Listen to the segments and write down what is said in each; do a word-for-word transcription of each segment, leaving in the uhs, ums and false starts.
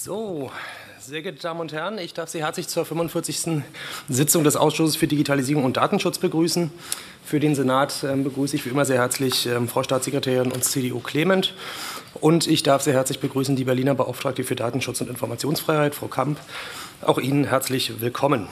So, sehr geehrte Damen und Herren, ich darf Sie herzlich zur fünfundvierzigsten Sitzung des Ausschusses für Digitalisierung und Datenschutz begrüßen. Für den Senat äh, begrüße ich wie immer sehr herzlich äh, Frau Staatssekretärin und C D U Clement. Und ich darf sehr herzlich begrüßen die Berliner Beauftragte für Datenschutz und Informationsfreiheit, Frau Kamp. Auch Ihnen herzlich willkommen.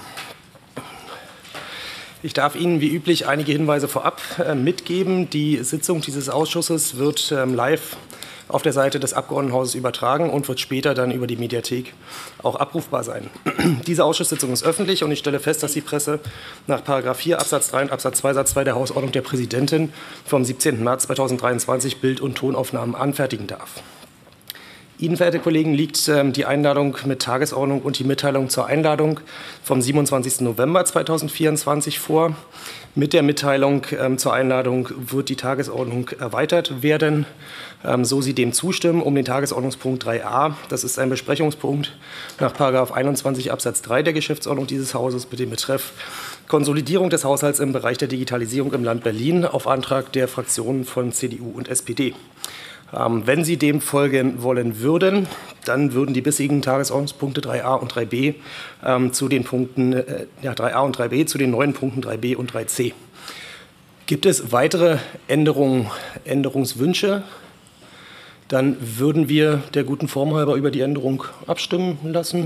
Ich darf Ihnen wie üblich einige Hinweise vorab äh, mitgeben. Die Sitzung dieses Ausschusses wird ähm, live auf der Seite des Abgeordnetenhauses übertragen und wird später dann über die Mediathek auch abrufbar sein. Diese Ausschusssitzung ist öffentlich und ich stelle fest, dass die Presse nach Paragraph vier Absatz drei und Absatz zwei Satz zwei der Hausordnung der Präsidentin vom siebzehnten März zweitausenddreiundzwanzig Bild- und Tonaufnahmen anfertigen darf. Ihnen, verehrte Kollegen, liegt äh, die Einladung mit Tagesordnung und die Mitteilung zur Einladung vom siebenundzwanzigsten November zweitausendvierundzwanzig vor. Mit der Mitteilung ähm, zur Einladung wird die Tagesordnung erweitert werden, ähm, so Sie dem zustimmen, um den Tagesordnungspunkt drei a. Das ist ein Besprechungspunkt nach Paragraph einundzwanzig Absatz drei der Geschäftsordnung dieses Hauses mit dem Betreff Konsolidierung des Haushalts im Bereich der Digitalisierung im Land Berlin auf Antrag der Fraktionen von C D U und S P D. Ähm, wenn Sie dem folgen wollen würden, dann würden die bisherigen Tagesordnungspunkte drei a und drei b ähm, zu den Punkten äh, ja, drei a und drei b zu den neuen Punkten drei b und drei c. Gibt es weitere Änderungen, Änderungswünsche? Dann würden wir der guten Form halber über die Änderung abstimmen lassen.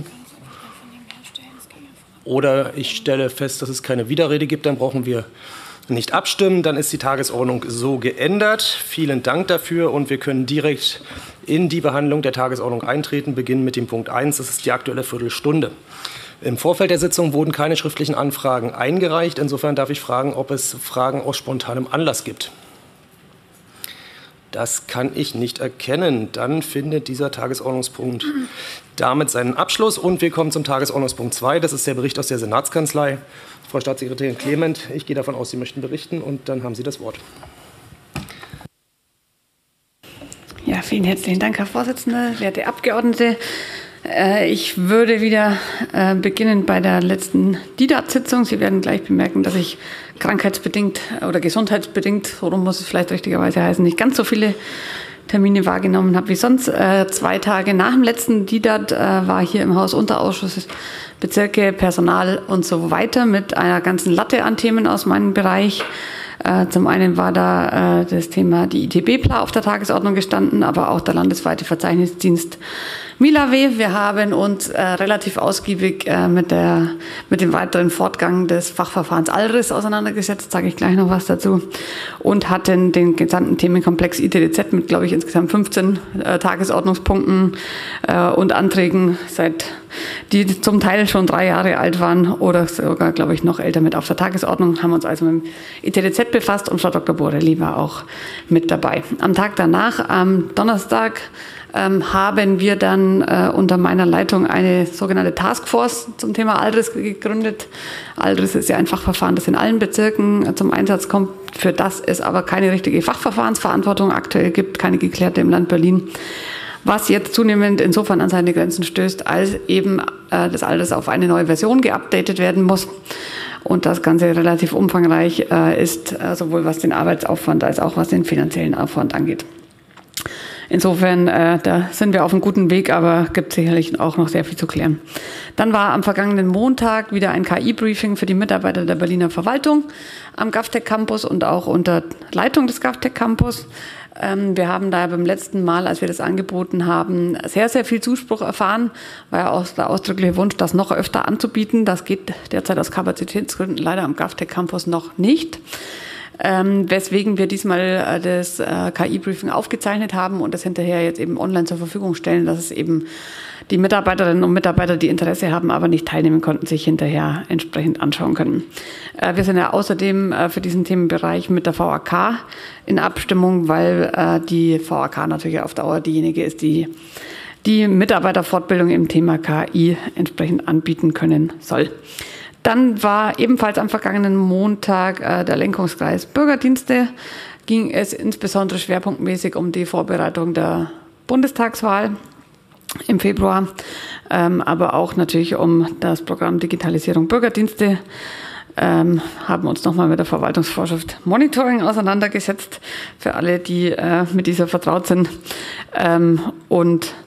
Oder ich stelle fest, dass es keine Widerrede gibt, dann brauchen wir nicht abstimmen, dann ist die Tagesordnung so geändert. Vielen Dank dafür und wir können direkt in die Behandlung der Tagesordnung eintreten, beginnen mit dem Punkt eins, das ist die Aktuelle Viertelstunde. Im Vorfeld der Sitzung wurden keine schriftlichen Anfragen eingereicht. Insofern darf ich fragen, ob es Fragen aus spontanem Anlass gibt. Das kann ich nicht erkennen. Dann findet dieser Tagesordnungspunkt damit seinen Abschluss. Und wir kommen zum Tagesordnungspunkt zwei. Das ist der Bericht aus der Senatskanzlei. Frau Staatssekretärin Clement, ich gehe davon aus, Sie möchten berichten, und dann haben Sie das Wort. Ja, vielen herzlichen Dank, Herr Vorsitzender, werte Abgeordnete. Ich würde wieder beginnen bei der letzten D I D A T-Sitzung. Sie werden gleich bemerken, dass ich krankheitsbedingt oder gesundheitsbedingt, so muss es vielleicht richtigerweise heißen, nicht ganz so viele Termine wahrgenommen habe wie sonst. Zwei Tage nach dem letzten D I D A T war hier im Haus Unterausschuss Bezirke, Personal und so weiter mit einer ganzen Latte an Themen aus meinem Bereich. Zum einen war da das Thema die I T B P L A auf der Tagesordnung gestanden, aber auch der landesweite Verzeichnisdienst MILAW. Wir haben uns äh, relativ ausgiebig äh, mit, der, mit dem weiteren Fortgang des Fachverfahrens ALRIS auseinandergesetzt, sage ich gleich noch was dazu, und hatten den gesamten Themenkomplex I T D Z mit, glaube ich, insgesamt fünfzehn äh, Tagesordnungspunkten äh, und Anträgen, seit die zum Teil schon drei Jahre alt waren oder sogar, glaube ich, noch älter mit auf der Tagesordnung, haben uns also mit dem I T D Z befasst und Frau Doktor Borelli war auch mit dabei. Am Tag danach, am Donnerstag, Ähm, haben wir dann äh, unter meiner Leitung eine sogenannte Taskforce zum Thema ALRIS gegründet. ALRIS ist ja ein Fachverfahren, das in allen Bezirken äh, zum Einsatz kommt, für das es aber keine richtige Fachverfahrensverantwortung aktuell gibt, keine geklärte im Land Berlin, was jetzt zunehmend insofern an seine Grenzen stößt, als eben äh, das ALRIS auf eine neue Version geupdatet werden muss. Und das Ganze relativ umfangreich äh, ist, äh, sowohl was den Arbeitsaufwand als auch was den finanziellen Aufwand angeht. Insofern, äh, da sind wir auf einem guten Weg, aber gibt sicherlich auch noch sehr viel zu klären. Dann war am vergangenen Montag wieder ein K I-Briefing für die Mitarbeiter der Berliner Verwaltung am GovTech Campus und auch unter Leitung des GovTech Campus. Ähm, wir haben da beim letzten Mal, als wir das angeboten haben, sehr, sehr viel Zuspruch erfahren. War ja auch der ausdrückliche Wunsch, das noch öfter anzubieten. Das geht derzeit aus Kapazitätsgründen leider am GovTech Campus noch nicht. Ähm, weswegen wir diesmal äh, das äh, K I-Briefing aufgezeichnet haben und das hinterher jetzt eben online zur Verfügung stellen, dass es eben die Mitarbeiterinnen und Mitarbeiter, die Interesse haben, aber nicht teilnehmen konnten, sich hinterher entsprechend anschauen können. Äh, wir sind ja außerdem äh, für diesen Themenbereich mit der V A K in Abstimmung, weil äh, die V A K natürlich auf Dauer diejenige ist, die die Mitarbeiterfortbildung im Thema K I entsprechend anbieten können soll. Dann war ebenfalls am vergangenen Montag äh, der Lenkungskreis Bürgerdienste. Ging es insbesondere schwerpunktmäßig um die Vorbereitung der Bundestagswahl im Februar, ähm, aber auch natürlich um das Programm Digitalisierung Bürgerdienste. Ähm, haben uns nochmal mit der Verwaltungsvorschrift Monitoring auseinandergesetzt, für alle, die äh, mit dieser vertraut sind. Ähm, und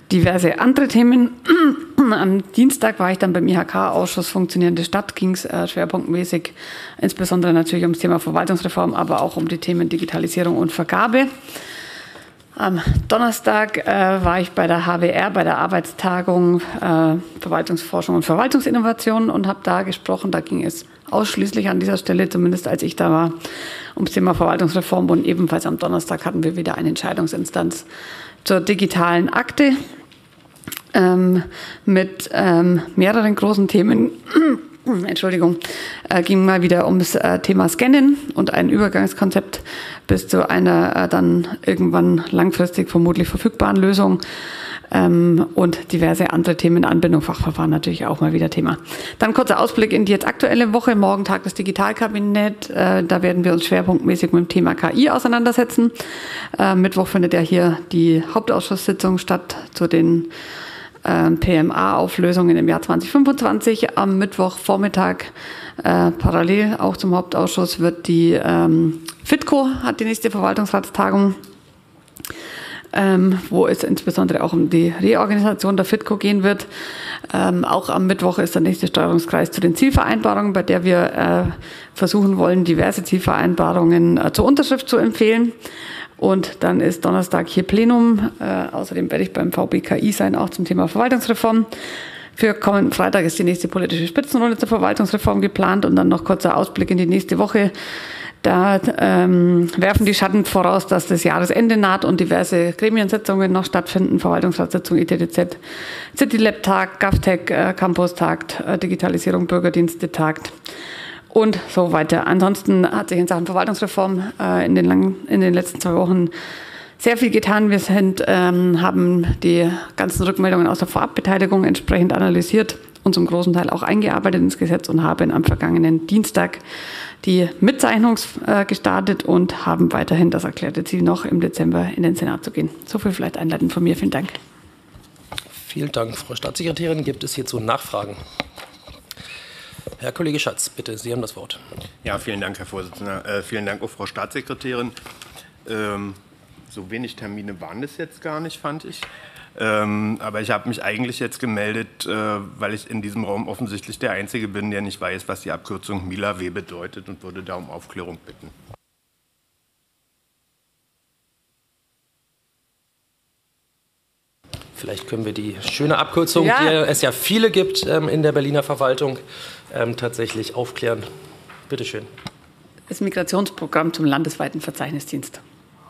diverse andere Themen. Am Dienstag war ich dann beim I H K-Ausschuss Funktionierende Stadt, ging es äh, schwerpunktmäßig insbesondere natürlich ums Thema Verwaltungsreform, aber auch um die Themen Digitalisierung und Vergabe. Am Donnerstag äh, war ich bei der H W R, bei der Arbeitstagung äh, Verwaltungsforschung und Verwaltungsinnovation und habe da gesprochen. Da ging es ausschließlich an dieser Stelle, zumindest als ich da war, ums Thema Verwaltungsreform. Und ebenfalls am Donnerstag hatten wir wieder eine Entscheidungsinstanz zur digitalen Akte ähm, mit ähm, mehreren großen Themen. Entschuldigung, äh, ging mal wieder ums äh, Thema Scannen und ein Übergangskonzept bis zu einer äh, dann irgendwann langfristig vermutlich verfügbaren Lösung ähm, und diverse andere Themen, Anbindung, Fachverfahren natürlich auch mal wieder Thema. Dann kurzer Ausblick in die jetzt aktuelle Woche, morgen Tag das Digitalkabinett, äh, da werden wir uns schwerpunktmäßig mit dem Thema K I auseinandersetzen. Äh, Mittwoch findet ja hier die Hauptausschusssitzung statt zu den P M A-Auflösungen im Jahr zwanzig fünfundzwanzig. Am Mittwochvormittag äh, parallel auch zum Hauptausschuss wird die ähm, FITCO, hat die nächste Verwaltungsratstagung, ähm, wo es insbesondere auch um die Reorganisation der FITCO gehen wird. Ähm, auch am Mittwoch ist der nächste Steuerungskreis zu den Zielvereinbarungen, bei der wir äh, versuchen wollen, diverse Zielvereinbarungen äh, zur Unterschrift zu empfehlen. Und dann ist Donnerstag hier Plenum. Äh, außerdem werde ich beim V B K I sein, auch zum Thema Verwaltungsreform. Für kommenden Freitag ist die nächste politische Spitzenrunde zur Verwaltungsreform geplant. Und dann noch kurzer Ausblick in die nächste Woche. Da ähm, werfen die Schatten voraus, dass das Jahresende naht und diverse Gremiensitzungen noch stattfinden. Verwaltungsratssitzung, I T D Z, CityLab-Tag, GovTech, äh, Campus tagt, äh, Digitalisierung, Bürgerdienste tagt. Und so weiter. Ansonsten hat sich in Sachen Verwaltungsreform äh, in, den langen, in den letzten zwei Wochen sehr viel getan. Wir sind, ähm, haben die ganzen Rückmeldungen aus der Vorabbeteiligung entsprechend analysiert und zum großen Teil auch eingearbeitet ins Gesetz und haben am vergangenen Dienstag die Mitzeichnung äh, gestartet und haben weiterhin das erklärte Ziel, noch im Dezember in den Senat zu gehen. So viel vielleicht einleitend von mir. Vielen Dank. Vielen Dank, Frau Staatssekretärin. Gibt es hierzu Nachfragen? Herr Kollege Schatz, bitte, Sie haben das Wort. Ja, vielen Dank, Herr Vorsitzender. Äh, vielen Dank auch, Frau Staatssekretärin. Ähm, so wenig Termine waren das jetzt gar nicht, fand ich. Ähm, aber ich habe mich eigentlich jetzt gemeldet, äh, weil ich in diesem Raum offensichtlich der Einzige bin, der nicht weiß, was die Abkürzung M I L A W bedeutet und würde da um Aufklärung bitten. Vielleicht können wir die schöne Abkürzung, ja. die es ja viele gibt ähm, in der Berliner Verwaltung, ähm, tatsächlich aufklären. Bitte schön. Das Migrationsprogramm zum landesweiten Verzeichnisdienst.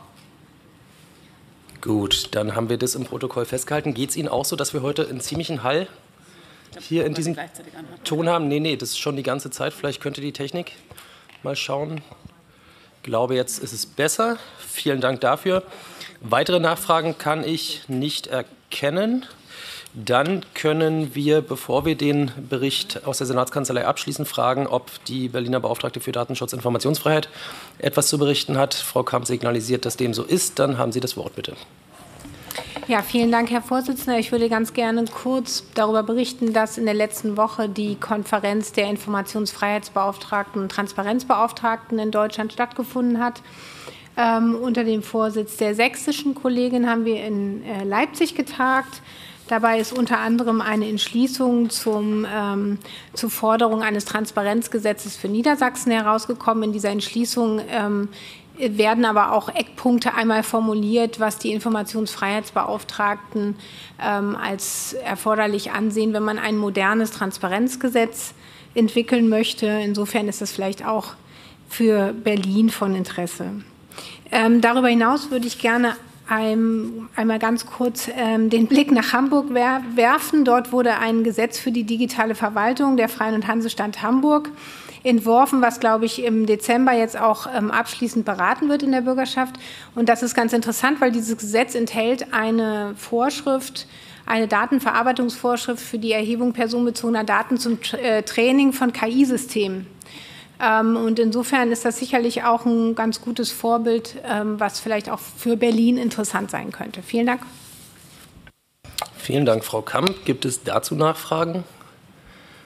Gut, dann haben wir das im Protokoll festgehalten. Geht es Ihnen auch so, dass wir heute einen ziemlichen Hall hier in diesem Ton haben? Nee, nee, das ist schon die ganze Zeit. Vielleicht könnte die Technik mal schauen. Ich glaube, jetzt ist es besser. Vielen Dank dafür. Weitere Nachfragen kann ich nicht erkennen. Dann können wir, bevor wir den Bericht aus der Senatskanzlei abschließen, fragen, ob die Berliner Beauftragte für Datenschutz und Informationsfreiheit etwas zu berichten hat. Frau Kamp signalisiert, dass dem so ist. Dann haben Sie das Wort, bitte. Ja, vielen Dank, Herr Vorsitzender. Ich würde ganz gerne kurz darüber berichten, dass in der letzten Woche die Konferenz der Informationsfreiheitsbeauftragten und Transparenzbeauftragten in Deutschland stattgefunden hat. Ähm, unter dem Vorsitz der sächsischen Kollegin haben wir in äh, Leipzig getagt. Dabei ist unter anderem eine Entschließung zum, ähm, zur Forderung eines Transparenzgesetzes für Niedersachsen herausgekommen. In dieser Entschließung ähm, werden aber auch Eckpunkte einmal formuliert, was die Informationsfreiheitsbeauftragten ähm, als erforderlich ansehen, wenn man ein modernes Transparenzgesetz entwickeln möchte. Insofern ist das vielleicht auch für Berlin von Interesse. Ähm, darüber hinaus würde ich gerne ein, einmal ganz kurz ähm, den Blick nach Hamburg wer werfen. Dort wurde ein Gesetz für die digitale Verwaltung der Freien und Hansestadt Hamburg entworfen, was, glaube ich, im Dezember jetzt auch ähm, abschließend beraten wird in der Bürgerschaft. Und das ist ganz interessant, weil dieses Gesetz enthält eine Vorschrift, eine Datenverarbeitungsvorschrift für die Erhebung personenbezogener Daten zum äh, Training von K I-Systemen. Ähm, und insofern ist das sicherlich auch ein ganz gutes Vorbild, ähm, was vielleicht auch für Berlin interessant sein könnte. Vielen Dank. Vielen Dank, Frau Kamp. Gibt es dazu Nachfragen?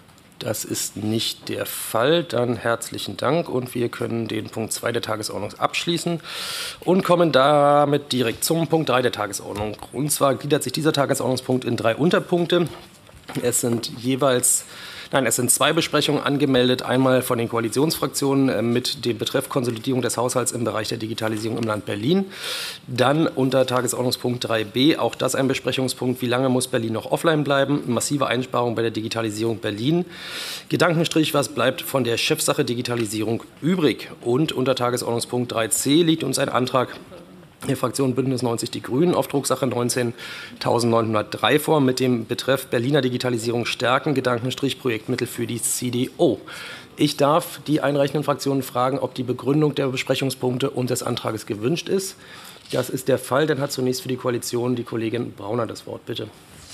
Das ist nicht der Fall. Dann herzlichen Dank und wir können den Punkt zwei der Tagesordnung abschließen und kommen damit direkt zum Punkt drei der Tagesordnung. Und zwar gliedert sich dieser Tagesordnungspunkt in drei Unterpunkte. Es sind jeweils Nein, es sind zwei Besprechungen angemeldet, einmal von den Koalitionsfraktionen mit dem Betreff Konsolidierung des Haushalts im Bereich der Digitalisierung im Land Berlin. Dann unter Tagesordnungspunkt drei b, auch das ein Besprechungspunkt, wie lange muss Berlin noch offline bleiben, massive Einsparungen bei der Digitalisierung Berlin. Gedankenstrich, was bleibt von der Chefsache Digitalisierung übrig? Und unter Tagesordnungspunkt drei c liegt uns ein Antrag der Fraktion Bündnis neunzig Die Grünen auf Drucksache neunzehntausendneunhundertdrei vor mit dem Betreff Berliner Digitalisierung stärken, Gedankenstrich Projektmittel für die C D O. Ich darf die einreichenden Fraktionen fragen, ob die Begründung der Besprechungspunkte und des Antrages gewünscht ist. Das ist der Fall. Dann hat zunächst für die Koalition die Kollegin Brauner das Wort. Bitte.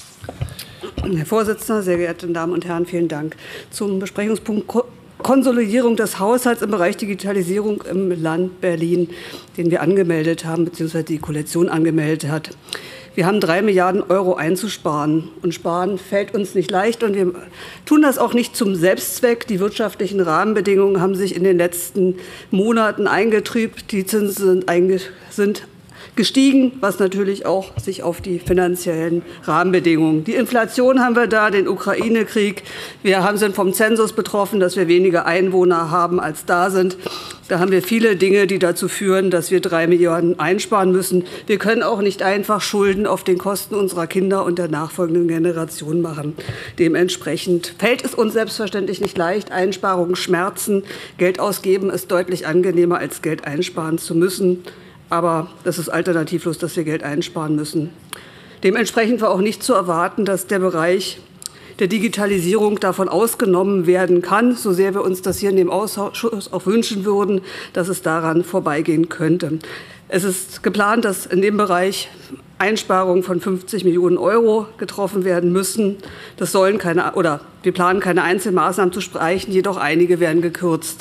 Herr Vorsitzender, sehr geehrte Damen und Herren, vielen Dank. Zum Besprechungspunkt Konsolidierung des Haushalts im Bereich Digitalisierung im Land Berlin, den wir angemeldet haben, beziehungsweise die Koalition angemeldet hat. Wir haben drei Milliarden Euro einzusparen. Und Sparen fällt uns nicht leicht. Und wir tun das auch nicht zum Selbstzweck. Die wirtschaftlichen Rahmenbedingungen haben sich in den letzten Monaten eingetrübt. Die Zinsen sind, sind gestiegen, was natürlich auch sich auf die finanziellen Rahmenbedingungen. Die Inflation haben wir da, den Ukraine-Krieg. Wir haben, sind vom Zensus betroffen, dass wir weniger Einwohner haben, als da sind. Da haben wir viele Dinge, die dazu führen, dass wir drei Milliarden einsparen müssen. Wir können auch nicht einfach Schulden auf den Kosten unserer Kinder und der nachfolgenden Generation machen. Dementsprechend fällt es uns selbstverständlich nicht leicht. Einsparungen schmerzen. Geld ausgeben ist deutlich angenehmer, als Geld einsparen zu müssen. Aber das ist alternativlos, dass wir Geld einsparen müssen. Dementsprechend war auch nicht zu erwarten, dass der Bereich der Digitalisierung davon ausgenommen werden kann, so sehr wir uns das hier in dem Ausschuss auch wünschen würden, dass es daran vorbeigehen könnte. Es ist geplant, dass in dem Bereich Einsparungen von fünfzig Millionen Euro getroffen werden müssen. Das sollen keine, oder wir planen keine Einzelmaßnahmen zu streichen, jedoch einige werden gekürzt.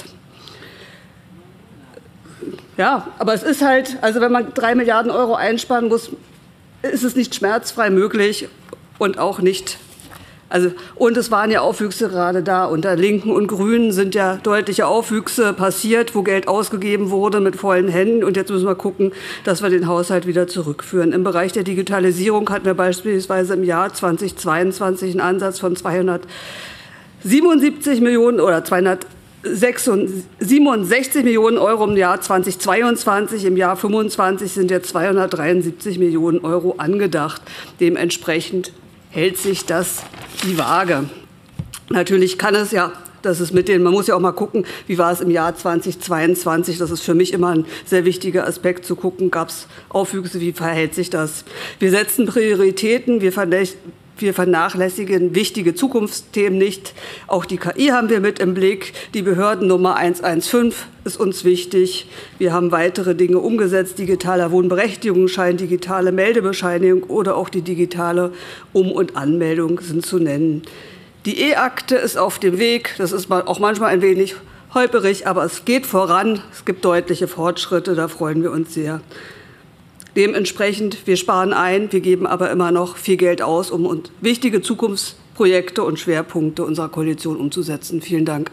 Ja, aber es ist halt, also wenn man drei Milliarden Euro einsparen muss, ist es nicht schmerzfrei möglich und auch nicht. Also, und es waren ja Aufwüchse gerade da. Unter Linken und Grünen sind ja deutliche Aufwüchse passiert, wo Geld ausgegeben wurde mit vollen Händen. Und jetzt müssen wir gucken, dass wir den Haushalt wieder zurückführen. Im Bereich der Digitalisierung hatten wir beispielsweise im Jahr zweitausendzweiundzwanzig einen Ansatz von zweihundertsiebenundsiebzig Millionen oder zweihundertsiebenundsechzig Millionen Euro im Jahr zweitausendzweiundzwanzig. Im Jahr fünfundzwanzig sind jetzt zweihundertdreiundsiebzig Millionen Euro angedacht. Dementsprechend hält sich das die Waage. Natürlich kann es ja, das ist mit den, man muss ja auch mal gucken, wie war es im Jahr zweitausendzweiundzwanzig. Das ist für mich immer ein sehr wichtiger Aspekt, zu gucken, gab es Aufwüchse, wie verhält sich das. Wir setzen Prioritäten, wir Wir vernachlässigen wichtige Zukunftsthemen nicht. Auch die K I haben wir mit im Blick. Die Behördennummer eins eins fünf ist uns wichtig. Wir haben weitere Dinge umgesetzt. Digitaler Wohnberechtigungsschein, digitale Meldebescheinigung oder auch die digitale Um- und Anmeldung sind zu nennen. Die E-Akte ist auf dem Weg. Das ist auch manchmal ein wenig holperig, aber es geht voran. Es gibt deutliche Fortschritte. Da freuen wir uns sehr. Dementsprechend, wir sparen ein, wir geben aber immer noch viel Geld aus, um wichtige Zukunftsprojekte und Schwerpunkte unserer Koalition umzusetzen. Vielen Dank.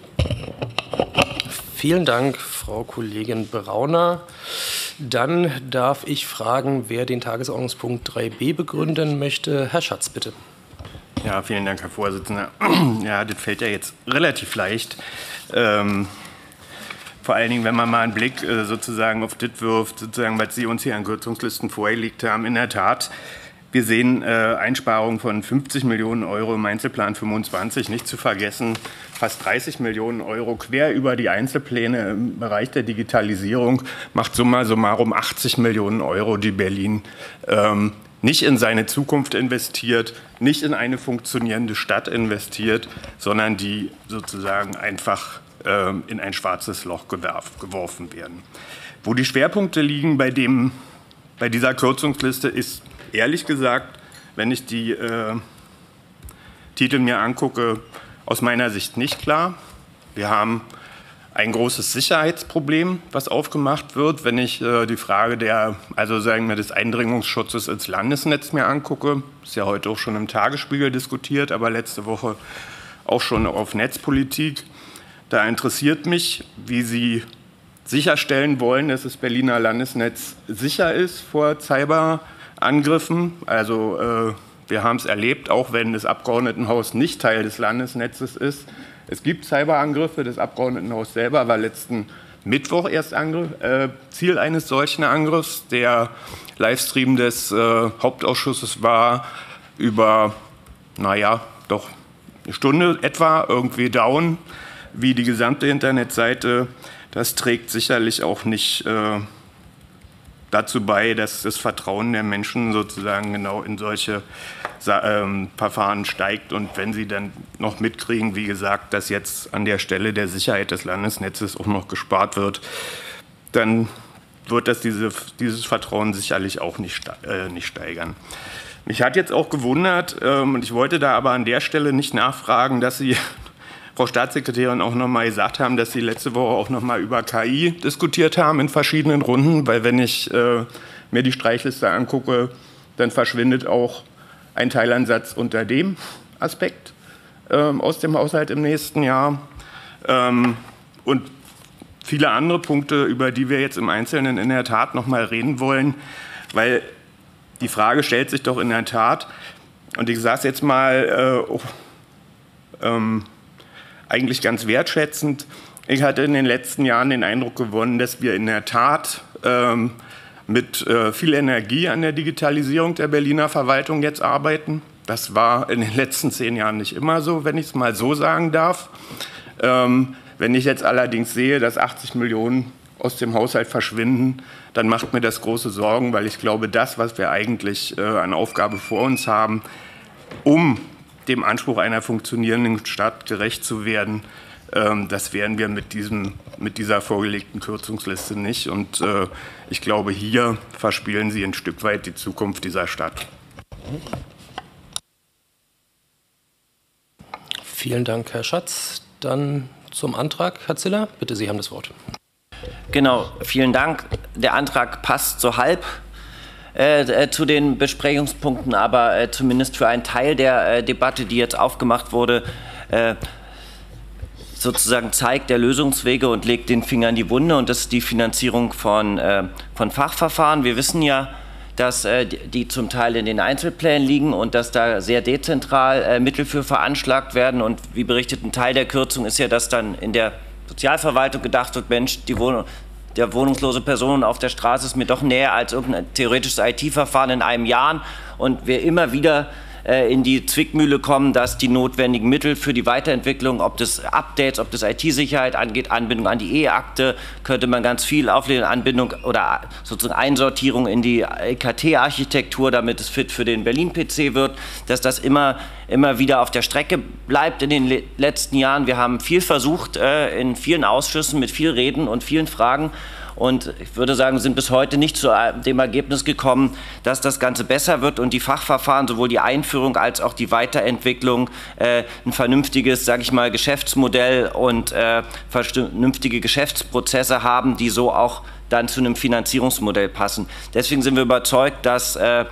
Vielen Dank, Frau Kollegin Brauner. Dann darf ich fragen, wer den Tagesordnungspunkt drei b begründen möchte. Herr Schatz, bitte. Ja, vielen Dank, Herr Vorsitzender. Ja, das fällt ja jetzt relativ leicht. Ähm Vor allen Dingen, wenn man mal einen Blick äh, sozusagen auf das wirft, sozusagen, was Sie uns hier an Kürzungslisten vorgelegt haben. In der Tat, wir sehen äh, Einsparungen von fünfzig Millionen Euro im Einzelplan fünfundzwanzig, nicht zu vergessen, fast dreißig Millionen Euro quer über die Einzelpläne im Bereich der Digitalisierung, macht summa summarum achtzig Millionen Euro, die Berlin ähm, nicht in seine Zukunft investiert, nicht in eine funktionierende Stadt investiert, sondern die sozusagen einfach in ein schwarzes Loch geworfen werden. Wo die Schwerpunkte liegen bei, dem, bei dieser Kürzungsliste ist, ehrlich gesagt, wenn ich die äh, Titel mir angucke, aus meiner Sicht nicht klar. Wir haben ein großes Sicherheitsproblem, was aufgemacht wird, wenn ich äh, die Frage der, also sagen wir, des Eindringungsschutzes ins Landesnetz mir angucke. Ist ja heute auch schon im Tagesspiegel diskutiert, aber letzte Woche auch schon auf Netzpolitik. Da interessiert mich, wie Sie sicherstellen wollen, dass das Berliner Landesnetz sicher ist vor Cyberangriffen. Also äh, wir haben es erlebt, auch wenn das Abgeordnetenhaus nicht Teil des Landesnetzes ist. Es gibt Cyberangriffe. Das Abgeordnetenhaus selber war letzten Mittwoch erst Angriff, äh, Ziel eines solchen Angriffs. Der Livestream des äh, Hauptausschusses war über, naja, doch eine Stunde etwa irgendwie down, wie die gesamte Internetseite. Das trägt sicherlich auch nicht äh, dazu bei, dass das Vertrauen der Menschen sozusagen genau in solche ähm, Verfahren steigt. Und wenn sie dann noch mitkriegen, wie gesagt, dass jetzt an der Stelle der Sicherheit des Landesnetzes auch noch gespart wird, dann wird das diese, dieses Vertrauen sicherlich auch nicht, äh, nicht steigern. Mich hat jetzt auch gewundert, ähm, und ich wollte da aber an der Stelle nicht nachfragen, dass Sie, Frau Staatssekretärin, auch noch mal gesagt haben, dass Sie letzte Woche auch noch mal über K I diskutiert haben in verschiedenen Runden, weil wenn ich äh, mir die Streichliste angucke, dann verschwindet auch ein Teilansatz unter dem Aspekt äh, aus dem Haushalt im nächsten Jahr. Ähm, und viele andere Punkte, über die wir jetzt im Einzelnen in der Tat noch mal reden wollen, weil die Frage stellt sich doch in der Tat, und ich sage es jetzt mal äh, oh, ähm, eigentlich ganz wertschätzend, ich hatte in den letzten Jahren den Eindruck gewonnen, dass wir in der Tat ähm, mit äh, viel Energie an der Digitalisierung der Berliner Verwaltung jetzt arbeiten. Das war in den letzten zehn Jahren nicht immer so, wenn ich es mal so sagen darf. Ähm, wenn ich jetzt allerdings sehe, dass achtzig Millionen aus dem Haushalt verschwinden, dann macht mir das große Sorgen, weil ich glaube, das, was wir eigentlich äh, an Aufgabe vor uns haben, um dem Anspruch einer funktionierenden Stadt gerecht zu werden, ähm, das werden wir mit, diesem, mit dieser vorgelegten Kürzungsliste nicht. Und äh, ich glaube, hier verspielen Sie ein Stück weit die Zukunft dieser Stadt. Vielen Dank, Herr Schatz. Dann zum Antrag, Herr Ziller. Bitte, Sie haben das Wort. Genau, vielen Dank. Der Antrag passt so halb Äh, zu den Besprechungspunkten, aber äh, zumindest für einen Teil der äh, Debatte, die jetzt aufgemacht wurde, äh, sozusagen zeigt der Lösungswege und legt den Finger in die Wunde, und das ist die Finanzierung von, äh, von Fachverfahren. Wir wissen ja, dass äh, die zum Teil in den Einzelplänen liegen und dass da sehr dezentral äh, Mittel für veranschlagt werden, und wie berichtet, ein Teil der Kürzung ist ja, dass dann in der Sozialverwaltung gedacht wird, Mensch, die Wohnung der wohnungslose Personen auf der Straße ist mir doch näher als irgendein theoretisches I T-Verfahren in einem Jahr, und wir immer wieder äh, in die Zwickmühle kommen, dass die notwendigen Mittel für die Weiterentwicklung, ob das Updates, ob das I T-Sicherheit angeht, Anbindung an die E-Akte, könnte man ganz viel auflehnen, Anbindung oder sozusagen Einsortierung in die I K T-Architektur, damit es fit für den Berlin-P C wird, dass das immer, immer wieder auf der Strecke bleibt in den le letzten Jahren. Wir haben viel versucht, äh, in vielen Ausschüssen mit viel Reden und vielen Fragen, und ich würde sagen, sind bis heute nicht zu dem Ergebnis gekommen, dass das Ganze besser wird und die Fachverfahren, sowohl die Einführung als auch die Weiterentwicklung, äh, ein vernünftiges, sage ich mal, Geschäftsmodell und äh, vernünftige Geschäftsprozesse haben, die so auch dann zu einem Finanzierungsmodell passen. Deswegen sind wir überzeugt, dass äh,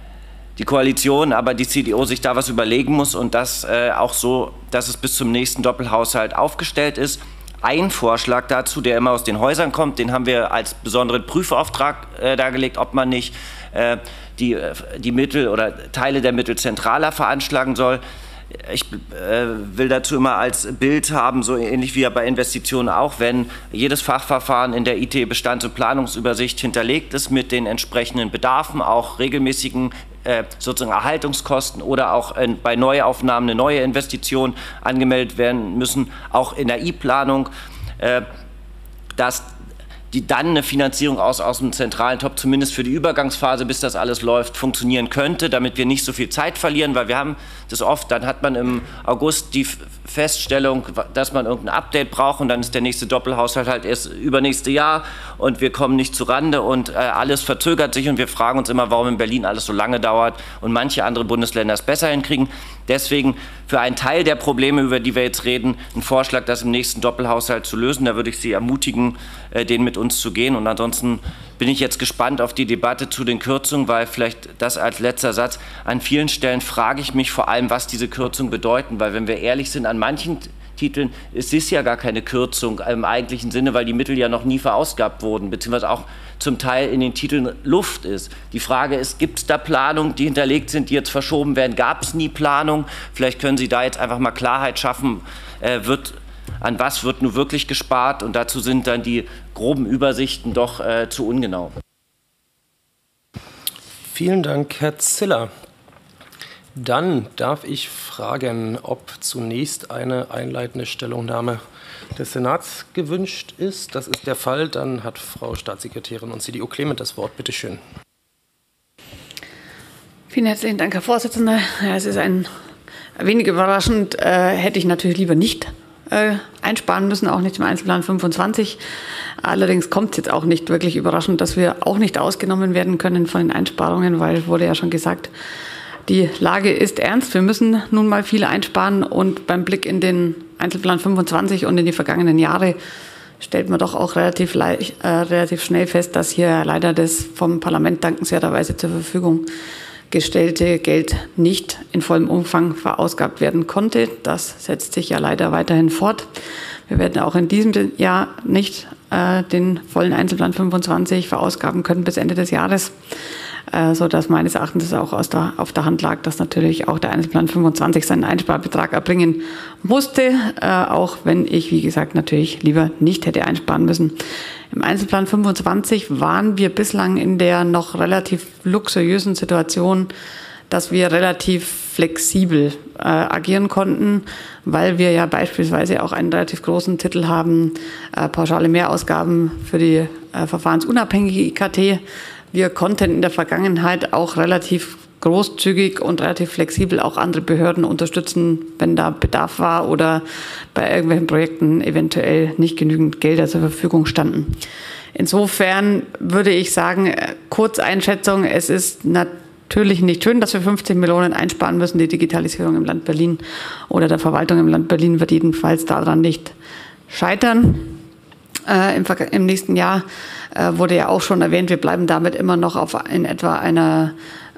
die Koalition, aber die C D U sich da was überlegen muss, und das äh, auch so, dass es bis zum nächsten Doppelhaushalt aufgestellt ist. Ein Vorschlag dazu, der immer aus den Häusern kommt, den haben wir als besonderen Prüfauftrag äh, dargelegt, ob man nicht äh, die, äh, die Mittel oder Teile der Mittel zentraler veranschlagen soll. Ich äh, will dazu immer als Bild haben, so ähnlich wie ja bei Investitionen auch, wenn jedes Fachverfahren in der I T Bestands- und Planungsübersicht hinterlegt ist mit den entsprechenden Bedarfen, auch regelmäßigen äh, sozusagen Erhaltungskosten oder auch äh, bei Neuaufnahmen eine neue Investition angemeldet werden müssen, auch in der I-Planung, äh, dass die dann eine Finanzierung aus, aus dem zentralen Topf zumindest für die Übergangsphase, bis das alles läuft, funktionieren könnte, damit wir nicht so viel Zeit verlieren, weil wir haben das oft, dann hat man im August die Feststellung, dass man irgendein Update braucht, und dann ist der nächste Doppelhaushalt halt erst übernächste Jahr und wir kommen nicht zurande und äh, alles verzögert sich, und wir fragen uns immer, warum in Berlin alles so lange dauert und manche andere Bundesländer es besser hinkriegen. Deswegen für einen Teil der Probleme, über die wir jetzt reden, ein Vorschlag, das im nächsten Doppelhaushalt zu lösen. Da würde ich Sie ermutigen, den mit uns zu gehen. Und ansonsten bin ich jetzt gespannt auf die Debatte zu den Kürzungen, weil vielleicht das als letzter Satz, an vielen Stellen frage ich mich vor allem, was diese Kürzungen bedeuten, weil wenn wir ehrlich sind, an manchen Titeln es ist ja gar keine Kürzung im eigentlichen Sinne, weil die Mittel ja noch nie verausgabt wurden, beziehungsweise auch zum Teil in den Titeln Luft ist. Die Frage ist, gibt es da Planungen, die hinterlegt sind, die jetzt verschoben werden? Gab es nie Planung? Vielleicht können Sie da jetzt einfach mal Klarheit schaffen, äh, wird, an was wird nun wirklich gespart? Und dazu sind dann die groben Übersichten doch äh, zu ungenau. Vielen Dank, Herr Ziller. Dann darf ich fragen, ob zunächst eine einleitende Stellungnahme des Senats gewünscht ist. Das ist der Fall. Dann hat Frau Staatssekretärin und C D U Clement das Wort. Bitte schön. Vielen herzlichen Dank, Herr Vorsitzender. Ja, es ist ein wenig überraschend. Äh, hätte ich natürlich lieber nicht äh, einsparen müssen, auch nicht im Einzelplan fünfundzwanzig. Allerdings kommt es jetzt auch nicht wirklich überraschend, dass wir auch nicht ausgenommen werden können von den Einsparungen, weil wurde ja schon gesagt, die Lage ist ernst. Wir müssen nun mal viel einsparen und beim Blick in den Einzelplan fünfundzwanzig und in die vergangenen Jahre stellt man doch auch relativ, leicht, äh, relativ schnell fest, dass hier leider das vom Parlament dankenswerterweise zur Verfügung gestellte Geld nicht in vollem Umfang verausgabt werden konnte. Das setzt sich ja leider weiterhin fort. Wir werden auch in diesem Jahr nicht äh, den vollen Einzelplan fünfundzwanzig verausgaben können bis Ende des Jahres, äh, sodass meines Erachtens es auch aus der, auf der Hand lag, dass natürlich auch der Einzelplan fünfundzwanzig seinen Einsparbetrag erbringen musste, äh, auch wenn ich, wie gesagt, natürlich lieber nicht hätte einsparen müssen. Im Einzelplan fünfundzwanzig waren wir bislang in der noch relativ luxuriösen Situation, dass wir relativ flexibel äh, agieren konnten, weil wir ja beispielsweise auch einen relativ großen Titel haben, äh, pauschale Mehrausgaben für die äh, verfahrensunabhängige I K T. Wir konnten in der Vergangenheit auch relativ großzügig und relativ flexibel auch andere Behörden unterstützen, wenn da Bedarf war oder bei irgendwelchen Projekten eventuell nicht genügend Gelder zur Verfügung standen. Insofern würde ich sagen, Kurzeinschätzung, es ist natürlich nicht schön, dass wir fünfzehn Millionen einsparen müssen. Die Digitalisierung im Land Berlin oder der Verwaltung im Land Berlin wird jedenfalls daran nicht scheitern. Äh, im, Im nächsten Jahr äh, wurde ja auch schon erwähnt, wir bleiben damit immer noch auf in etwa einer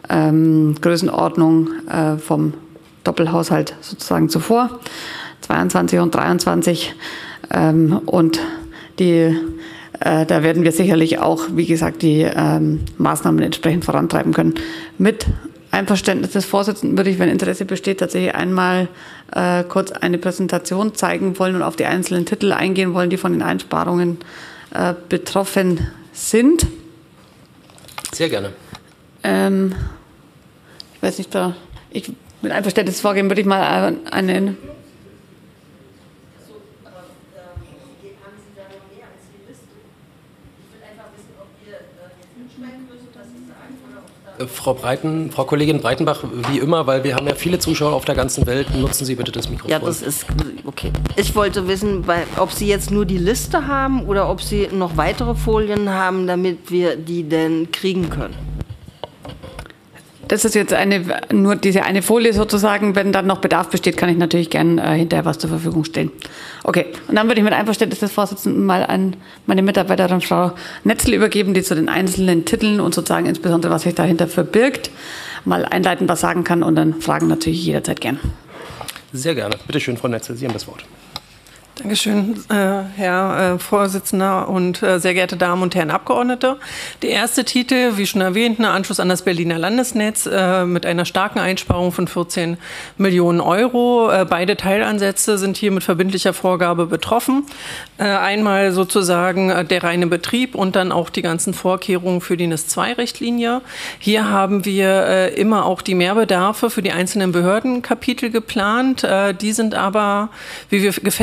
ähm, Größenordnung äh, vom Doppelhaushalt sozusagen zuvor, zweiundzwanzig und dreiundzwanzig. Ähm, und die, äh, da werden wir sicherlich auch, wie gesagt, die ähm, Maßnahmen entsprechend vorantreiben können. Mit Einverständnis des Vorsitzenden würde ich, wenn Interesse besteht, tatsächlich einmal äh, kurz eine Präsentation zeigen wollen und auf die einzelnen Titel eingehen wollen, die von den Einsparungen äh, betroffen sind. Sehr gerne. Ähm, ich weiß nicht, da ich mit Einverständnis vorgehen würde ich mal eine. Frau Breiten, Frau Kollegin Breitenbach, wie immer, weil wir haben ja viele Zuschauer auf der ganzen Welt, nutzen Sie bitte das Mikrofon. Ja, das ist okay. Ich wollte wissen, ob Sie jetzt nur die Liste haben oder ob Sie noch weitere Folien haben, damit wir die denn kriegen können. Das ist jetzt eine, nur diese eine Folie sozusagen. Wenn dann noch Bedarf besteht, kann ich natürlich gerne äh, hinterher was zur Verfügung stellen. Okay, und dann würde ich mit Einverständnis des Vorsitzenden mal an meine Mitarbeiterin Frau Netzel übergeben, die zu den einzelnen Titeln und sozusagen insbesondere, was sich dahinter verbirgt, mal einleitend was sagen kann und dann Fragen natürlich jederzeit gern. Sehr gerne. Bitte schön, Frau Netzel, Sie haben das Wort. Dankeschön, äh, Herr äh, Vorsitzender und äh, sehr geehrte Damen und Herren Abgeordnete. Der erste Titel, wie schon erwähnt, ein Anschluss an das Berliner Landesnetz äh, mit einer starken Einsparung von vierzehn Millionen Euro. Äh, beide Teilansätze sind hier mit verbindlicher Vorgabe betroffen. Äh, einmal sozusagen äh, der reine Betrieb und dann auch die ganzen Vorkehrungen für die N I S zwei Richtlinie. Hier haben wir äh, immer auch die Mehrbedarfe für die einzelnen Behördenkapitel geplant. Äh, die sind aber, wie wir festgestellt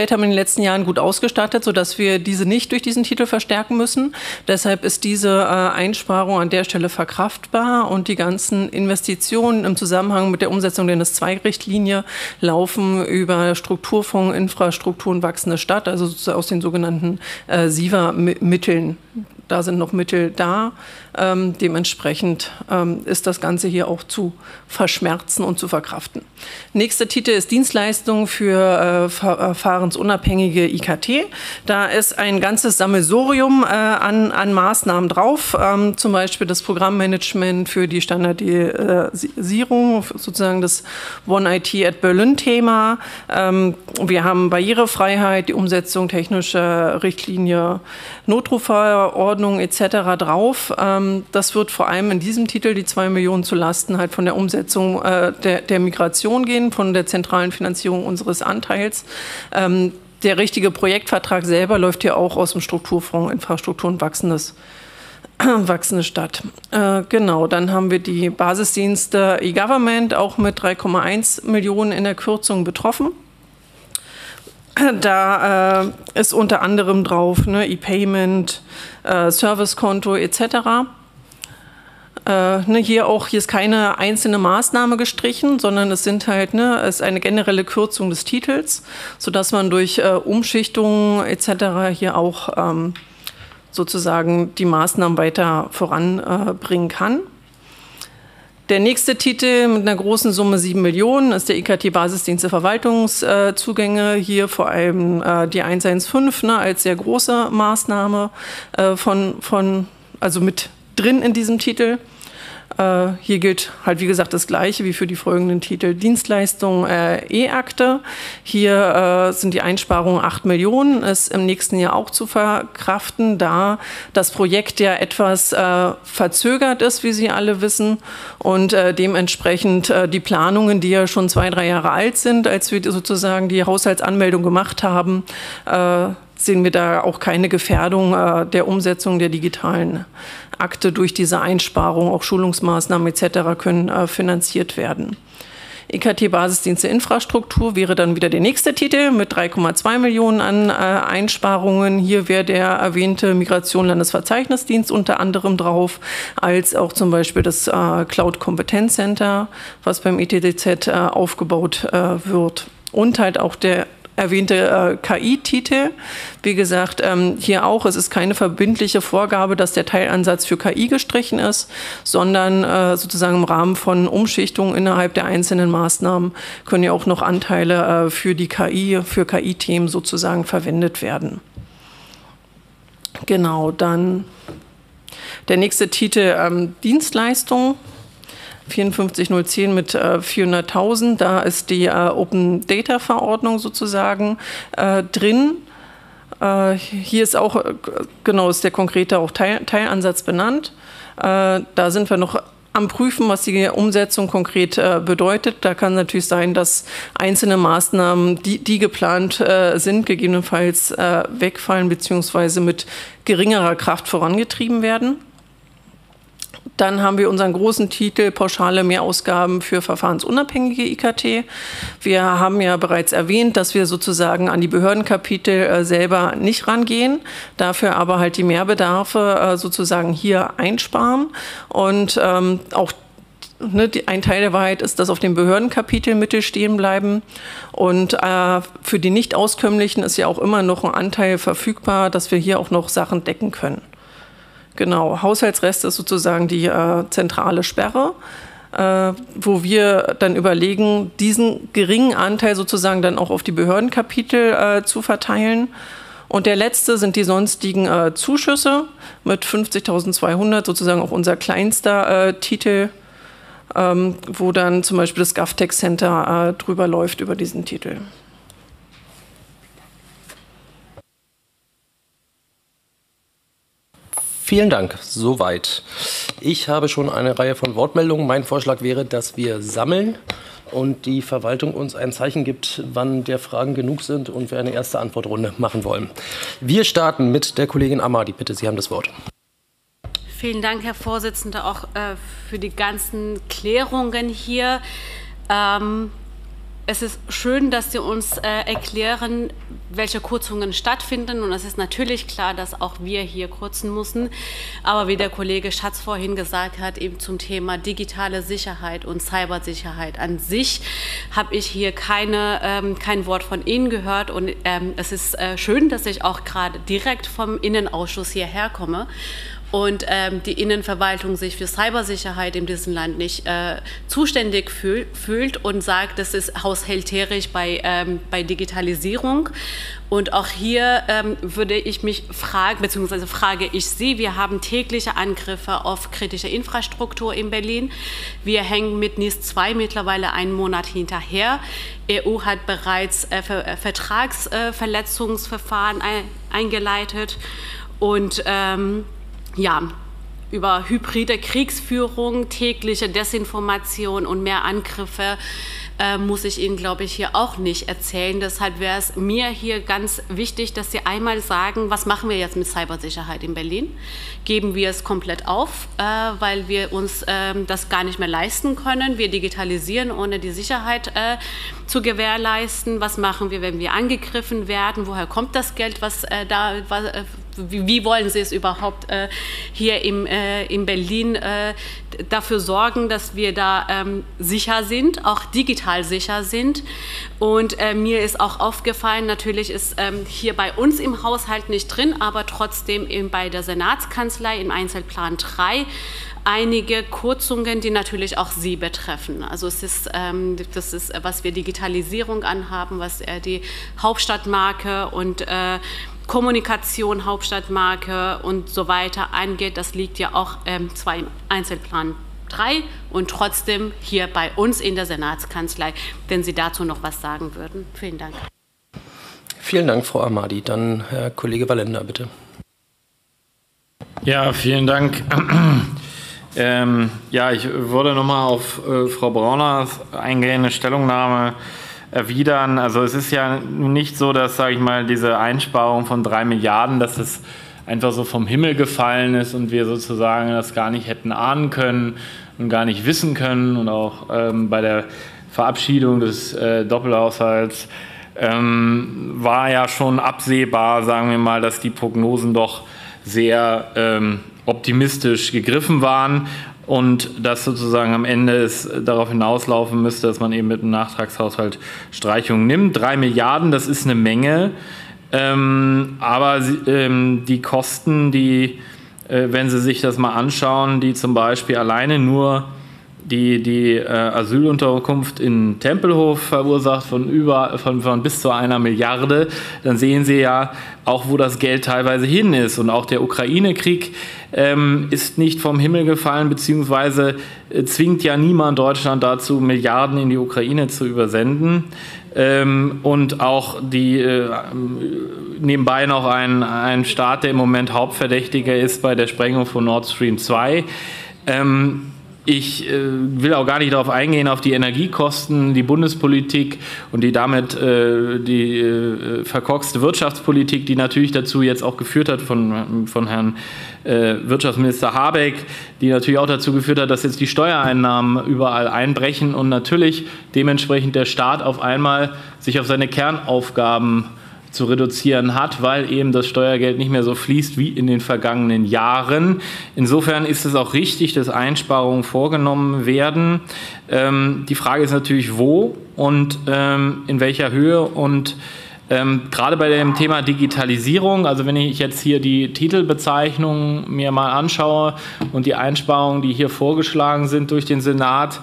Haushalt haben wir in den letzten Jahren gut ausgestattet, sodass wir diese nicht durch diesen Titel verstärken müssen. Deshalb ist diese äh, Einsparung an der Stelle verkraftbar und die ganzen Investitionen im Zusammenhang mit der Umsetzung der N S zwei Richtlinie laufen über Strukturfonds, Infrastruktur und wachsende Stadt, also aus den sogenannten äh, S I V A-Mitteln. Da sind noch Mittel da. Ähm, dementsprechend ähm, ist das Ganze hier auch zu verschmerzen und zu verkraften. Nächster Titel ist Dienstleistung für äh, verfahrensunabhängige I K T. Da ist ein ganzes Sammelsurium äh, an, an Maßnahmen drauf, ähm, zum Beispiel das Programmmanagement für die Standardisierung, sozusagen das One I T at Berlin-Thema. Ähm, wir haben Barrierefreiheit, die Umsetzung technischer Richtlinie, Notrufverordnung et cetera drauf. Ähm, das wird vor allem in diesem Titel die zwei Millionen zu Lasten halt von der Umsetzung äh, der, der Migration gehen, von der zentralen Finanzierung unseres Anteils. Ähm, der richtige Projektvertrag selber läuft hier auch aus dem Strukturfonds Infrastruktur und wachsendes, wachsende Stadt. Äh, genau, dann haben wir die Basisdienste E-Government auch mit drei Komma eins Millionen in der Kürzung betroffen. Da äh, ist unter anderem drauf ne, E-Payment, äh, Servicekonto et cetera. Äh, ne, hier auch hier ist keine einzelne Maßnahme gestrichen, sondern es sind halt ne, es ist eine generelle Kürzung des Titels, sodass man durch äh, Umschichtungen et cetera hier auch ähm, sozusagen die Maßnahmen weiter voranbringen äh, kann. Der nächste Titel mit einer großen Summe sieben Millionen ist der I K T-Basisdienste Verwaltungszugänge. Hier vor allem äh, die eins eins fünf ne, als sehr große Maßnahme äh, von, von, also mit drin in diesem Titel. Äh, hier gilt halt, wie gesagt, das Gleiche wie für die folgenden Titel. Dienstleistung äh, E-Akte. Hier äh, sind die Einsparungen acht Millionen, ist im nächsten Jahr auch zu verkraften, da das Projekt ja etwas äh, verzögert ist, wie Sie alle wissen. Und äh, dementsprechend äh, die Planungen, die ja schon zwei, drei Jahre alt sind, als wir sozusagen die Haushaltsanmeldung gemacht haben, äh, sehen wir da auch keine Gefährdung äh, der Umsetzung der digitalen Akte durch diese Einsparung. Auch Schulungsmaßnahmen et cetera können äh, finanziert werden. I K T-Basisdienste Infrastruktur wäre dann wieder der nächste Titel mit drei Komma zwei Millionen an äh, Einsparungen. Hier wäre der erwähnte Migration Landesverzeichnisdienst unter anderem drauf, als auch zum Beispiel das äh, Cloud Kompetenzcenter, was beim E T D Z äh, aufgebaut äh, wird. Und halt auch der erwähnte äh, K I-Titel. Wie gesagt, ähm, hier auch, es ist keine verbindliche Vorgabe, dass der Teilansatz für K I gestrichen ist, sondern äh, sozusagen im Rahmen von Umschichtungen innerhalb der einzelnen Maßnahmen können ja auch noch Anteile äh, für die K I, für K I-Themen sozusagen verwendet werden. Genau, dann der nächste Titel ähm, Dienstleistung. vierundfünfzig null zehn mit äh, vierhunderttausend, da ist die äh, Open Data Verordnung sozusagen äh, drin. Äh, hier ist auch, äh, genau, ist der konkrete auch Teil, Teilansatz benannt. Äh, da sind wir noch am Prüfen, was die Umsetzung konkret äh, bedeutet. Da kann natürlich sein, dass einzelne Maßnahmen, die, die geplant äh, sind, gegebenenfalls äh, wegfallen bzw. mit geringerer Kraft vorangetrieben werden. Dann haben wir unseren großen Titel pauschale Mehrausgaben für verfahrensunabhängige I K T. Wir haben ja bereits erwähnt, dass wir sozusagen an die Behördenkapitel äh, selber nicht rangehen, dafür aber halt die Mehrbedarfe äh, sozusagen hier einsparen. Und ähm, auch ne, die, ein Teil der Wahrheit ist, dass auf dem Behördenkapitel Mittel stehen bleiben. Und äh, für die Nicht-Auskömmlichen ist ja auch immer noch ein Anteil verfügbar, dass wir hier auch noch Sachen decken können. Genau, Haushaltsrest ist sozusagen die äh, zentrale Sperre, äh, wo wir dann überlegen, diesen geringen Anteil sozusagen dann auch auf die Behördenkapitel äh, zu verteilen. Und der letzte sind die sonstigen äh, Zuschüsse mit fünfzigtausendzweihundert, sozusagen auch unser kleinster äh, Titel, ähm, wo dann zum Beispiel das GovTech Center äh, drüber läuft über diesen Titel. Vielen Dank, soweit. Ich habe schon eine Reihe von Wortmeldungen. Mein Vorschlag wäre, dass wir sammeln und die Verwaltung uns ein Zeichen gibt, wann der Fragen genug sind und wir eine erste Antwortrunde machen wollen. Wir starten mit der Kollegin Amadi. Bitte, Sie haben das Wort. Vielen Dank, Herr Vorsitzender, auch äh, für die ganzen Klärungen hier. Ähm, es ist schön, dass Sie uns äh, erklären, welche Kürzungen stattfinden. Und es ist natürlich klar, dass auch wir hier kürzen müssen. Aber wie der Kollege Schatz vorhin gesagt hat, eben zum Thema digitale Sicherheit und Cybersicherheit an sich, habe ich hier keine, ähm, kein Wort von Ihnen gehört. Und ähm, es ist äh, schön, dass ich auch gerade direkt vom Innenausschuss hierher komme und ähm, die Innenverwaltung sich für Cybersicherheit in diesem Land nicht äh, zuständig fühl, fühlt und sagt, das ist haushälterisch bei, ähm, bei Digitalisierung. Und auch hier ähm, würde ich mich fragen, beziehungsweise frage ich Sie, wir haben tägliche Angriffe auf kritische Infrastruktur in Berlin. Wir hängen mit N I S zwei mittlerweile einen Monat hinterher. E U hat bereits äh, Ver Vertragsverletzungsverfahren ein eingeleitet und ähm, ja, über hybride Kriegsführung, tägliche Desinformation und mehr Angriffe äh, muss ich Ihnen, glaube ich, hier auch nicht erzählen. Deshalb wäre es mir hier ganz wichtig, dass Sie einmal sagen, was machen wir jetzt mit Cybersicherheit in Berlin? Geben wir es komplett auf, äh, weil wir uns äh, das gar nicht mehr leisten können. Wir digitalisieren, ohne die Sicherheit äh, zu gewährleisten. Was machen wir, wenn wir angegriffen werden? Woher kommt das Geld, was äh, da was, äh, Wie, wie wollen Sie es überhaupt äh, hier im, äh, in Berlin äh, dafür sorgen, dass wir da ähm, sicher sind, auch digital sicher sind? Und äh, mir ist auch aufgefallen, natürlich ist ähm, hier bei uns im Haushalt nicht drin, aber trotzdem eben bei der Senatskanzlei im Einzelplan drei einige Kürzungen, die natürlich auch Sie betreffen. Also es ist, ähm, das ist, was wir Digitalisierung anhaben, was äh, die Hauptstadtmarke und äh, Kommunikation, Hauptstadtmarke und so weiter angeht, das liegt ja auch ähm, zwar im Einzelplan drei und trotzdem hier bei uns in der Senatskanzlei, wenn Sie dazu noch was sagen würden. Vielen Dank. Vielen Dank, Frau Ahmadi. Dann Herr Kollege Wallender, bitte. Ja, vielen Dank. ähm, ja, ich würde nochmal auf äh, Frau Brauners eingehende Stellungnahme erwidern. Also es ist ja nicht so, dass, sage ich mal, diese Einsparung von drei Milliarden, dass es einfach so vom Himmel gefallen ist und wir sozusagen das gar nicht hätten ahnen können und gar nicht wissen können. Und auch ähm, bei der Verabschiedung des äh, Doppelhaushalts ähm, war ja schon absehbar, sagen wir mal, dass die Prognosen doch sehr ähm, optimistisch gegriffen waren. Und dass sozusagen am Ende es darauf hinauslaufen müsste, dass man eben mit einem Nachtragshaushalt Streichungen nimmt. Drei Milliarden, das ist eine Menge. Ähm, aber ähm, die Kosten, die, äh, wenn Sie sich das mal anschauen, die zum Beispiel alleine nur die, die äh, Asylunterkunft in Tempelhof verursacht von, über, von, von bis zu einer Milliarde, dann sehen Sie ja auch, wo das Geld teilweise hin ist. Und auch der Ukraine-Krieg ähm, ist nicht vom Himmel gefallen, beziehungsweise äh, zwingt ja niemand Deutschland dazu, Milliarden in die Ukraine zu übersenden. Ähm, und auch die äh, nebenbei noch ein, ein Staat, der im Moment Hauptverdächtiger ist bei der Sprengung von Nord Stream zwei. Ähm, Ich äh, will auch gar nicht darauf eingehen, auf die Energiekosten, die Bundespolitik und die damit äh, die äh, verkorkste Wirtschaftspolitik, die natürlich dazu jetzt auch geführt hat von, von Herrn äh, Wirtschaftsminister Habeck, die natürlich auch dazu geführt hat, dass jetzt die Steuereinnahmen überall einbrechen und natürlich dementsprechend der Staat auf einmal sich auf seine Kernaufgaben zu reduzieren hat, weil eben das Steuergeld nicht mehr so fließt wie in den vergangenen Jahren. Insofern ist es auch richtig, dass Einsparungen vorgenommen werden. Ähm, die Frage ist natürlich, wo und ähm, in welcher Höhe. Und ähm, gerade bei dem Thema Digitalisierung, also wenn ich jetzt hier die Titelbezeichnung mir mal anschaue und die Einsparungen, die hier vorgeschlagen sind durch den Senat,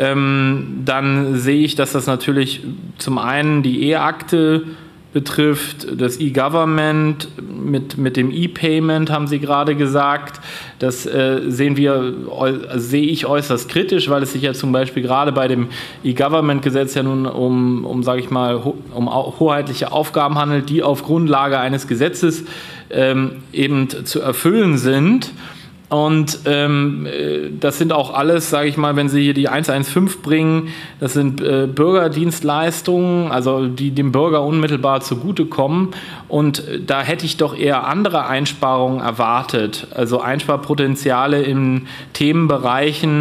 ähm, dann sehe ich, dass das natürlich zum einen die E-Akte betrifft, das E-Government mit, mit dem E-Payment, haben Sie gerade gesagt. Das äh, sehen wir, äh, sehe ich äußerst kritisch, weil es sich ja zum Beispiel gerade bei dem E-Government-Gesetz ja nun um, um sage ich mal, ho um hoheitliche Aufgaben handelt, die auf Grundlage eines Gesetzes ähm, eben zu erfüllen sind. Und ähm, das sind auch alles, sage ich mal, wenn Sie hier die eins eins fünf bringen, das sind äh, Bürgerdienstleistungen, also die dem Bürger unmittelbar zugutekommen. Und da hätte ich doch eher andere Einsparungen erwartet, also Einsparpotenziale in Themenbereichen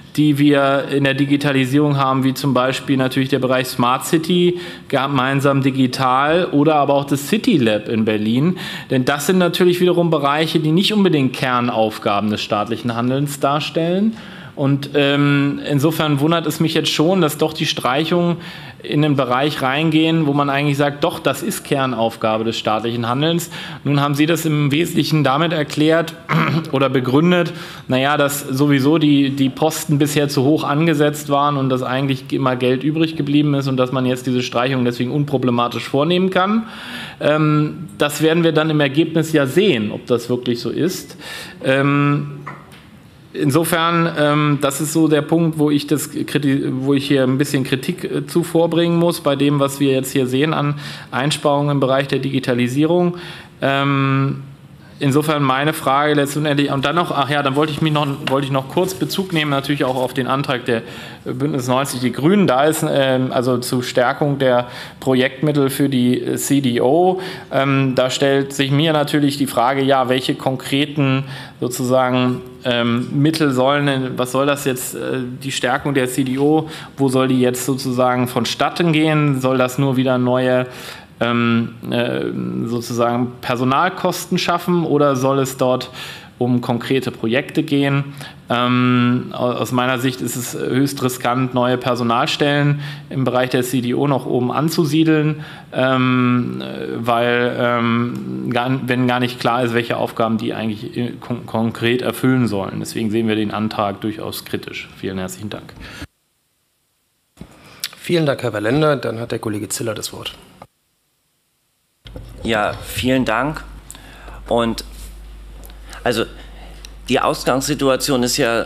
die wir in der Digitalisierung haben, wie zum Beispiel natürlich der Bereich Smart City, gemeinsam digital oder aber auch das City Lab in Berlin. Denn das sind natürlich wiederum Bereiche, die nicht unbedingt Kernaufgaben des staatlichen Handelns darstellen. Und ähm, insofern wundert es mich jetzt schon, dass doch die Streichungen in den Bereich reingehen, wo man eigentlich sagt, doch, das ist Kernaufgabe des staatlichen Handelns. Nun haben Sie das im Wesentlichen damit erklärt oder begründet, naja, dass sowieso die, die Posten bisher zu hoch angesetzt waren und dass eigentlich immer Geld übrig geblieben ist und dass man jetzt diese Streichung deswegen unproblematisch vornehmen kann. Ähm, das werden wir dann im Ergebnis ja sehen, ob das wirklich so ist. Ähm, Insofern, ähm, das ist so der Punkt, wo ich, das, wo ich hier ein bisschen Kritik äh, zu vorbringen muss, bei dem, was wir jetzt hier sehen an Einsparungen im Bereich der Digitalisierung. Ähm, insofern meine Frage letztendlich, und dann noch, ach ja, dann wollte ich mich noch, wollte ich noch kurz Bezug nehmen, natürlich auch auf den Antrag der Bündnis neunzig Die Grünen. Da ist ähm, also zur Stärkung der Projektmittel für die C D O. Ähm, da stellt sich mir natürlich die Frage, ja, welche konkreten sozusagen ähm, Mittel sollen, was soll das jetzt, äh, die Stärkung der C D O, wo soll die jetzt sozusagen vonstatten gehen? Soll das nur wieder neue ähm, äh, sozusagen Personalkosten schaffen oder soll es dort um konkrete Projekte gehen? Ähm, aus meiner Sicht ist es höchst riskant, neue Personalstellen im Bereich der C D O noch oben anzusiedeln, ähm, weil ähm, gar, wenn gar nicht klar ist, welche Aufgaben die eigentlich kon konkret erfüllen sollen. Deswegen sehen wir den Antrag durchaus kritisch. Vielen herzlichen Dank. Vielen Dank, Herr Wallender. Dann hat der Kollege Ziller das Wort. Ja, vielen Dank. Und also die Ausgangssituation ist ja,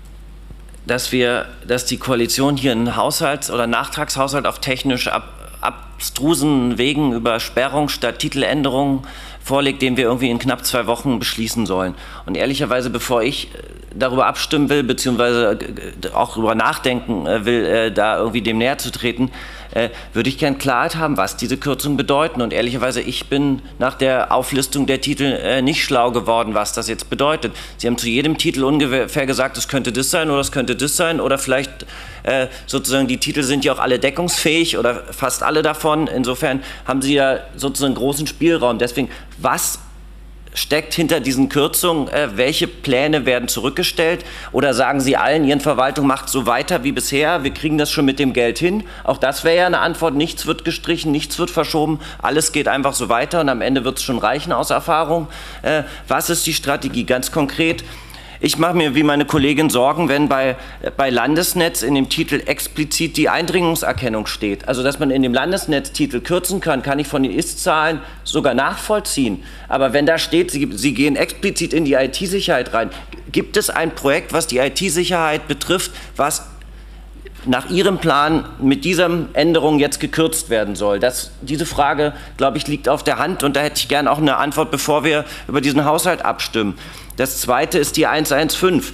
dass wir, dass die Koalition hier einen Haushalts- oder Nachtragshaushalt auf technisch ab, abstrusen Wegen über Sperrung statt Titeländerung vorlegt, den wir irgendwie in knapp zwei Wochen beschließen sollen. Und ehrlicherweise, bevor ich darüber abstimmen will, beziehungsweise auch darüber nachdenken will, da irgendwie dem näher zu treten, würde ich gern Klarheit haben, was diese Kürzungen bedeuten. Und ehrlicherweise, ich bin nach der Auflistung der Titel nicht schlau geworden, was das jetzt bedeutet. Sie haben zu jedem Titel ungefähr gesagt, es könnte das sein oder es könnte das sein oder vielleicht äh, sozusagen die Titel sind ja auch alle deckungsfähig oder fast alle davon. Insofern haben Sie ja sozusagen großen Spielraum. Deswegen, was steckt hinter diesen Kürzungen? Äh, welche Pläne werden zurückgestellt? Oder sagen Sie allen, Ihren Verwaltung macht so weiter wie bisher, wir kriegen das schon mit dem Geld hin? Auch das wäre ja eine Antwort, nichts wird gestrichen, nichts wird verschoben, alles geht einfach so weiter und am Ende wird es schon reichen aus Erfahrung. Äh, was ist die Strategie? Ganz konkret, ich mache mir wie meine Kollegin Sorgen, wenn bei, bei Landesnetz in dem Titel explizit die Eindringungserkennung steht. Also dass man in dem Landesnetztitel kürzen kann, kann ich von den Ist-Zahlen sogar nachvollziehen. Aber wenn da steht, Sie, Sie gehen explizit in die I T-Sicherheit rein, gibt es ein Projekt, was die I T-Sicherheit betrifft, was nach Ihrem Plan mit dieser Änderung jetzt gekürzt werden soll? Das, diese Frage, glaube ich, liegt auf der Hand und da hätte ich gerne auch eine Antwort, bevor wir über diesen Haushalt abstimmen. Das zweite ist die eins eins fünf.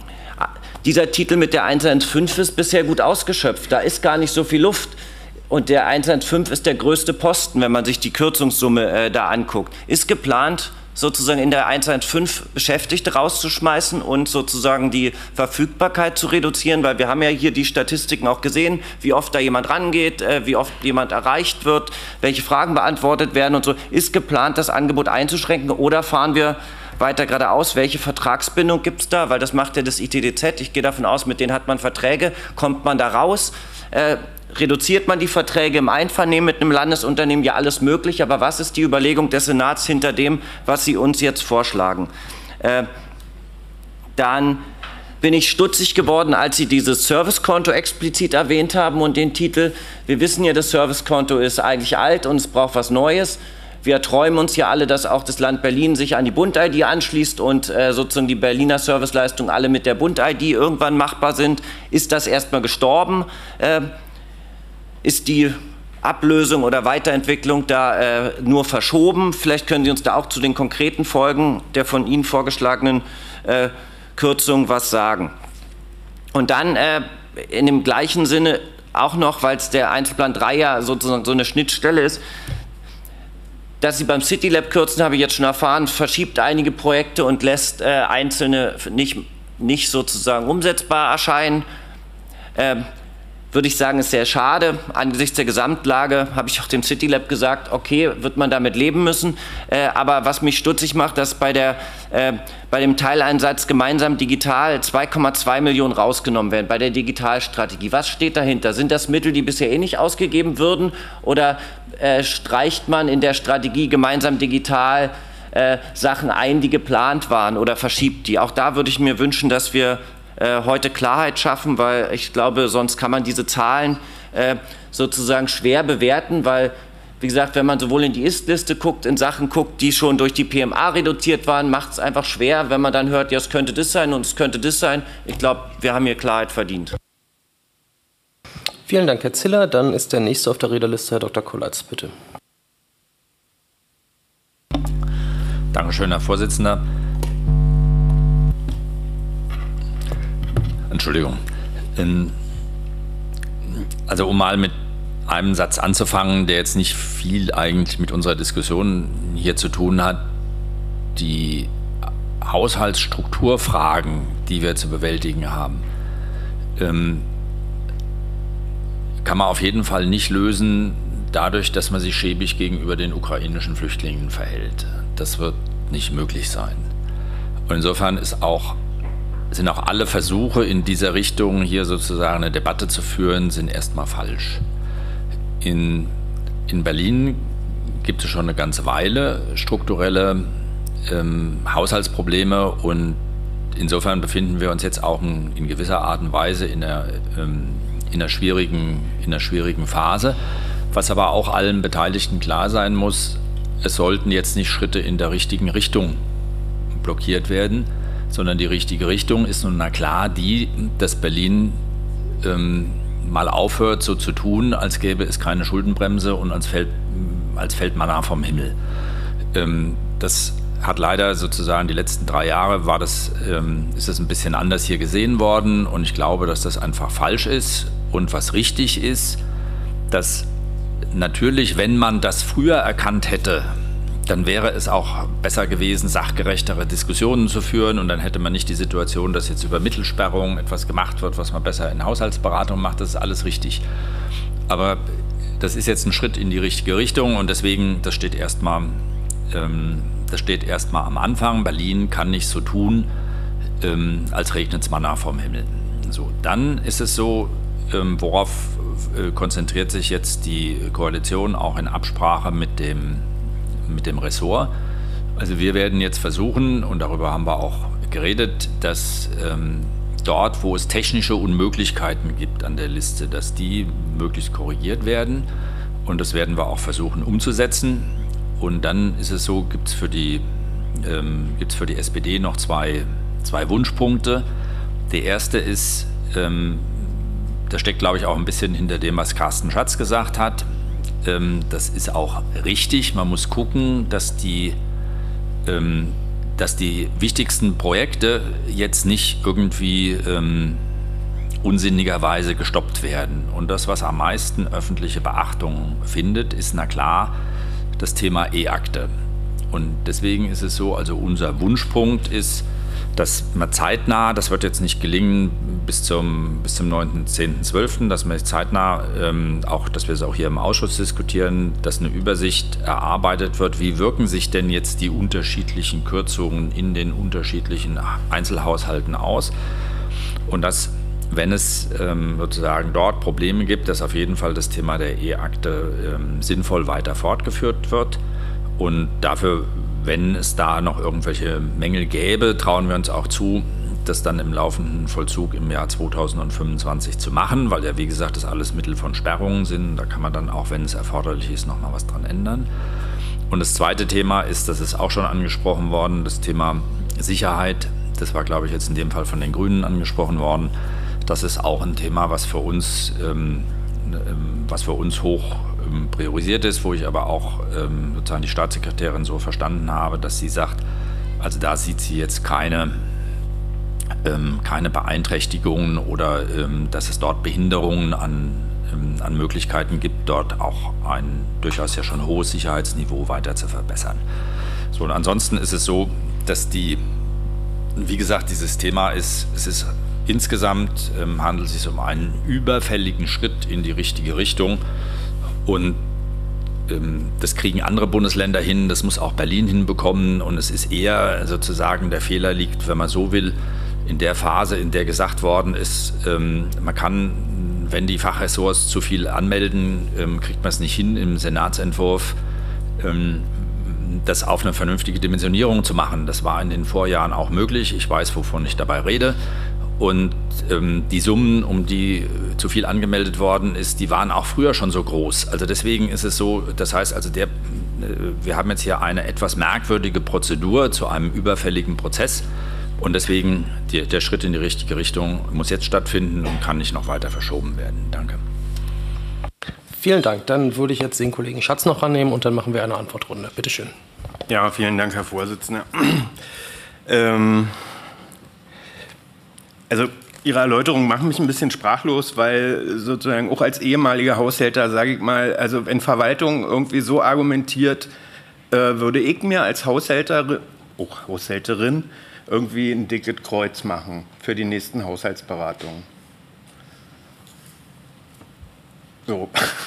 Dieser Titel mit der eins eins fünf ist bisher gut ausgeschöpft. Da ist gar nicht so viel Luft. Und der eins eins fünf ist der größte Posten, wenn man sich die Kürzungssumme äh, da anguckt. Ist geplant, sozusagen in der eins eins fünf Beschäftigte rauszuschmeißen und sozusagen die Verfügbarkeit zu reduzieren, weil wir haben ja hier die Statistiken auch gesehen, wie oft da jemand rangeht, äh, wie oft jemand erreicht wird, welche Fragen beantwortet werden und so. Ist geplant, das Angebot einzuschränken oder fahren wir weiter geradeaus? Welche Vertragsbindung gibt es da? Weil das macht ja das I T D Z. Ich gehe davon aus, mit denen hat man Verträge. Kommt man da raus? Äh, reduziert man die Verträge im Einvernehmen mit einem Landesunternehmen? Ja, alles möglich. Aber was ist die Überlegung des Senats hinter dem, was Sie uns jetzt vorschlagen? Äh, dann bin ich stutzig geworden, als Sie dieses Servicekonto explizit erwähnt haben und den Titel. Wir wissen ja, das Servicekonto ist eigentlich alt und es braucht was Neues. Wir träumen uns ja alle, dass auch das Land Berlin sich an die Bund-I D anschließt und äh, sozusagen die Berliner Serviceleistungen alle mit der Bund-I D irgendwann machbar sind. Ist das erstmal gestorben? Äh, ist die Ablösung oder Weiterentwicklung da äh, nur verschoben? Vielleicht können Sie uns da auch zu den konkreten Folgen der von Ihnen vorgeschlagenen äh, Kürzung was sagen. Und dann äh, in dem gleichen Sinne auch noch, weil es der Einzelplan drei ja sozusagen so eine Schnittstelle ist, dass Sie beim City Lab kürzen, habe ich jetzt schon erfahren, verschiebt einige Projekte und lässt äh, einzelne nicht nicht sozusagen umsetzbar erscheinen. Ähm, würde ich sagen, ist sehr schade. Angesichts der Gesamtlage habe ich auch dem CityLab gesagt, okay, wird man damit leben müssen. Äh, aber was mich stutzig macht, dass bei, der, äh, bei dem Teileinsatz gemeinsam digital zwei Komma zwei Millionen rausgenommen werden, bei der Digitalstrategie. Was steht dahinter? Sind das Mittel, die bisher eh nicht ausgegeben würden? Oder äh, streicht man in der Strategie gemeinsam digital äh, Sachen ein, die geplant waren, oder verschiebt die? Auch da würde ich mir wünschen, dass wir heute Klarheit schaffen, weil ich glaube, sonst kann man diese Zahlen äh, sozusagen schwer bewerten, weil, wie gesagt, wenn man sowohl in die Ist-Liste guckt, in Sachen guckt, die schon durch die P M A reduziert waren, macht es einfach schwer, wenn man dann hört, ja, es könnte das sein und es könnte das sein. Ich glaube, wir haben hier Klarheit verdient. Vielen Dank, Herr Ziller. Dann ist der nächste auf der Rednerliste Herr Doktor Kollatz, bitte. Dankeschön, Herr Vorsitzender. Entschuldigung. Also um mal mit einem Satz anzufangen, der jetzt nicht viel eigentlich mit unserer Diskussion hier zu tun hat. Die Haushaltsstrukturfragen, die wir zu bewältigen haben, kann man auf jeden Fall nicht lösen dadurch, dass man sich schäbig gegenüber den ukrainischen Flüchtlingen verhält. Das wird nicht möglich sein. Und insofern ist auch sind auch alle Versuche in dieser Richtung, hier sozusagen eine Debatte zu führen, sind erstmal falsch. In, in Berlin gibt es schon eine ganze Weile strukturelle ähm, Haushaltsprobleme, und insofern befinden wir uns jetzt auch in, in gewisser Art und Weise in einer, ähm, in, einer schwierigen, in einer schwierigen Phase. Was aber auch allen Beteiligten klar sein muss, es sollten jetzt nicht Schritte in der richtigen Richtung blockiert werden, sondern die richtige Richtung ist nun na klar die, dass Berlin ähm, mal aufhört, so zu tun, als gäbe es keine Schuldenbremse und als fällt, als fällt Manna vom Himmel. Ähm, das hat leider sozusagen die letzten drei Jahre war das, ähm, ist das ein bisschen anders hier gesehen worden, und ich glaube, dass das einfach falsch ist. Und was richtig ist, dass natürlich, wenn man das früher erkannt hätte, dann wäre es auch besser gewesen, sachgerechtere Diskussionen zu führen, und dann hätte man nicht die Situation, dass jetzt über Mittelsperrungen etwas gemacht wird, was man besser in Haushaltsberatung macht. Das ist alles richtig. Aber das ist jetzt ein Schritt in die richtige Richtung, und deswegen, das steht erstmal, ähm, das steht erstmal am Anfang. Berlin kann nicht so tun, ähm, als regnet es Manna vom Himmel. So, dann ist es so, ähm, worauf äh, konzentriert sich jetzt die Koalition auch in Absprache mit dem mit dem Ressort. Also wir werden jetzt versuchen, und darüber haben wir auch geredet, dass ähm, dort, wo es technische Unmöglichkeiten gibt an der Liste, dass die möglichst korrigiert werden, und das werden wir auch versuchen umzusetzen. Und dann ist es so, gibt es für die, ähm, gibt's für die S P D noch zwei, zwei Wunschpunkte. Der erste ist, ähm, da steckt, glaube ich, auch ein bisschen hinter dem, was Carsten Schatz gesagt hat. Das ist auch richtig. Man muss gucken, dass die, ähm, dass die wichtigsten Projekte jetzt nicht irgendwie ähm, unsinnigerweise gestoppt werden. Und das, was am meisten öffentliche Beachtung findet, ist na klar das Thema E-Akte. Und deswegen ist es so, also unser Wunschpunkt ist, dass man zeitnah, das wird jetzt nicht gelingen bis zum, bis zum neunten, zehnten, zwölften, dass man zeitnah, ähm, auch, dass wir es auch hier im Ausschuss diskutieren, dass eine Übersicht erarbeitet wird, wie wirken sich denn jetzt die unterschiedlichen Kürzungen in den unterschiedlichen Einzelhaushalten aus. Und dass, wenn es ähm, sozusagen dort Probleme gibt, dass auf jeden Fall das Thema der E-Akte ähm, sinnvoll weiter fortgeführt wird. Und dafür, wenn es da noch irgendwelche Mängel gäbe, trauen wir uns auch zu, das dann im laufenden Vollzug im Jahr zweitausendfünfundzwanzig zu machen, weil ja, wie gesagt, das alles Mittel von Sperrungen sind. Da kann man dann auch, wenn es erforderlich ist, noch mal was dran ändern. Und das zweite Thema ist, das ist auch schon angesprochen worden, das Thema Sicherheit. Das war, glaube ich, jetzt in dem Fall von den Grünen angesprochen worden. Das ist auch ein Thema, was für uns, ähm, was für uns hoch priorisiert ist, wo ich aber auch ähm, sozusagen die Staatssekretärin so verstanden habe, dass sie sagt, also da sieht sie jetzt keine, ähm, keine Beeinträchtigungen oder ähm, dass es dort Behinderungen an, ähm, an Möglichkeiten gibt, dort auch ein durchaus ja schon hohes Sicherheitsniveau weiter zu verbessern. So, und ansonsten ist es so, dass die wie gesagt, dieses Thema ist, es ist insgesamt ähm, handelt es sich um einen überfälligen Schritt in die richtige Richtung. Und ähm, das kriegen andere Bundesländer hin, das muss auch Berlin hinbekommen. Und es ist eher sozusagen, der Fehler liegt, wenn man so will, in der Phase, in der gesagt worden ist, ähm, man kann, wenn die Fachressorts zu viel anmelden, ähm, kriegt man es nicht hin, im Senatsentwurf ähm, das auf eine vernünftige Dimensionierung zu machen. Das war in den Vorjahren auch möglich. Ich weiß, wovon ich dabei rede. Und ähm, die Summen, um die zu viel angemeldet worden ist, die waren auch früher schon so groß. Also deswegen ist es so, das heißt also, der, wir haben jetzt hier eine etwas merkwürdige Prozedur zu einem überfälligen Prozess. Und deswegen die, der Schritt in die richtige Richtung muss jetzt stattfinden und kann nicht noch weiter verschoben werden. Danke. Vielen Dank. Dann würde ich jetzt den Kollegen Schatz noch rannehmen und dann machen wir eine Antwortrunde. Bitte schön. Ja, vielen Dank, Herr Vorsitzender. ähm, also Ihre Erläuterungen machen mich ein bisschen sprachlos, weil sozusagen auch als ehemaliger Haushälter, sage ich mal, also wenn Verwaltung irgendwie so argumentiert, äh, würde ich mir als Haushälterin, auch Haushälterin, irgendwie ein dickes Kreuz machen für die nächsten Haushaltsberatungen. So.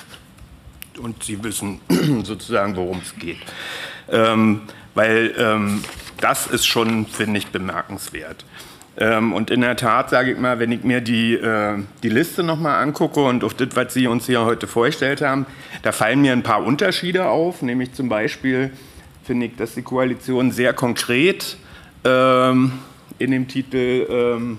Und Sie wissen sozusagen, worum es geht. Ähm, weil ähm, das ist schon, finde ich, bemerkenswert. Ähm, und in der Tat, sage ich mal, wenn ich mir die, äh, die Liste nochmal angucke und auf das, was Sie uns hier heute vorgestellt haben, da fallen mir ein paar Unterschiede auf. Nämlich zum Beispiel finde ich, dass die Koalition sehr konkret ähm, in dem Titel ähm,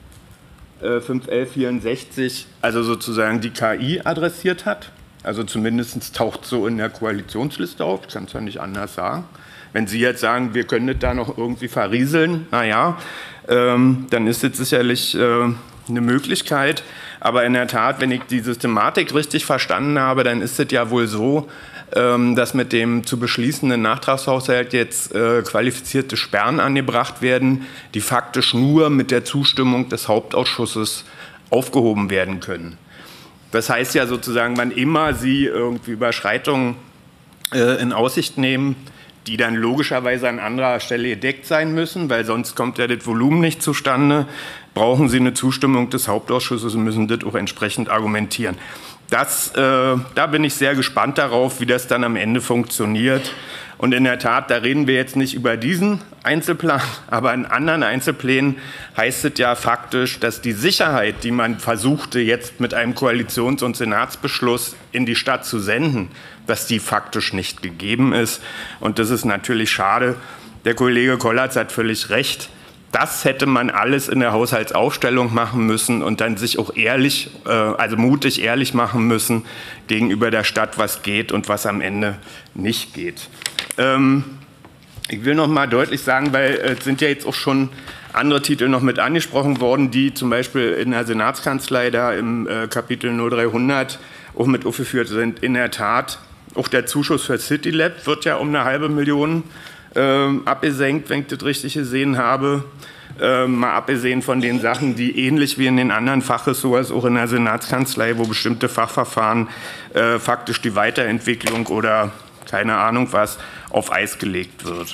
fünf elf vierundsechzig, also sozusagen die K I adressiert hat. Also zumindest taucht so in der Koalitionsliste auf, ich kann es ja nicht anders sagen. Wenn Sie jetzt sagen, wir können das da noch irgendwie verrieseln, naja, ähm, dann ist das sicherlich äh, eine Möglichkeit. Aber in der Tat, wenn ich die Systematik richtig verstanden habe, dann ist es ja wohl so, ähm, dass mit dem zu beschließenden Nachtragshaushalt jetzt äh, qualifizierte Sperren angebracht werden, die faktisch nur mit der Zustimmung des Hauptausschusses aufgehoben werden können. Das heißt ja sozusagen, wann immer Sie irgendwie Überschreitungen äh, in Aussicht nehmen, die dann logischerweise an anderer Stelle gedeckt sein müssen, weil sonst kommt ja das Volumen nicht zustande, brauchen Sie eine Zustimmung des Hauptausschusses und müssen das auch entsprechend argumentieren. Das, äh, da bin ich sehr gespannt darauf, wie das dann am Ende funktioniert. Und in der Tat, da reden wir jetzt nicht über diesen Einzelplan, aber in anderen Einzelplänen heißt es ja faktisch, dass die Sicherheit, die man versuchte jetzt mit einem Koalitions- und Senatsbeschluss in die Stadt zu senden, dass die faktisch nicht gegeben ist. Und das ist natürlich schade. Der Kollege Kollatz hat völlig recht. Das hätte man alles in der Haushaltsaufstellung machen müssen und dann sich auch ehrlich, äh, also mutig ehrlich machen müssen gegenüber der Stadt, was geht und was am Ende nicht geht. Ähm, ich will noch mal deutlich sagen, weil es äh, sind ja jetzt auch schon andere Titel noch mit angesprochen worden, die zum Beispiel in der Senatskanzlei da im äh, Kapitel null dreihundert auch mit aufgeführt sind. In der Tat, auch der Zuschuss für CityLab wird ja um eine halbe Million Ähm, abgesenkt, wenn ich das richtig gesehen habe, ähm, mal abgesehen von den Sachen, die ähnlich wie in den anderen Fachressorts, auch in der Senatskanzlei, wo bestimmte Fachverfahren äh, faktisch die Weiterentwicklung oder keine Ahnung was auf Eis gelegt wird.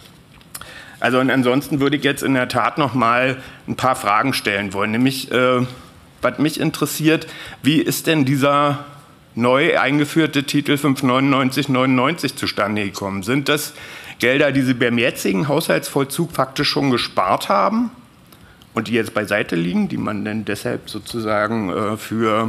Also und ansonsten würde ich jetzt in der Tat noch mal ein paar Fragen stellen wollen, nämlich äh, was mich interessiert, wie ist denn dieser neu eingeführte Titel fünfhundertneunundneunzig neunundneunzig zustande gekommen? Sind das Gelder, die Sie beim jetzigen Haushaltsvollzug faktisch schon gespart haben und die jetzt beiseite liegen, die man dann deshalb sozusagen äh, für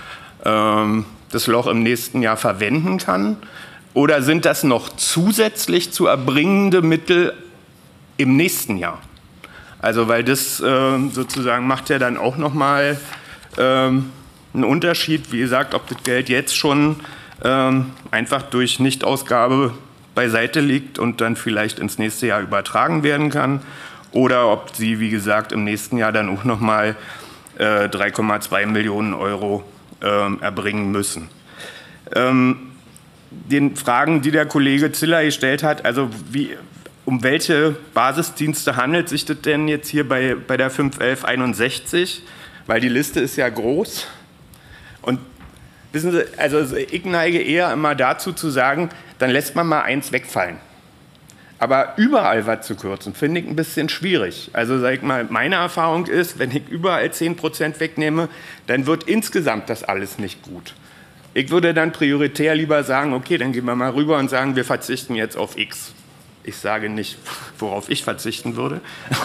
ähm, das Loch im nächsten Jahr verwenden kann? Oder sind das noch zusätzlich zu erbringende Mittel im nächsten Jahr? Also weil das äh, sozusagen macht ja dann auch nochmal ähm, einen Unterschied, wie gesagt, ob das Geld jetzt schon ähm, einfach durch Nichtausgabe beiseite liegt und dann vielleicht ins nächste Jahr übertragen werden kann oder ob Sie, wie gesagt, im nächsten Jahr dann auch nochmal äh, drei Komma zwei Millionen Euro äh, erbringen müssen. Ähm, den Fragen, die der Kollege Ziller gestellt hat, also wie, um welche Basisdienste handelt es sich das denn jetzt hier bei, bei der fünf elf einundsechzig? Weil die Liste ist ja groß und wissen Sie, also ich neige eher immer dazu zu sagen, dann lässt man mal eins wegfallen. Aber überall was zu kürzen, finde ich ein bisschen schwierig. Also sag ich mal, meine Erfahrung ist, wenn ich überall zehn Prozent wegnehme, dann wird insgesamt das alles nicht gut. Ich würde dann prioritär lieber sagen, okay, dann gehen wir mal rüber und sagen, wir verzichten jetzt auf X. Ich sage nicht, worauf ich verzichten würde,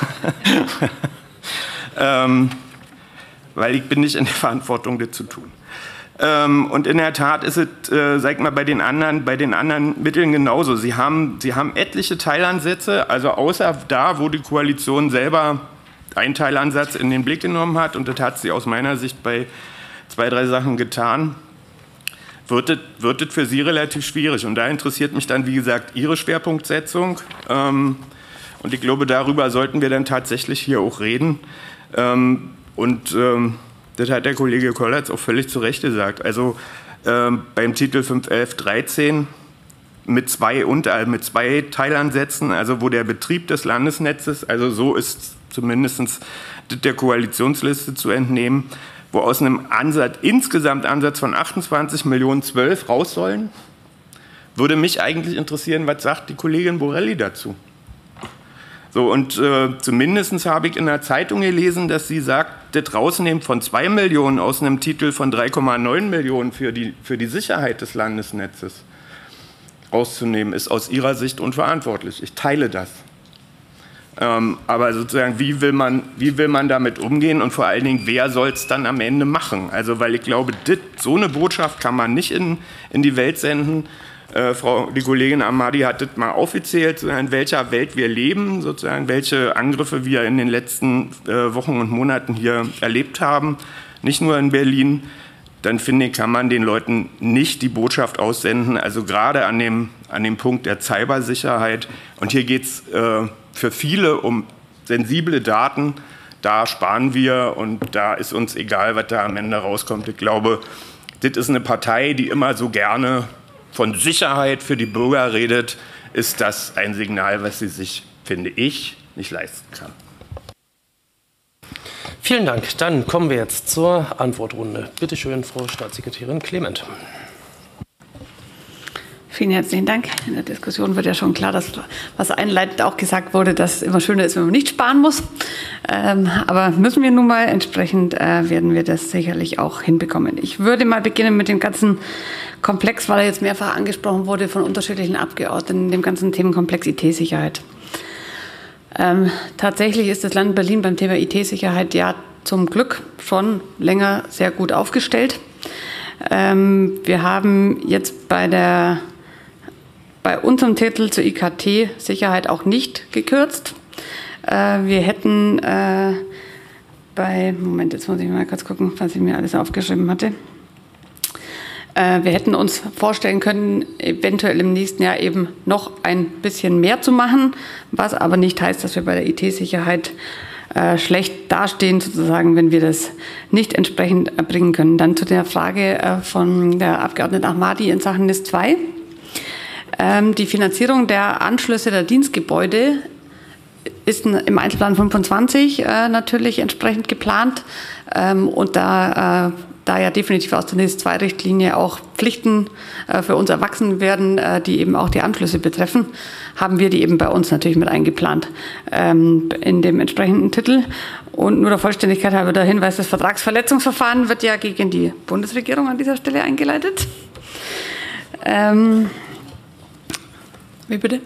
ähm, weil ich bin nicht in der Verantwortung, das zu tun. Ähm, und in der Tat ist es, äh, sag mal, bei den anderen, bei den anderen Mitteln genauso. Sie haben, sie haben etliche Teilansätze, also außer da, wo die Koalition selber einen Teilansatz in den Blick genommen hat, und das hat sie aus meiner Sicht bei zwei, drei Sachen getan, wird es, wird es für Sie relativ schwierig. Und da interessiert mich dann, wie gesagt, Ihre Schwerpunktsetzung. Ähm, und ich glaube, darüber sollten wir dann tatsächlich hier auch reden. Ähm, und ähm, das hat der Kollege Kollatz auch völlig zu Recht gesagt. Also ähm, beim Titel fünf elf dreizehn mit zwei, unter, mit zwei Teilansätzen, also wo der Betrieb des Landesnetzes, also so ist zumindest der Koalitionsliste zu entnehmen, wo aus einem Ansatz, insgesamt Ansatz von achtundzwanzig Millionen zwölf raus sollen, würde mich eigentlich interessieren, was sagt die Kollegin Borelli dazu? So, und äh, zumindest habe ich in der Zeitung gelesen, dass sie sagt, das Rausnehmen von zwei Millionen aus einem Titel von drei Komma neun Millionen für die, für die Sicherheit des Landesnetzes rauszunehmen, ist aus ihrer Sicht unverantwortlich. Ich teile das. Ähm, aber sozusagen, wie will man, wie will man damit umgehen und vor allen Dingen, wer soll es dann am Ende machen? Also, weil ich glaube, dit, so eine Botschaft kann man nicht in, in die Welt senden. Äh, Frau, die Kollegin Ahmadi hat das mal aufgezählt, in welcher Welt wir leben, sozusagen, welche Angriffe wir in den letzten äh, Wochen und Monaten hier erlebt haben, nicht nur in Berlin. Dann finde ich, kann man den Leuten nicht die Botschaft aussenden, also gerade an dem, an dem Punkt der Cybersicherheit. Und hier geht es äh, für viele um sensible Daten, da sparen wir und da ist uns egal, was da am Ende rauskommt. Ich glaube, das ist eine Partei, die immer so gerne von Sicherheit für die Bürger redet, ist das ein Signal, was sie sich, finde ich, nicht leisten kann. Vielen Dank. Dann kommen wir jetzt zur Antwortrunde. Bitte schön, Frau Staatssekretärin Clement. Vielen herzlichen Dank. In der Diskussion wird ja schon klar, dass, was einleitend auch gesagt wurde, dass es immer schöner ist, wenn man nicht sparen muss. Ähm, aber müssen wir nun mal, entsprechend äh, werden wir das sicherlich auch hinbekommen. Ich würde mal beginnen mit dem ganzen Komplex, weil er jetzt mehrfach angesprochen wurde von unterschiedlichen Abgeordneten, dem ganzen Themenkomplex I T-Sicherheit. Ähm, tatsächlich ist das Land Berlin beim Thema I T-Sicherheit ja zum Glück schon länger sehr gut aufgestellt. Ähm, wir haben jetzt bei der bei unserem Titel zur I K T-Sicherheit auch nicht gekürzt. Äh, wir hätten äh, bei, Moment, jetzt muss ich mal kurz gucken, was ich mir alles aufgeschrieben hatte. Äh, wir hätten uns vorstellen können, eventuell im nächsten Jahr eben noch ein bisschen mehr zu machen, was aber nicht heißt, dass wir bei der I T-Sicherheit äh, schlecht dastehen, sozusagen, wenn wir das nicht entsprechend erbringen können. Dann zu der Frage äh, von der Abgeordneten Ahmadi in Sachen NIS zwei. Ähm, die Finanzierung der Anschlüsse der Dienstgebäude ist im Einzelplan fünfundzwanzig äh, natürlich entsprechend geplant. Ähm, und da, äh, da ja definitiv aus der NIS zwei Richtlinie auch Pflichten äh, für uns erwachsen werden, äh, die eben auch die Anschlüsse betreffen, haben wir die eben bei uns natürlich mit eingeplant ähm, in dem entsprechenden Titel. Und nur der Vollständigkeit halber der Hinweis, das Vertragsverletzungsverfahren wird ja gegen die Bundesregierung an dieser Stelle eingeleitet. Ähm, Wie bitte?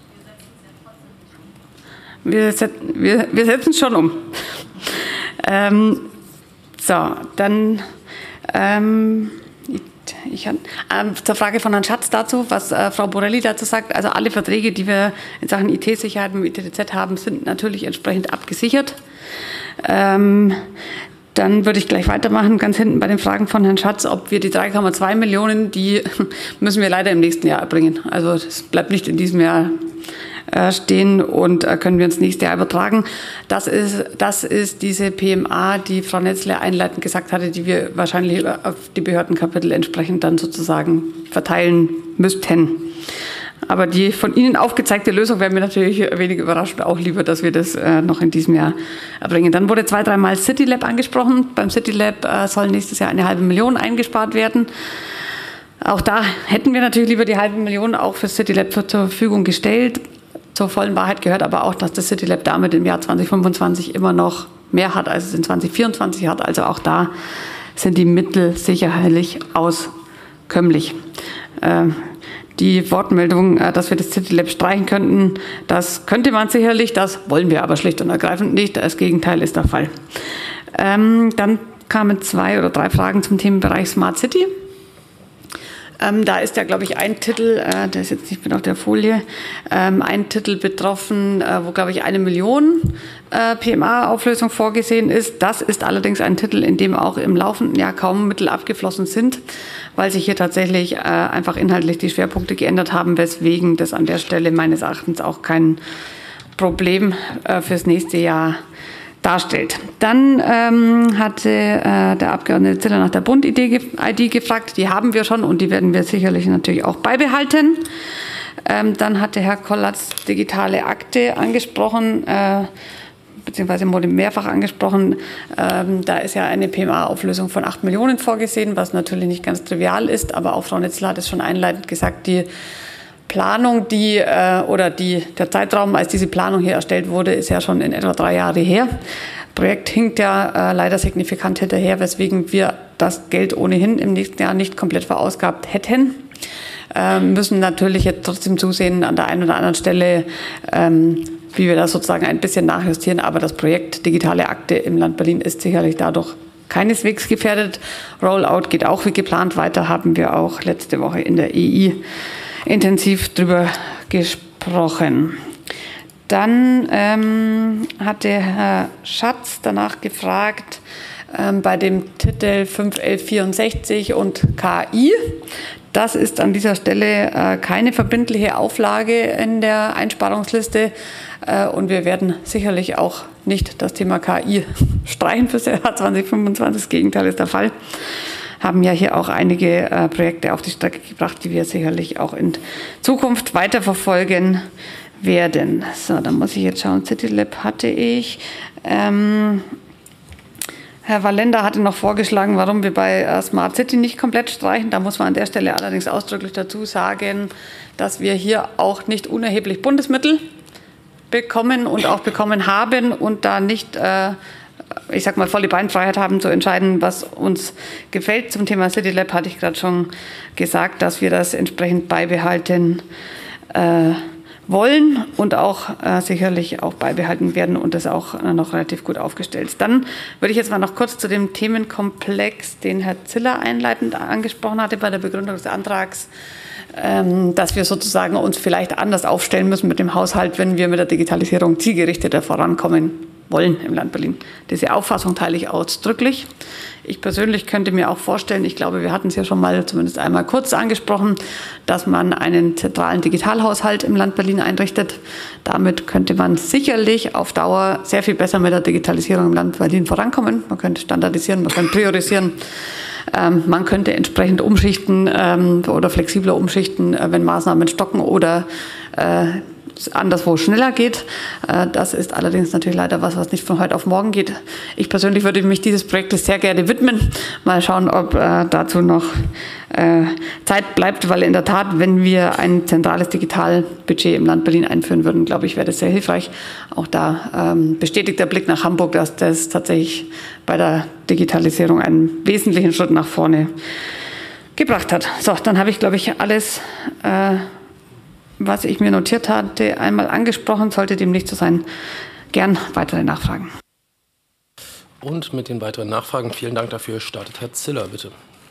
Wir, set, wir, wir setzen es schon um. Ähm, so, dann ähm, ich, ich, äh, zur Frage von Herrn Schatz dazu, was äh, Frau Borelli dazu sagt. Also alle Verträge, die wir in Sachen I T-Sicherheit mit dem I T D Z haben, sind natürlich entsprechend abgesichert. Ähm, Dann würde ich gleich weitermachen, ganz hinten bei den Fragen von Herrn Schatz, ob wir die drei Komma zwei Millionen, die müssen wir leider im nächsten Jahr erbringen. Also das bleibt nicht in diesem Jahr äh, stehen und äh, können wir ins nächste Jahr übertragen. Das ist, das ist diese P M A, die Frau Netzle einleitend gesagt hatte, die wir wahrscheinlich auf die Behördenkapitel entsprechend dann sozusagen verteilen müssten. Aber die von Ihnen aufgezeigte Lösung wäre mir natürlich wenig überraschend auch lieber, dass wir das äh, noch in diesem Jahr erbringen. Dann wurde zwei, dreimal CityLab angesprochen. Beim CityLab äh, soll nächstes Jahr eine halbe Million eingespart werden. Auch da hätten wir natürlich lieber die halbe Million auch für CityLab zur Verfügung gestellt. zur vollen Wahrheit gehört aber auch, dass das CityLab damit im Jahr zweitausendfünfundzwanzig immer noch mehr hat, als es in zweitausendvierundzwanzig hat. Also auch da sind die Mittel sicherlich auskömmlich. Ähm, die Wortmeldung, äh, dass wir das CityLab streichen könnten, das könnte man sicherlich, das wollen wir aber schlicht und ergreifend nicht. Das Gegenteil ist der Fall. Ähm, dann kamen zwei oder drei Fragen zum Themenbereich Smart City. Ähm, da ist ja, glaube ich, ein Titel, äh, der ist jetzt nicht mehr auf der Folie, ähm, ein Titel betroffen, äh, wo, glaube ich, eine Million äh, P M A-Auflösung vorgesehen ist. Das ist allerdings ein Titel, in dem auch im laufenden Jahr kaum Mittel abgeflossen sind, weil sich hier tatsächlich äh, einfach inhaltlich die Schwerpunkte geändert haben, weswegen das an der Stelle meines Erachtens auch kein Problem äh, fürs nächste Jahr darstellt. Dann ähm, hatte äh, der Abgeordnete Ziller nach der Bund-I D gefragt. Die haben wir schon und die werden wir sicherlich natürlich auch beibehalten. Ähm, dann hatte Herr Kollatz digitale Akte angesprochen, äh, beziehungsweise wurde mehrfach angesprochen. Ähm, da ist ja eine P M A-Auflösung von acht Millionen vorgesehen, was natürlich nicht ganz trivial ist, aber auch Frau Nitzler hat es schon einleitend gesagt, die Planung, die äh, oder die, der Zeitraum, als diese Planung hier erstellt wurde, ist ja schon in etwa drei Jahre her. Das Projekt hinkt ja äh, leider signifikant hinterher, weswegen wir das Geld ohnehin im nächsten Jahr nicht komplett verausgabt hätten. Äh, müssen natürlich jetzt trotzdem zusehen an der einen oder anderen Stelle, ähm, wie wir das sozusagen ein bisschen nachjustieren. Aber das Projekt Digitale Akte im Land Berlin ist sicherlich dadurch keineswegs gefährdet. Rollout geht auch wie geplant weiter, haben wir auch letzte Woche in der E I intensiv drüber gesprochen. Dann ähm, hatte Herr Schatz danach gefragt, ähm, bei dem Titel fünf elf vierundsechzig und K I. Das ist an dieser Stelle äh, keine verbindliche Auflage in der Einsparungsliste. Äh, und wir werden sicherlich auch nicht das Thema K I streichen fürs Jahr zweitausendfünfundzwanzig. Das Gegenteil ist der Fall. Haben ja hier auch einige äh, Projekte auf die Strecke gebracht, die wir sicherlich auch in Zukunft weiterverfolgen werden. So, dann muss ich jetzt schauen. CityLab hatte ich. Ähm, Herr Wallender hatte noch vorgeschlagen, warum wir bei äh, Smart City nicht komplett streichen. Da muss man an der Stelle allerdings ausdrücklich dazu sagen, dass wir hier auch nicht unerheblich Bundesmittel bekommen und auch bekommen haben und da nicht äh, ich sag mal, volle Beinfreiheit haben zu entscheiden, was uns gefällt. Zum Thema CityLab hatte ich gerade schon gesagt, dass wir das entsprechend beibehalten äh, wollen und auch äh, sicherlich auch beibehalten werden und das auch äh, noch relativ gut aufgestellt ist. Dann würde ich jetzt mal noch kurz zu dem Themenkomplex, den Herr Ziller einleitend angesprochen hatte bei der Begründung des Antrags, ähm, dass wir sozusagen uns vielleicht anders aufstellen müssen mit dem Haushalt, wenn wir mit der Digitalisierung zielgerichteter vorankommen wollen im Land Berlin. Diese Auffassung teile ich ausdrücklich. Ich persönlich könnte mir auch vorstellen, ich glaube, wir hatten es ja schon mal zumindest einmal kurz angesprochen, dass man einen zentralen Digitalhaushalt im Land Berlin einrichtet. Damit könnte man sicherlich auf Dauer sehr viel besser mit der Digitalisierung im Land Berlin vorankommen. Man könnte standardisieren, man könnte priorisieren. Ähm, man könnte entsprechend umschichten ähm, oder flexibler umschichten, äh, wenn Maßnahmen stocken oder äh, anderswo schneller geht. Das ist allerdings natürlich leider was, was nicht von heute auf morgen geht. Ich persönlich würde mich dieses Projektes sehr gerne widmen. Mal schauen, ob äh, dazu noch äh, Zeit bleibt, weil in der Tat, wenn wir ein zentrales Digitalbudget im Land Berlin einführen würden, glaube ich, wäre das sehr hilfreich. Auch da ähm, bestätigt der Blick nach Hamburg, dass das tatsächlich bei der Digitalisierung einen wesentlichen Schritt nach vorne gebracht hat. So, dann habe ich, glaube ich, alles äh, was ich mir notiert hatte, einmal angesprochen. Sollte dem nicht so sein, gern weitere Nachfragen. Und mit den weiteren Nachfragen, vielen Dank dafür, startet Herr Ziller, bitte.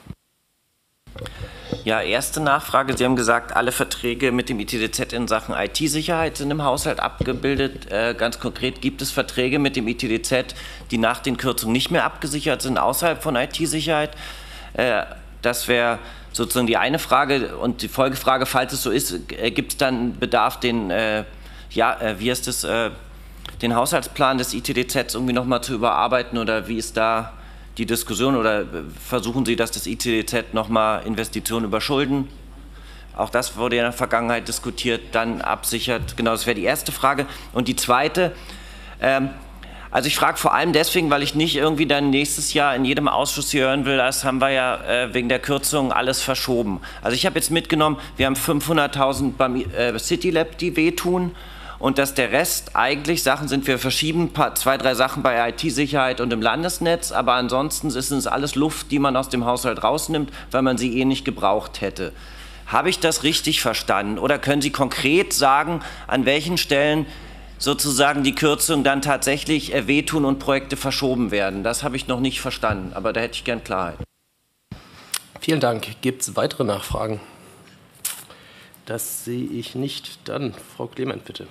Ja, erste Nachfrage. Sie haben gesagt, alle Verträge mit dem I T D Z in Sachen I T-Sicherheit sind im Haushalt abgebildet. Äh, ganz konkret, gibt es Verträge mit dem I T D Z, die nach den Kürzungen nicht mehr abgesichert sind, außerhalb von I T-Sicherheit? Äh, das wäre sozusagen die eine Frage. Und die Folgefrage, falls es so ist, äh, gibt es dann Bedarf, den, äh, ja, äh, wie ist das, äh, den Haushaltsplan des I T D Z irgendwie nochmal zu überarbeiten, oder wie ist da die Diskussion, oder versuchen Sie, dass das I T D Z nochmal Investitionen überschulden? Auch das wurde ja in der Vergangenheit diskutiert, dann absichert. Genau, das wäre die erste Frage. Und die zweite, ähm, also ich frage vor allem deswegen, weil ich nicht irgendwie dann nächstes Jahr in jedem Ausschuss hier hören will, das haben wir ja äh, wegen der Kürzung alles verschoben. Also ich habe jetzt mitgenommen, wir haben fünfhunderttausend beim äh, CityLab, die wehtun, und dass der Rest eigentlich Sachen sind, wir verschieben zwei, drei Sachen bei I T-Sicherheit und im Landesnetz, aber ansonsten ist es alles Luft, die man aus dem Haushalt rausnimmt, weil man sie eh nicht gebraucht hätte. Habe ich das richtig verstanden? Oder können Sie konkret sagen, an welchen Stellen sozusagen die Kürzungen dann tatsächlich wehtun und Projekte verschoben werden? Das habe ich noch nicht verstanden, aber da hätte ich gern Klarheit. Vielen Dank. Gibt es weitere Nachfragen? Das sehe ich nicht. Dann Frau Clement, bitte.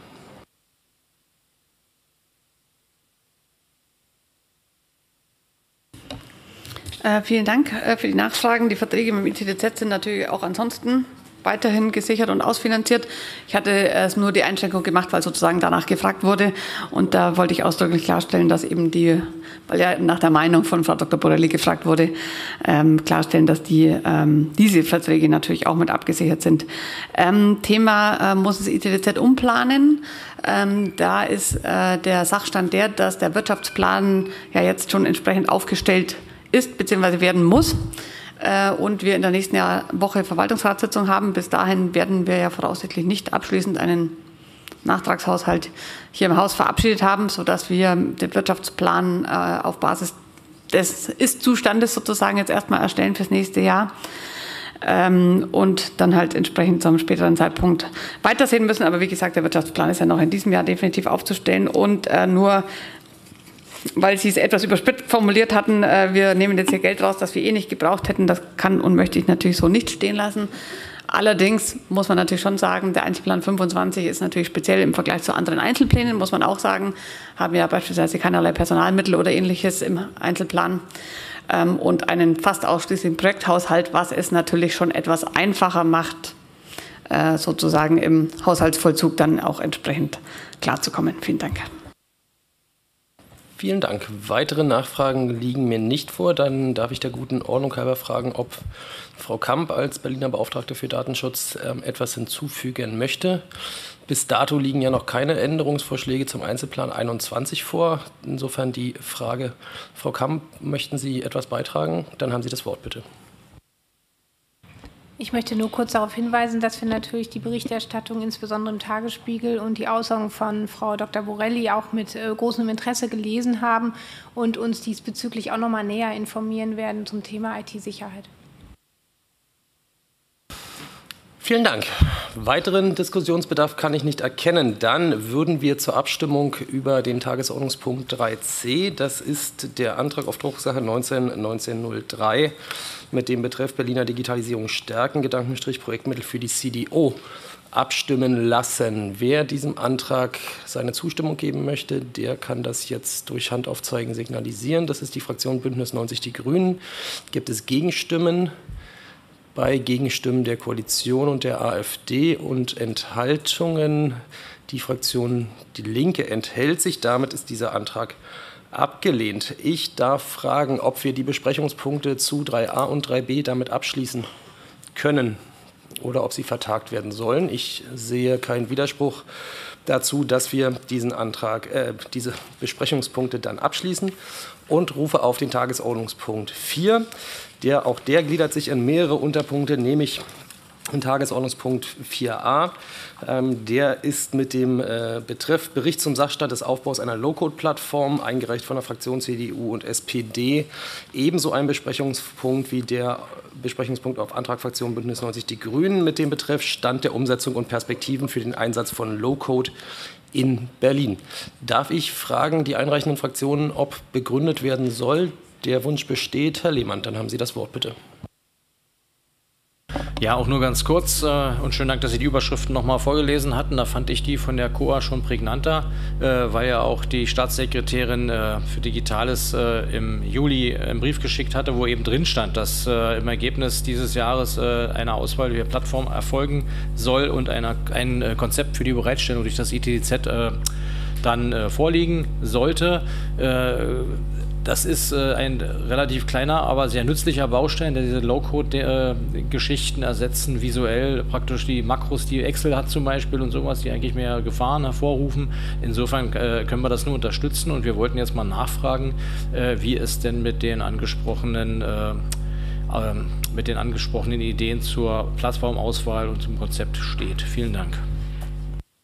Äh, vielen Dank äh, für die Nachfragen. Die Verträge mit dem I T D Z sind natürlich auch ansonsten weiterhin gesichert und ausfinanziert. Ich hatte es nur die Einschränkung gemacht, weil sozusagen danach gefragt wurde. Und da wollte ich ausdrücklich klarstellen, dass eben die, weil ja nach der Meinung von Frau Doktor Borelli gefragt wurde, ähm, klarstellen, dass die, ähm, diese Verträge natürlich auch mit abgesichert sind. Ähm, Thema, äh, muss das I T D Z umplanen? Ähm, da ist äh, der Sachstand der, dass der Wirtschaftsplan ja jetzt schon entsprechend aufgestellt ist bzw. werden muss. Und wir in der nächsten Jahr Woche Verwaltungsratssitzung haben. Bis dahin werden wir ja voraussichtlich nicht abschließend einen Nachtragshaushalt hier im Haus verabschiedet haben, sodass wir den Wirtschaftsplan auf Basis des Ist-Zustandes sozusagen jetzt erstmal erstellen fürs nächste Jahr. Und dann halt entsprechend zu einem späteren Zeitpunkt weitersehen müssen. Aber wie gesagt, der Wirtschaftsplan ist ja noch in diesem Jahr definitiv aufzustellen und nur weil Sie es etwas überspitzt formuliert hatten, äh, wir nehmen jetzt hier Geld raus, das wir eh nicht gebraucht hätten. Das kann und möchte ich natürlich so nicht stehen lassen. Allerdings muss man natürlich schon sagen, der Einzelplan fünfundzwanzig ist natürlich speziell im Vergleich zu anderen Einzelplänen, muss man auch sagen, haben ja beispielsweise keinerlei Personalmittel oder Ähnliches im Einzelplan ähm, und einen fast ausschließlichen Projekthaushalt, was es natürlich schon etwas einfacher macht, äh, sozusagen im Haushaltsvollzug dann auch entsprechend klarzukommen. Vielen Dank. Vielen Dank. Weitere Nachfragen liegen mir nicht vor. Dann darf ich der guten Ordnung halber fragen, ob Frau Kamp als Berliner Beauftragte für Datenschutz ähm, etwas hinzufügen möchte. Bis dato liegen ja noch keine Änderungsvorschläge zum Einzelplan einundzwanzig vor. Insofern die Frage, Frau Kamp, möchten Sie etwas beitragen? Dann haben Sie das Wort, bitte. Ich möchte nur kurz darauf hinweisen, dass wir natürlich die Berichterstattung, insbesondere im Tagesspiegel, und die Aussagen von Frau Doktor Borelli auch mit äh, großem Interesse gelesen haben und uns diesbezüglich auch noch mal näher informieren werden zum Thema I T-Sicherheit. Vielen Dank. Weiteren Diskussionsbedarf kann ich nicht erkennen. Dann würden wir zur Abstimmung über den Tagesordnungspunkt drei c, das ist der Antrag auf Drucksache neunzehn neunzehn null drei mit dem Betreff Berliner Digitalisierung stärken, Gedankenstrich Projektmittel für die C D O, abstimmen lassen. Wer diesem Antrag seine Zustimmung geben möchte, der kann das jetzt durch Handaufzeigen signalisieren. Das ist die Fraktion Bündnis neunzig Die Grünen. Gibt es Gegenstimmen? Bei Gegenstimmen der Koalition und der AfD und Enthaltungen. Die Fraktion Die Linke enthält sich. Damit ist dieser Antrag abgelehnt. Ich darf fragen, ob wir die Besprechungspunkte zu drei a und drei b damit abschließen können oder ob sie vertagt werden sollen. Ich sehe keinen Widerspruch dazu, dass wir diesen Antrag, äh, diese Besprechungspunkte dann abschließen und rufe auf den Tagesordnungspunkt vier. Der, auch der gliedert sich in mehrere Unterpunkte, nämlich in Tagesordnungspunkt vier a. Ähm, der ist mit dem äh, Betreff Bericht zum Sachstand des Aufbaus einer Low-Code-Plattform, eingereicht von der Fraktion C D U und S P D, ebenso ein Besprechungspunkt wie der Besprechungspunkt auf Antrag Fraktion Bündnis neunzig Die Grünen mit dem Betreff Stand der Umsetzung und Perspektiven für den Einsatz von Low-Code in Berlin. Darf ich fragen, die einreichenden Fraktionen, ob begründet werden soll? Der Wunsch besteht. Herr Lehmann, dann haben Sie das Wort, bitte. Ja, auch nur ganz kurz äh, und schönen Dank, dass Sie die Überschriften nochmal vorgelesen hatten. Da fand ich die von der C O A schon prägnanter, äh, weil ja auch die Staatssekretärin äh, für Digitales äh, im Juli einen Brief geschickt hatte, wo eben drin stand, dass äh, im Ergebnis dieses Jahres äh, eine Auswahl der Plattform erfolgen soll und eine, ein äh, Konzept für die Bereitstellung durch das I T D Z äh, dann äh, vorliegen sollte. Äh, Das ist äh, ein relativ kleiner, aber sehr nützlicher Baustein, der diese Low-Code-Geschichten äh, ersetzen, visuell praktisch die Makros, die Excel hat zum Beispiel und sowas, die eigentlich mehr Gefahren hervorrufen. Insofern äh, können wir das nur unterstützen und wir wollten jetzt mal nachfragen, äh, wie es denn mit den angesprochenen, äh, äh, mit den angesprochenen Ideen zur Plattformauswahl und zum Konzept steht. Vielen Dank.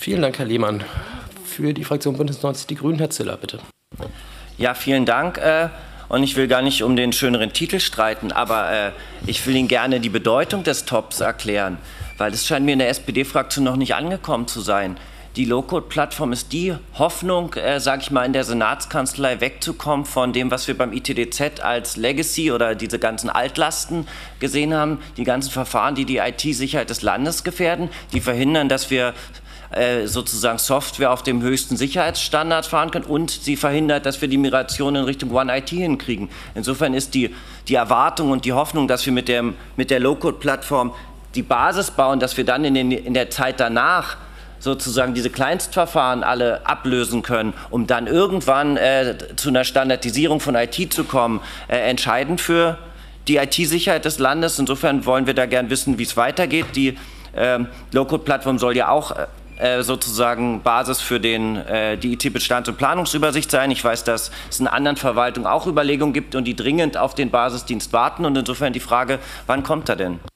Vielen Dank, Herr Lehmann. Für die Fraktion Bündnis neunzig Die Grünen, Herr Ziller, bitte. Ja, vielen Dank. Äh, und ich will gar nicht um den schöneren Titel streiten, aber äh, ich will Ihnen gerne die Bedeutung des Tops erklären, weil das scheint mir in der S P D-Fraktion noch nicht angekommen zu sein. Die Low-Code-Plattform ist die Hoffnung, äh, sage ich mal, in der Senatskanzlei wegzukommen von dem, was wir beim I T D Z als Legacy oder diese ganzen Altlasten gesehen haben, die ganzen Verfahren, die die I T-Sicherheit des Landes gefährden, die verhindern, dass wir sozusagen Software auf dem höchsten Sicherheitsstandard fahren können, und sie verhindert, dass wir die Migration in Richtung One I T hinkriegen. Insofern ist die, die Erwartung und die Hoffnung, dass wir mit, dem, mit der Low-Code-Plattform die Basis bauen, dass wir dann in, den, in der Zeit danach sozusagen diese Kleinstverfahren alle ablösen können, um dann irgendwann äh, zu einer Standardisierung von I T zu kommen, äh, entscheidend für die I T-Sicherheit des Landes. Insofern wollen wir da gern wissen, wie es weitergeht. Die äh, Low-Code-Plattform soll ja auch äh, sozusagen Basis für den, äh, die I T-Bestands- und Planungsübersicht sein. Ich weiß, dass es in anderen Verwaltungen auch Überlegungen gibt und die dringend auf den Basisdienst warten. Und insofern die Frage, wann kommt er denn?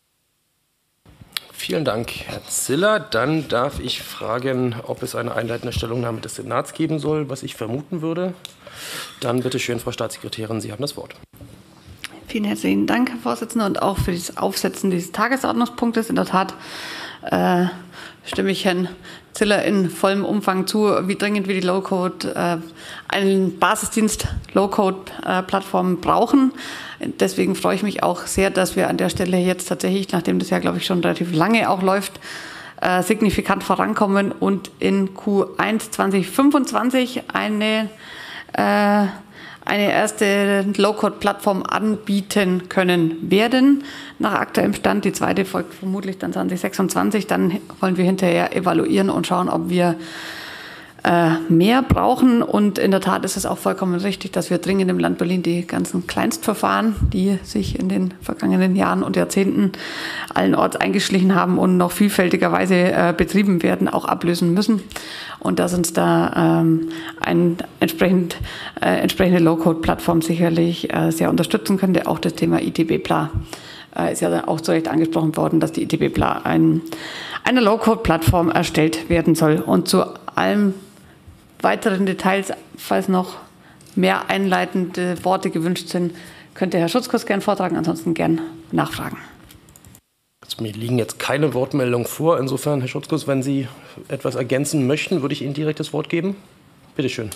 Vielen Dank, Herr Ziller. Dann darf ich fragen, ob es eine einleitende Stellungnahme des Senats geben soll, was ich vermuten würde. Dann bitte schön, Frau Staatssekretärin, Sie haben das Wort. Vielen herzlichen Dank, Herr Vorsitzender, und auch für das Aufsetzen dieses Tagesordnungspunktes. In der Tat äh, stimme ich Herrn Ziller in vollem Umfang zu, wie dringend wir die Low-Code, äh, einen Basisdienst Low-Code-Plattformen äh, brauchen. Deswegen freue ich mich auch sehr, dass wir an der Stelle jetzt tatsächlich, nachdem das ja, glaube ich, schon relativ lange auch läuft, äh, signifikant vorankommen und in Q eins zweitausendfünfundzwanzig eine äh, eine erste Low-Code-Plattform anbieten können werden. Nach aktuellem Stand, die zweite folgt vermutlich dann zwanzig sechsundzwanzig. Dann wollen wir hinterher evaluieren und schauen, ob wir äh, mehr brauchen. Und in der Tat ist es auch vollkommen richtig, dass wir dringend im Land Berlin die ganzen Kleinstverfahren, die sich in den vergangenen Jahren und Jahrzehnten allenorts eingeschlichen haben und noch vielfältigerweise äh, betrieben werden, auch ablösen müssen. Und dass uns da ähm, ein entsprechend, äh, entsprechende Low-Code-Plattform sicherlich äh, sehr unterstützen könnte. Auch das Thema I T B P L A äh, ist ja auch zu Recht angesprochen worden, dass die I T B P L A ein, eine Low-Code-Plattform erstellt werden soll. Und zu allem weiteren Details, falls noch mehr einleitende Worte gewünscht sind, könnte Herr Schutzkurs gern vortragen, ansonsten gern nachfragen. Also mir liegen jetzt keine Wortmeldungen vor. Insofern, Herr Schutzkurs, wenn Sie etwas ergänzen möchten, würde ich Ihnen direkt das Wort geben. Bitte schön.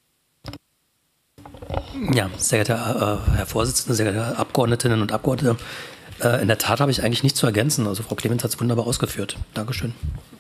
Ja, sehr geehrter äh, Herr Vorsitzender, sehr geehrte Abgeordnetinnen und Abgeordnete. Äh, in der Tat habe ich eigentlich nichts zu ergänzen. Also Frau Clemens hat es wunderbar ausgeführt. Dankeschön.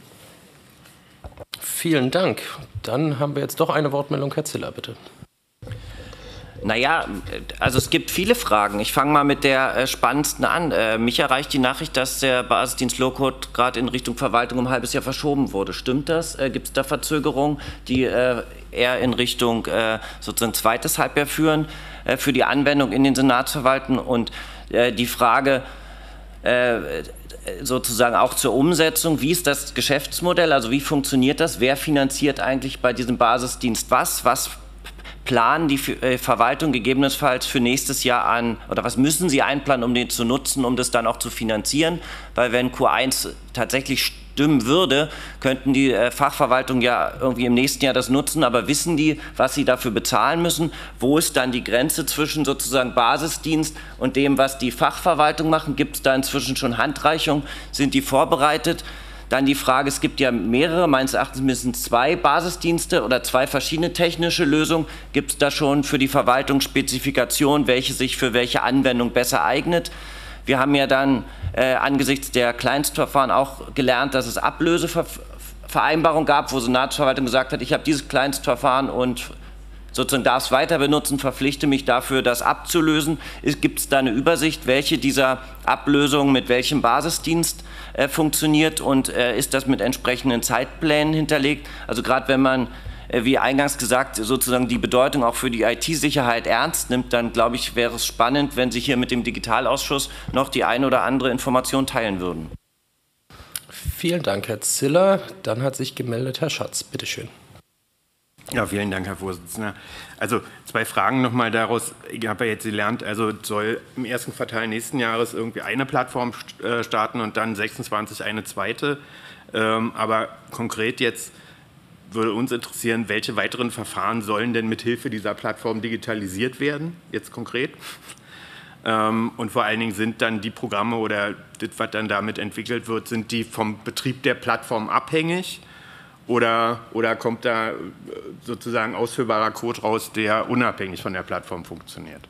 Vielen Dank. Dann haben wir jetzt doch eine Wortmeldung. Herr Ziller, bitte. Naja, also es gibt viele Fragen. Ich fange mal mit der äh, spannendsten an. Äh, mich erreicht die Nachricht, dass der Basisdienst Low-Code gerade in Richtung Verwaltung um ein halbes Jahr verschoben wurde. Stimmt das? Äh, gibt es da Verzögerungen, die äh, eher in Richtung äh, sozusagen zweites Halbjahr führen äh, für die Anwendung in den Senatsverwalten? Und äh, die Frage äh, sozusagen auch zur Umsetzung, wie ist das Geschäftsmodell? Also wie funktioniert das? Wer finanziert eigentlich bei diesem Basisdienst was? Was planen die Verwaltung gegebenenfalls für nächstes Jahr an, oder was müssen sie einplanen, um den zu nutzen, um das dann auch zu finanzieren? Weil wenn Q eins tatsächlich stimmen würde, könnten die Fachverwaltungen ja irgendwie im nächsten Jahr das nutzen, aber wissen die, was sie dafür bezahlen müssen? Wo ist dann die Grenze zwischen sozusagen Basisdienst und dem, was die Fachverwaltung machen? Gibt es da inzwischen schon Handreichungen? Sind die vorbereitet? Dann die Frage, es gibt ja mehrere, meines Erachtens müssen zwei Basisdienste oder zwei verschiedene technische Lösungen. Gibt es da schon für die Verwaltung Spezifikationen, welche sich für welche Anwendung besser eignet? Wir haben ja dann äh, angesichts der Kleinstverfahren auch gelernt, dass es Ablösevereinbarungen gab, wo Senatsverwaltung gesagt hat, ich habe dieses Kleinstverfahren und sozusagen darf es weiter benutzen, verpflichte mich dafür, das abzulösen. Gibt es da eine Übersicht, welche dieser Ablösungen mit welchem Basisdienst äh, funktioniert und äh, ist das mit entsprechenden Zeitplänen hinterlegt? Also gerade wenn man, äh, wie eingangs gesagt, sozusagen die Bedeutung auch für die I T-Sicherheit ernst nimmt, dann glaube ich, wäre es spannend, wenn Sie hier mit dem Digitalausschuss noch die eine oder andere Information teilen würden. Vielen Dank, Herr Ziller. Dann hat sich gemeldet Herr Schatz. Bitte schön. Ja, vielen Dank, Herr Vorsitzender. Also zwei Fragen nochmal daraus. Ich habe ja jetzt gelernt, also soll im ersten Quartal nächsten Jahres irgendwie eine Plattform starten und dann sechsundzwanzig eine zweite. Ähm, aber konkret jetzt würde uns interessieren, welche weiteren Verfahren sollen denn mit Hilfe dieser Plattform digitalisiert werden, jetzt konkret? Ähm, und vor allen Dingen sind dann die Programme oder das, was dann damit entwickelt wird, sind die vom Betrieb der Plattform abhängig? Oder, oder kommt da sozusagen ausführbarer Code raus, der unabhängig von der Plattform funktioniert?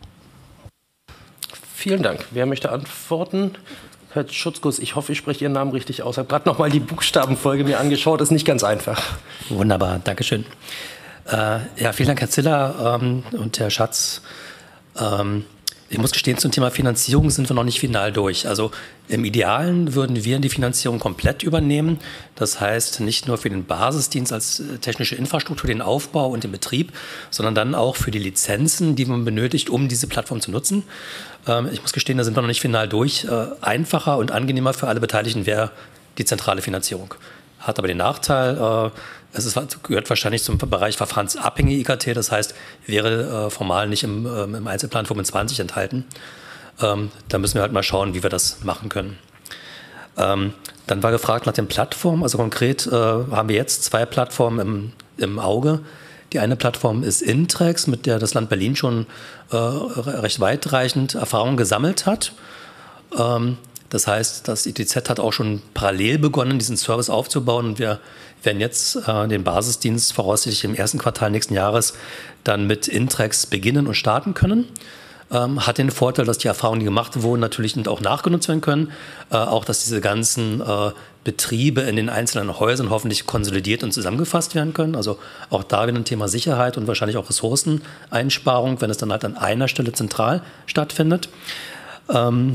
Vielen Dank. Wer möchte antworten? Herr Schutzguss, ich hoffe, ich spreche Ihren Namen richtig aus. Ich habe gerade noch mal die Buchstabenfolge mir angeschaut. Ist nicht ganz einfach. Wunderbar, Dankeschön. Äh, ja, vielen Dank, Herr Ziller ähm, und Herr Schatz. Ähm, Ich muss gestehen, zum Thema Finanzierung sind wir noch nicht final durch. Also im Idealen würden wir die Finanzierung komplett übernehmen. Das heißt, nicht nur für den Basisdienst als technische Infrastruktur, den Aufbau und den Betrieb, sondern dann auch für die Lizenzen, die man benötigt, um diese Plattform zu nutzen. Ähm, ich muss gestehen, da sind wir noch nicht final durch. Äh, einfacher und angenehmer für alle Beteiligten wäre die zentrale Finanzierung. Hat aber den Nachteil, äh, es ist, gehört wahrscheinlich zum Bereich verfahrensabhängige I K T, das heißt, wäre äh, formal nicht im, ähm, im Einzelplan fünfundzwanzig enthalten. Ähm, da müssen wir halt mal schauen, wie wir das machen können. Ähm, dann war gefragt nach den Plattformen. Also konkret äh, haben wir jetzt zwei Plattformen im, im Auge. Die eine Plattform ist Intrex, mit der das Land Berlin schon äh, recht weitreichend Erfahrung gesammelt hat. Ähm, Das heißt, das I T Z hat auch schon parallel begonnen, diesen Service aufzubauen. Und wir werden jetzt äh, den Basisdienst voraussichtlich im ersten Quartal nächsten Jahres dann mit Intrex beginnen und starten können. Ähm, hat den Vorteil, dass die Erfahrungen, die gemacht wurden, natürlich auch nachgenutzt werden können. Äh, auch, dass diese ganzen äh, Betriebe in den einzelnen Häusern hoffentlich konsolidiert und zusammengefasst werden können. Also auch da wieder ein Thema Sicherheit und wahrscheinlich auch Ressourceneinsparung, wenn es dann halt an einer Stelle zentral stattfindet. Ähm,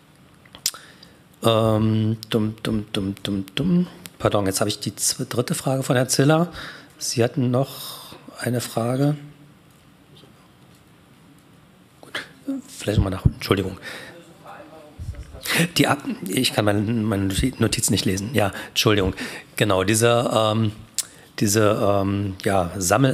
Ähm, dumm, dumm, dumm, dumm, dumm. Pardon, jetzt habe ich die dritte Frage von Herrn Ziller. Sie hatten noch eine Frage. Gut, vielleicht nochmal nach. Entschuldigung. Die Ab ich kann meine, meine Notiz nicht lesen. Ja, Entschuldigung. Genau, diese, ähm, diese ähm, ja,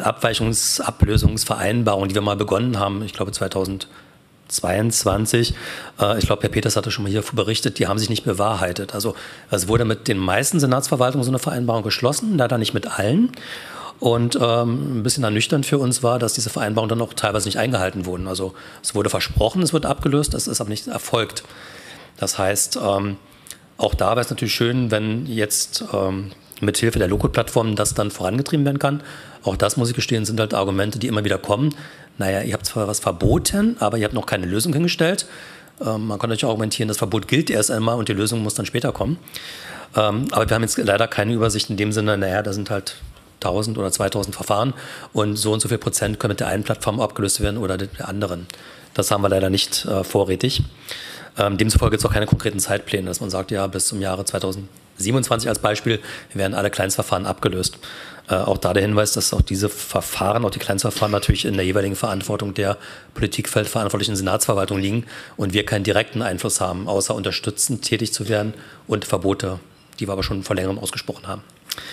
Sammelabweichungsablösungsvereinbarung, die wir mal begonnen haben, ich glaube zweitausendzweiundzwanzig. Äh, ich glaube, Herr Peters hatte schon mal hier berichtet, die haben sich nicht bewahrheitet. Also es wurde mit den meisten Senatsverwaltungen so eine Vereinbarung geschlossen, leider nicht mit allen. Und ähm, ein bisschen ernüchternd für uns war, dass diese Vereinbarungen dann auch teilweise nicht eingehalten wurden. Also es wurde versprochen, es wird abgelöst, es ist aber nicht erfolgt. Das heißt, ähm, auch da wäre es natürlich schön, wenn jetzt ähm, mit Hilfe der Loco-Plattform das dann vorangetrieben werden kann. Auch das, muss ich gestehen, sind halt Argumente, die immer wieder kommen. Naja, ihr habt zwar was verboten, aber ihr habt noch keine Lösung hingestellt. Ähm, man kann natürlich argumentieren, das Verbot gilt erst einmal und die Lösung muss dann später kommen. Ähm, aber wir haben jetzt leider keine Übersicht in dem Sinne, naja, da sind halt tausend oder zweitausend Verfahren und so und so viel Prozent können mit der einen Plattform abgelöst werden oder der anderen. Das haben wir leider nicht äh, vorrätig. Ähm, demzufolge gibt es auch keine konkreten Zeitpläne, dass man sagt, ja, bis zum Jahre zweitausendsiebenundzwanzig als Beispiel werden alle Kleinstverfahren abgelöst. Äh, auch da der Hinweis, dass auch diese Verfahren, auch die Kleinstverfahren natürlich in der jeweiligen Verantwortung der politikfeldverantwortlichen Senatsverwaltung liegen und wir keinen direkten Einfluss haben, außer unterstützend tätig zu werden und Verbote, die wir aber schon vor längerem ausgesprochen haben.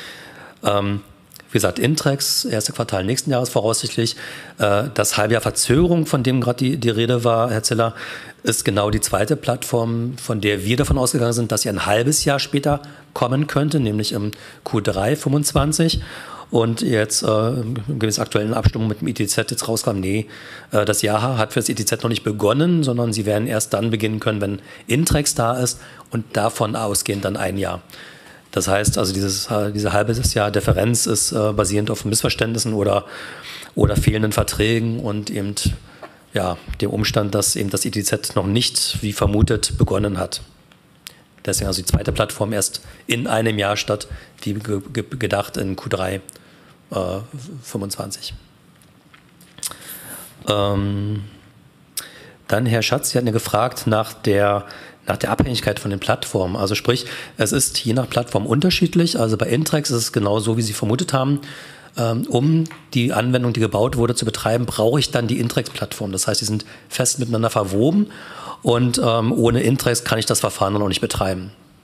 Ähm, Wie gesagt, Intrex, erste Quartal nächsten Jahres voraussichtlich. Das halbe Jahr Verzögerung, von dem gerade die, die Rede war, Herr Ziller, ist genau die zweite Plattform, von der wir davon ausgegangen sind, dass sie ein halbes Jahr später kommen könnte, nämlich im Q drei fünfundzwanzig. Und jetzt äh, gemäß aktuellen Abstimmung mit dem I T Z jetzt rauskam, nee, äh, das Jahr hat für das I T Z noch nicht begonnen, sondern sie werden erst dann beginnen können, wenn Intrex da ist und davon ausgehend dann ein Jahr. Das heißt, also dieses, diese halbe Jahr Differenz ist äh, basierend auf Missverständnissen oder, oder fehlenden Verträgen und eben ja, dem Umstand, dass eben das I T Z noch nicht, wie vermutet, begonnen hat. Deswegen also die zweite Plattform erst in einem Jahr statt, wie ge ge gedacht, in Q drei äh, fünfundzwanzig. Ähm, dann Herr Schatz, Sie hatten ja gefragt nach der nach der Abhängigkeit von den Plattformen. Also sprich, es ist je nach Plattform unterschiedlich. Also bei Intrex ist es genau so, wie Sie vermutet haben. Ähm, um die Anwendung, die gebaut wurde, zu betreiben, brauche ich dann die Intrex-Plattform. Das heißt, die sind fest miteinander verwoben und ähm, ohne Intrex kann ich das Verfahren dann auch nicht betreiben.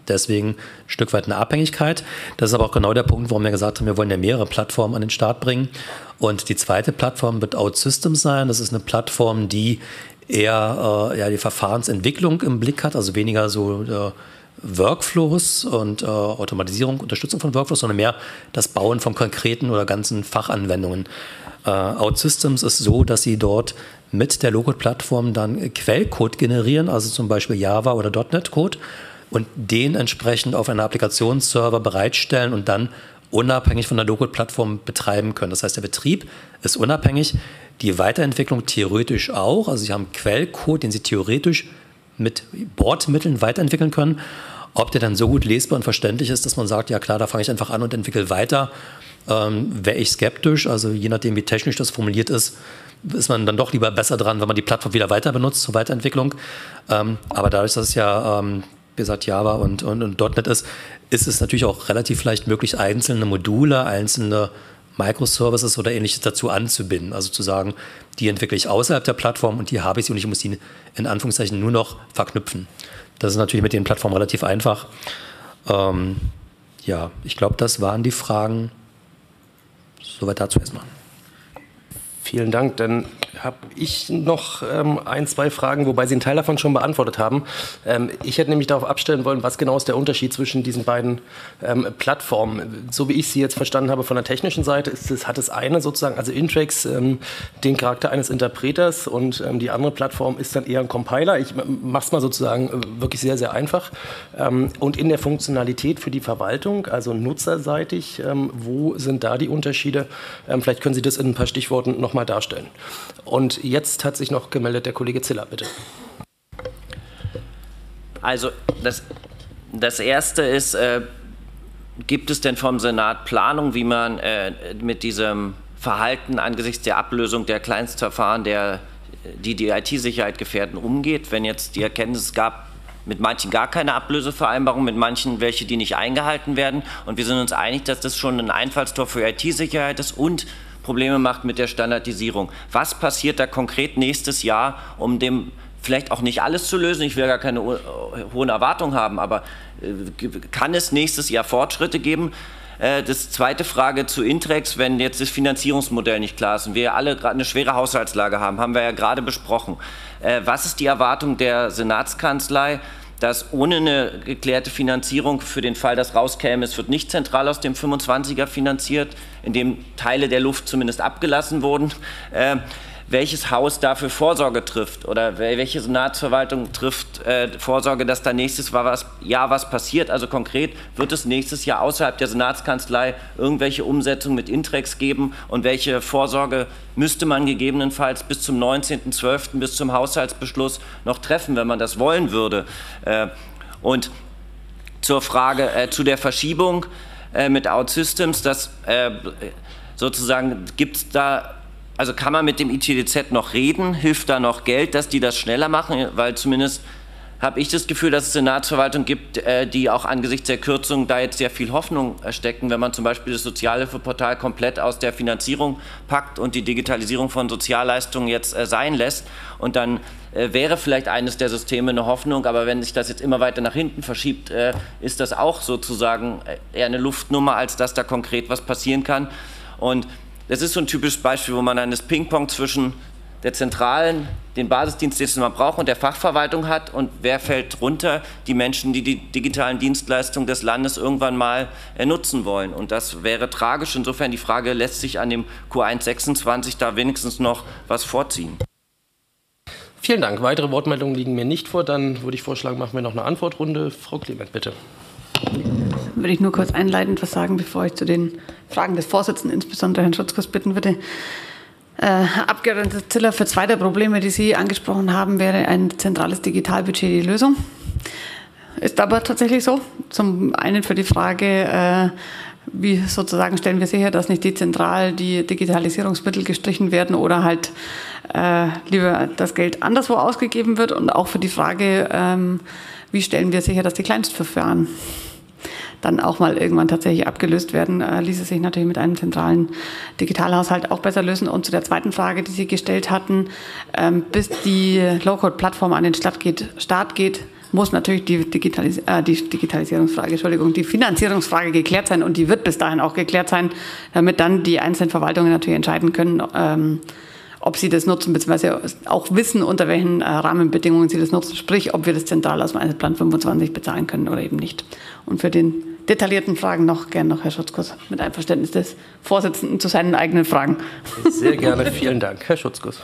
Deswegen ein Stück weit eine Abhängigkeit. Das ist aber auch genau der Punkt, warum wir gesagt haben, wir wollen ja mehrere Plattformen an den Start bringen. Und die zweite Plattform wird OutSystems sein. Das ist eine Plattform, die eher äh, ja, die Verfahrensentwicklung im Blick hat, also weniger so äh, Workflows und äh, Automatisierung, Unterstützung von Workflows, sondern mehr das Bauen von konkreten oder ganzen Fachanwendungen. Äh, OutSystems ist so, dass sie dort mit der Low-Code-Plattform dann Quellcode generieren, also zum Beispiel Java oder .N E T-Code, und den entsprechend auf einen Applikationsserver bereitstellen und dann unabhängig von der Low-Code-Plattform betreiben können. Das heißt, der Betrieb ist unabhängig, die Weiterentwicklung theoretisch auch. Also sie haben Quellcode, den sie theoretisch mit Bordmitteln weiterentwickeln können. Ob der dann so gut lesbar und verständlich ist, dass man sagt, ja klar, da fange ich einfach an und entwickle weiter, ähm, wäre ich skeptisch. Also je nachdem, wie technisch das formuliert ist, ist man dann doch lieber besser dran, wenn man die Plattform wieder weiter benutzt zur Weiterentwicklung. Ähm, aber dadurch, dass es ja, ähm, wie gesagt, Java und, und, und .N E T ist, ist es natürlich auch relativ leicht möglich, einzelne Module, einzelne Microservices oder Ähnliches dazu anzubinden. Also zu sagen, die entwickle ich außerhalb der Plattform und die habe ich und ich muss die in Anführungszeichen nur noch verknüpfen. Das ist natürlich mit den Plattformen relativ einfach. Ähm, ja, ich glaube, das waren die Fragen. Soweit dazu erstmal. Vielen Dank. Dann habe ich noch ähm, ein, zwei Fragen, wobei Sie einen Teil davon schon beantwortet haben. Ähm, ich hätte nämlich darauf abstellen wollen, was genau ist der Unterschied zwischen diesen beiden ähm, Plattformen. So wie ich sie jetzt verstanden habe von der technischen Seite, ist es, hat es eine sozusagen, also Intrix, ähm, den Charakter eines Interpreters und ähm, die andere Plattform ist dann eher ein Compiler. Ich mache es mal sozusagen äh, wirklich sehr, sehr einfach. Ähm, und in der Funktionalität für die Verwaltung, also nutzerseitig, ähm, wo sind da die Unterschiede? Ähm, vielleicht können Sie das in ein paar Stichworten noch mal darstellen. Und jetzt hat sich noch gemeldet der Kollege Ziller, bitte. Also das, das Erste ist, äh, gibt es denn vom Senat Planung, wie man äh, mit diesem Verhalten angesichts der Ablösung der Kleinstverfahren, der, die die I T-Sicherheit gefährden, umgeht? Wenn jetzt die Erkenntnis gab, mit manchen gar keine Ablösevereinbarung, mit manchen welche, die nicht eingehalten werden. Und wir sind uns einig, dass das schon ein Einfallstor für I T-Sicherheit ist und Probleme macht mit der Standardisierung. Was passiert da konkret nächstes Jahr, um dem vielleicht auch nicht alles zu lösen? Ich will gar keine hohen Erwartungen haben, aber äh, kann es nächstes Jahr Fortschritte geben? Äh, das zweite Frage zu Intrex, wenn jetzt das Finanzierungsmodell nicht klar ist und wir alle gerade eine schwere Haushaltslage haben, haben wir ja gerade besprochen. Äh, was ist die Erwartung der Senatskanzlei, dass ohne eine geklärte Finanzierung für den Fall, dass rauskäme, es wird nicht zentral aus dem fünfundzwanziger finanziert, in dem Teile der Luft zumindest abgelassen wurden, äh, welches Haus dafür Vorsorge trifft oder welche Senatsverwaltung trifft äh, Vorsorge, dass da nächstes was, Jahr was passiert. Also konkret, wird es nächstes Jahr außerhalb der Senatskanzlei irgendwelche Umsetzungen mit Intrex geben und welche Vorsorge müsste man gegebenenfalls bis zum neunzehnten zwölften bis zum Haushaltsbeschluss noch treffen, wenn man das wollen würde. Äh, und zur Frage äh, zu der Verschiebung äh, mit OutSystems, das äh, sozusagen gibt es da. Also kann man mit dem I T D Z noch reden? Hilft da noch Geld, dass die das schneller machen? Weil zumindest habe ich das Gefühl, dass es Senatsverwaltung gibt, die auch angesichts der Kürzung da jetzt sehr viel Hoffnung stecken, wenn man zum Beispiel das Sozialhilfeportal komplett aus der Finanzierung packt und die Digitalisierung von Sozialleistungen jetzt sein lässt. Und dann wäre vielleicht eines der Systeme eine Hoffnung, aber wenn sich das jetzt immer weiter nach hinten verschiebt, ist das auch sozusagen eher eine Luftnummer, als dass da konkret was passieren kann. Und das ist so ein typisches Beispiel, wo man dann das Ping-Pong zwischen der zentralen, den Basisdienst, den man braucht, und der Fachverwaltung hat. Und wer fällt runter? Die Menschen, die die digitalen Dienstleistungen des Landes irgendwann mal nutzen wollen. Und das wäre tragisch. Insofern die Frage, lässt sich an dem Q eins sechsundzwanzig da wenigstens noch was vorziehen? Vielen Dank. Weitere Wortmeldungen liegen mir nicht vor. Dann würde ich vorschlagen, machen wir noch eine Antwortrunde. Frau Clement, bitte. Würde ich nur kurz einleitend was sagen, bevor ich zu den Fragen des Vorsitzenden, insbesondere Herrn Schutzkurs, bitten würde. Äh, Herr Abgeordneter Ziller, für zwei der Probleme, die Sie angesprochen haben, wäre ein zentrales Digitalbudget die Lösung. Ist aber tatsächlich so. Zum einen für die Frage, äh, wie sozusagen stellen wir sicher, dass nicht dezentral die Digitalisierungsmittel gestrichen werden oder halt äh, lieber das Geld anderswo ausgegeben wird, und auch für die Frage, ähm, wie stellen wir sicher, dass die Kleinstverfahren dann auch mal irgendwann tatsächlich abgelöst werden, äh, ließe sich natürlich mit einem zentralen Digitalhaushalt auch besser lösen. Und zu der zweiten Frage, die Sie gestellt hatten, ähm, bis die Low-Code-Plattform an den Start geht, Start geht, muss natürlich die, Digitalis äh, die Digitalisierungsfrage, Entschuldigung, die Finanzierungsfrage geklärt sein und die wird bis dahin auch geklärt sein, damit dann die einzelnen Verwaltungen natürlich entscheiden können, ähm, ob sie das nutzen, beziehungsweise auch wissen, unter welchen äh, Rahmenbedingungen sie das nutzen, sprich, ob wir das zentral aus dem Einzelplan fünfundzwanzig bezahlen können oder eben nicht. Und für den detaillierten Fragen noch gern noch Herr Schutzkus mit Einverständnis des Vorsitzenden zu seinen eigenen Fragen. Sehr gerne, vielen Dank, Herr Schutzkus.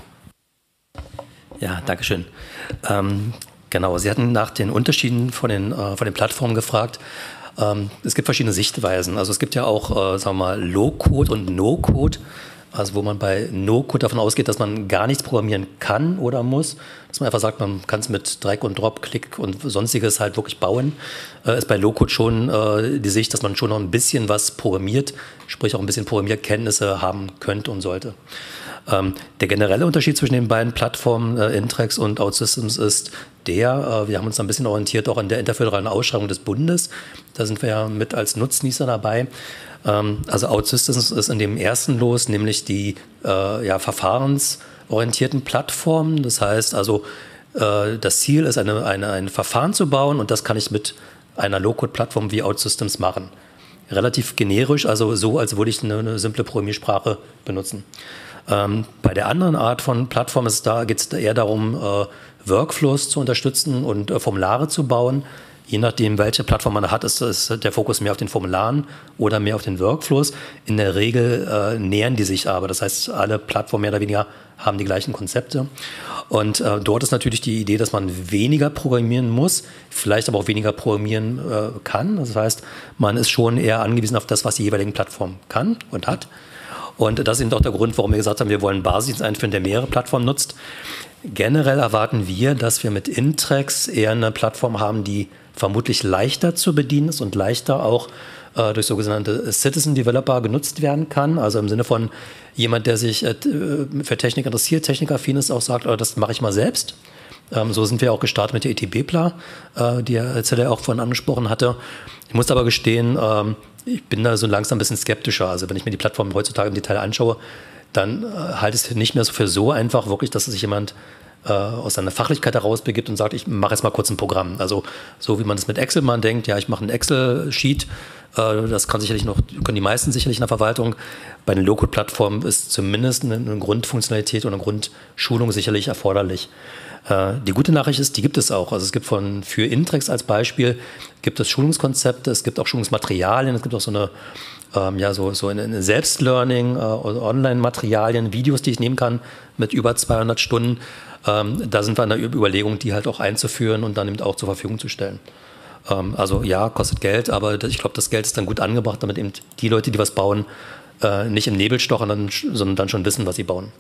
Ja, danke schön. Ähm, genau, Sie hatten nach den Unterschieden von den, äh, von den Plattformen gefragt. Ähm, es gibt verschiedene Sichtweisen. Also es gibt ja auch, äh, sagen wir mal, Low-Code und No-Code. Also wo man bei No-Code davon ausgeht, dass man gar nichts programmieren kann oder muss. Dass man einfach sagt, man kann es mit Drag und Drop, Klick und sonstiges halt wirklich bauen. Äh, ist bei Low-Code schon äh, die Sicht, dass man schon noch ein bisschen was programmiert, sprich auch ein bisschen Programmierkenntnisse haben könnte und sollte. Ähm, der generelle Unterschied zwischen den beiden Plattformen, äh, Intrex und OutSystems, ist der, äh, wir haben uns ein bisschen orientiert auch an der interföderalen Ausschreibung des Bundes. Da sind wir ja mit als Nutznießer dabei. Ähm, also OutSystems ist in dem ersten los, nämlich die äh, ja, verfahrensorientierten Plattformen. Das heißt also, äh, das Ziel ist, eine, eine, ein Verfahren zu bauen und das kann ich mit einer Low-Code-Plattform wie OutSystems machen. Relativ generisch, also so, als würde ich eine, eine simple Programmiersprache benutzen. Ähm, bei der anderen Art von Plattform ist da, geht es eher darum, äh, Workflows zu unterstützen und äh, Formulare zu bauen. Je nachdem, welche Plattform man hat, ist, ist der Fokus mehr auf den Formularen oder mehr auf den Workflows. In der Regel äh, nähern die sich aber. Das heißt, alle Plattformen mehr oder weniger haben die gleichen Konzepte. Und äh, dort ist natürlich die Idee, dass man weniger programmieren muss, vielleicht aber auch weniger programmieren äh, kann. Das heißt, man ist schon eher angewiesen auf das, was die jeweiligen Plattformen kann und hat. Und das ist eben auch der Grund, warum wir gesagt haben, wir wollen einen Basisdienst einführen, der mehrere Plattformen nutzt. Generell erwarten wir, dass wir mit Intrex eher eine Plattform haben, die vermutlich leichter zu bedienen ist und leichter auch äh, durch sogenannte Citizen Developer genutzt werden kann. Also im Sinne von jemand, der sich äh, für Technik interessiert, technikaffin ist, auch sagt, oh, das mache ich mal selbst. Ähm, so sind wir auch gestartet mit der E T B P L A, äh, die Herr Zeller auch vorhin angesprochen hatte. Ich muss aber gestehen, ähm, ich bin da so langsam ein bisschen skeptischer. Also wenn ich mir die Plattform heutzutage im Detail anschaue, dann äh, halte ich es nicht mehr so für so einfach, wirklich, dass sich jemand äh, aus seiner Fachlichkeit heraus begibt und sagt, ich mache jetzt mal kurz ein Programm. Also so wie man das mit Excel mal denkt, ja, ich mache einen Excel-Sheet, äh, das kann sicherlich noch, können die meisten sicherlich in der Verwaltung. Bei den Low-Code-Plattformen ist zumindest eine, eine Grundfunktionalität und eine Grundschulung sicherlich erforderlich. Äh, die gute Nachricht ist, die gibt es auch. Also es gibt von, für Intrex als Beispiel, gibt es Schulungskonzepte, es gibt auch Schulungsmaterialien, es gibt auch so eine Ähm, ja, so, so eine Selbstlearning, äh, Online-Materialien, Videos, die ich nehmen kann mit über zweihundert Stunden. Ähm, da sind wir an der Überlegung, die halt auch einzuführen und dann eben auch zur Verfügung zu stellen. Ähm, also ja, kostet Geld, aber ich glaube, das Geld ist dann gut angebracht, damit eben die Leute, die was bauen, äh, nicht im Nebel stochern, sondern dann schon wissen, was sie bauen.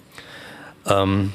Ähm,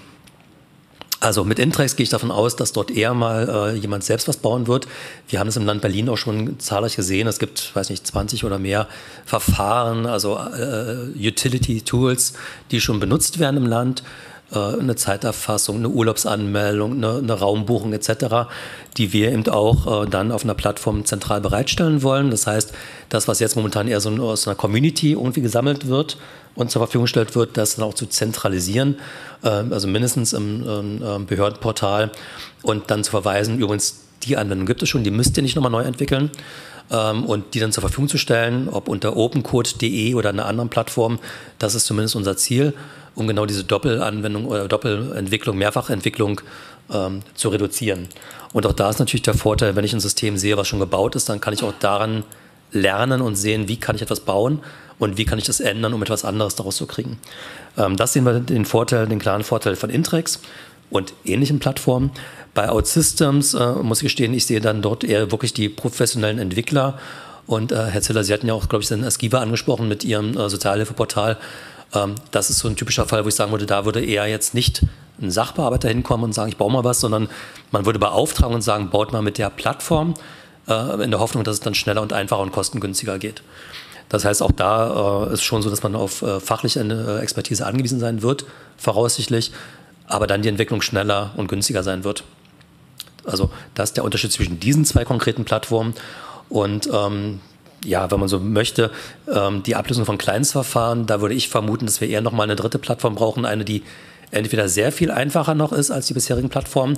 Also mit Intrex gehe ich davon aus, dass dort eher mal äh, jemand selbst was bauen wird. Wir haben es im Land Berlin auch schon zahlreich gesehen. Es gibt, weiß nicht, zwanzig oder mehr Verfahren, also äh, Utility-Tools, die schon benutzt werden im Land. Äh, eine Zeiterfassung, eine Urlaubsanmeldung, eine, eine Raumbuchung et cetera, die wir eben auch äh, dann auf einer Plattform zentral bereitstellen wollen. Das heißt, das, was jetzt momentan eher so aus einer Community irgendwie gesammelt wird und zur Verfügung gestellt wird, das dann auch zu zentralisieren, äh, also mindestens im äh, Behördenportal und dann zu verweisen, übrigens, die Anwendung gibt es schon, die müsst ihr nicht nochmal neu entwickeln ähm, und die dann zur Verfügung zu stellen, ob unter opencode punkt de oder einer anderen Plattform, das ist zumindest unser Ziel, um genau diese Doppelanwendung oder Doppelentwicklung, Mehrfachentwicklung ähm, zu reduzieren. Und auch da ist natürlich der Vorteil, wenn ich ein System sehe, was schon gebaut ist, dann kann ich auch daran lernen und sehen, wie kann ich etwas bauen und wie kann ich das ändern, um etwas anderes daraus zu kriegen. Ähm, das sehen wir den Vorteil, den klaren Vorteil von Intrex und ähnlichen Plattformen. Bei OutSystems äh, muss ich gestehen, ich sehe dann dort eher wirklich die professionellen Entwickler. Und äh, Herr Ziller, Sie hatten ja auch, glaube ich, den Askiva angesprochen mit Ihrem äh, Sozialhilfeportal. Ähm, das ist so ein typischer Fall, wo ich sagen würde, da würde eher jetzt nicht ein Sachbearbeiter hinkommen und sagen, ich baue mal was, sondern man würde beauftragen und sagen, baut mal mit der Plattform, äh, in der Hoffnung, dass es dann schneller und einfacher und kostengünstiger geht. Das heißt, auch da äh, ist schon so, dass man auf äh, fachliche äh, Expertise angewiesen sein wird, voraussichtlich, aber dann die Entwicklung schneller und günstiger sein wird. Also das ist der Unterschied zwischen diesen zwei konkreten Plattformen und ähm, ja, wenn man so möchte, ähm, die Ablösung von Kleinstverfahren, da würde ich vermuten, dass wir eher nochmal eine dritte Plattform brauchen, eine, die entweder sehr viel einfacher noch ist als die bisherigen Plattformen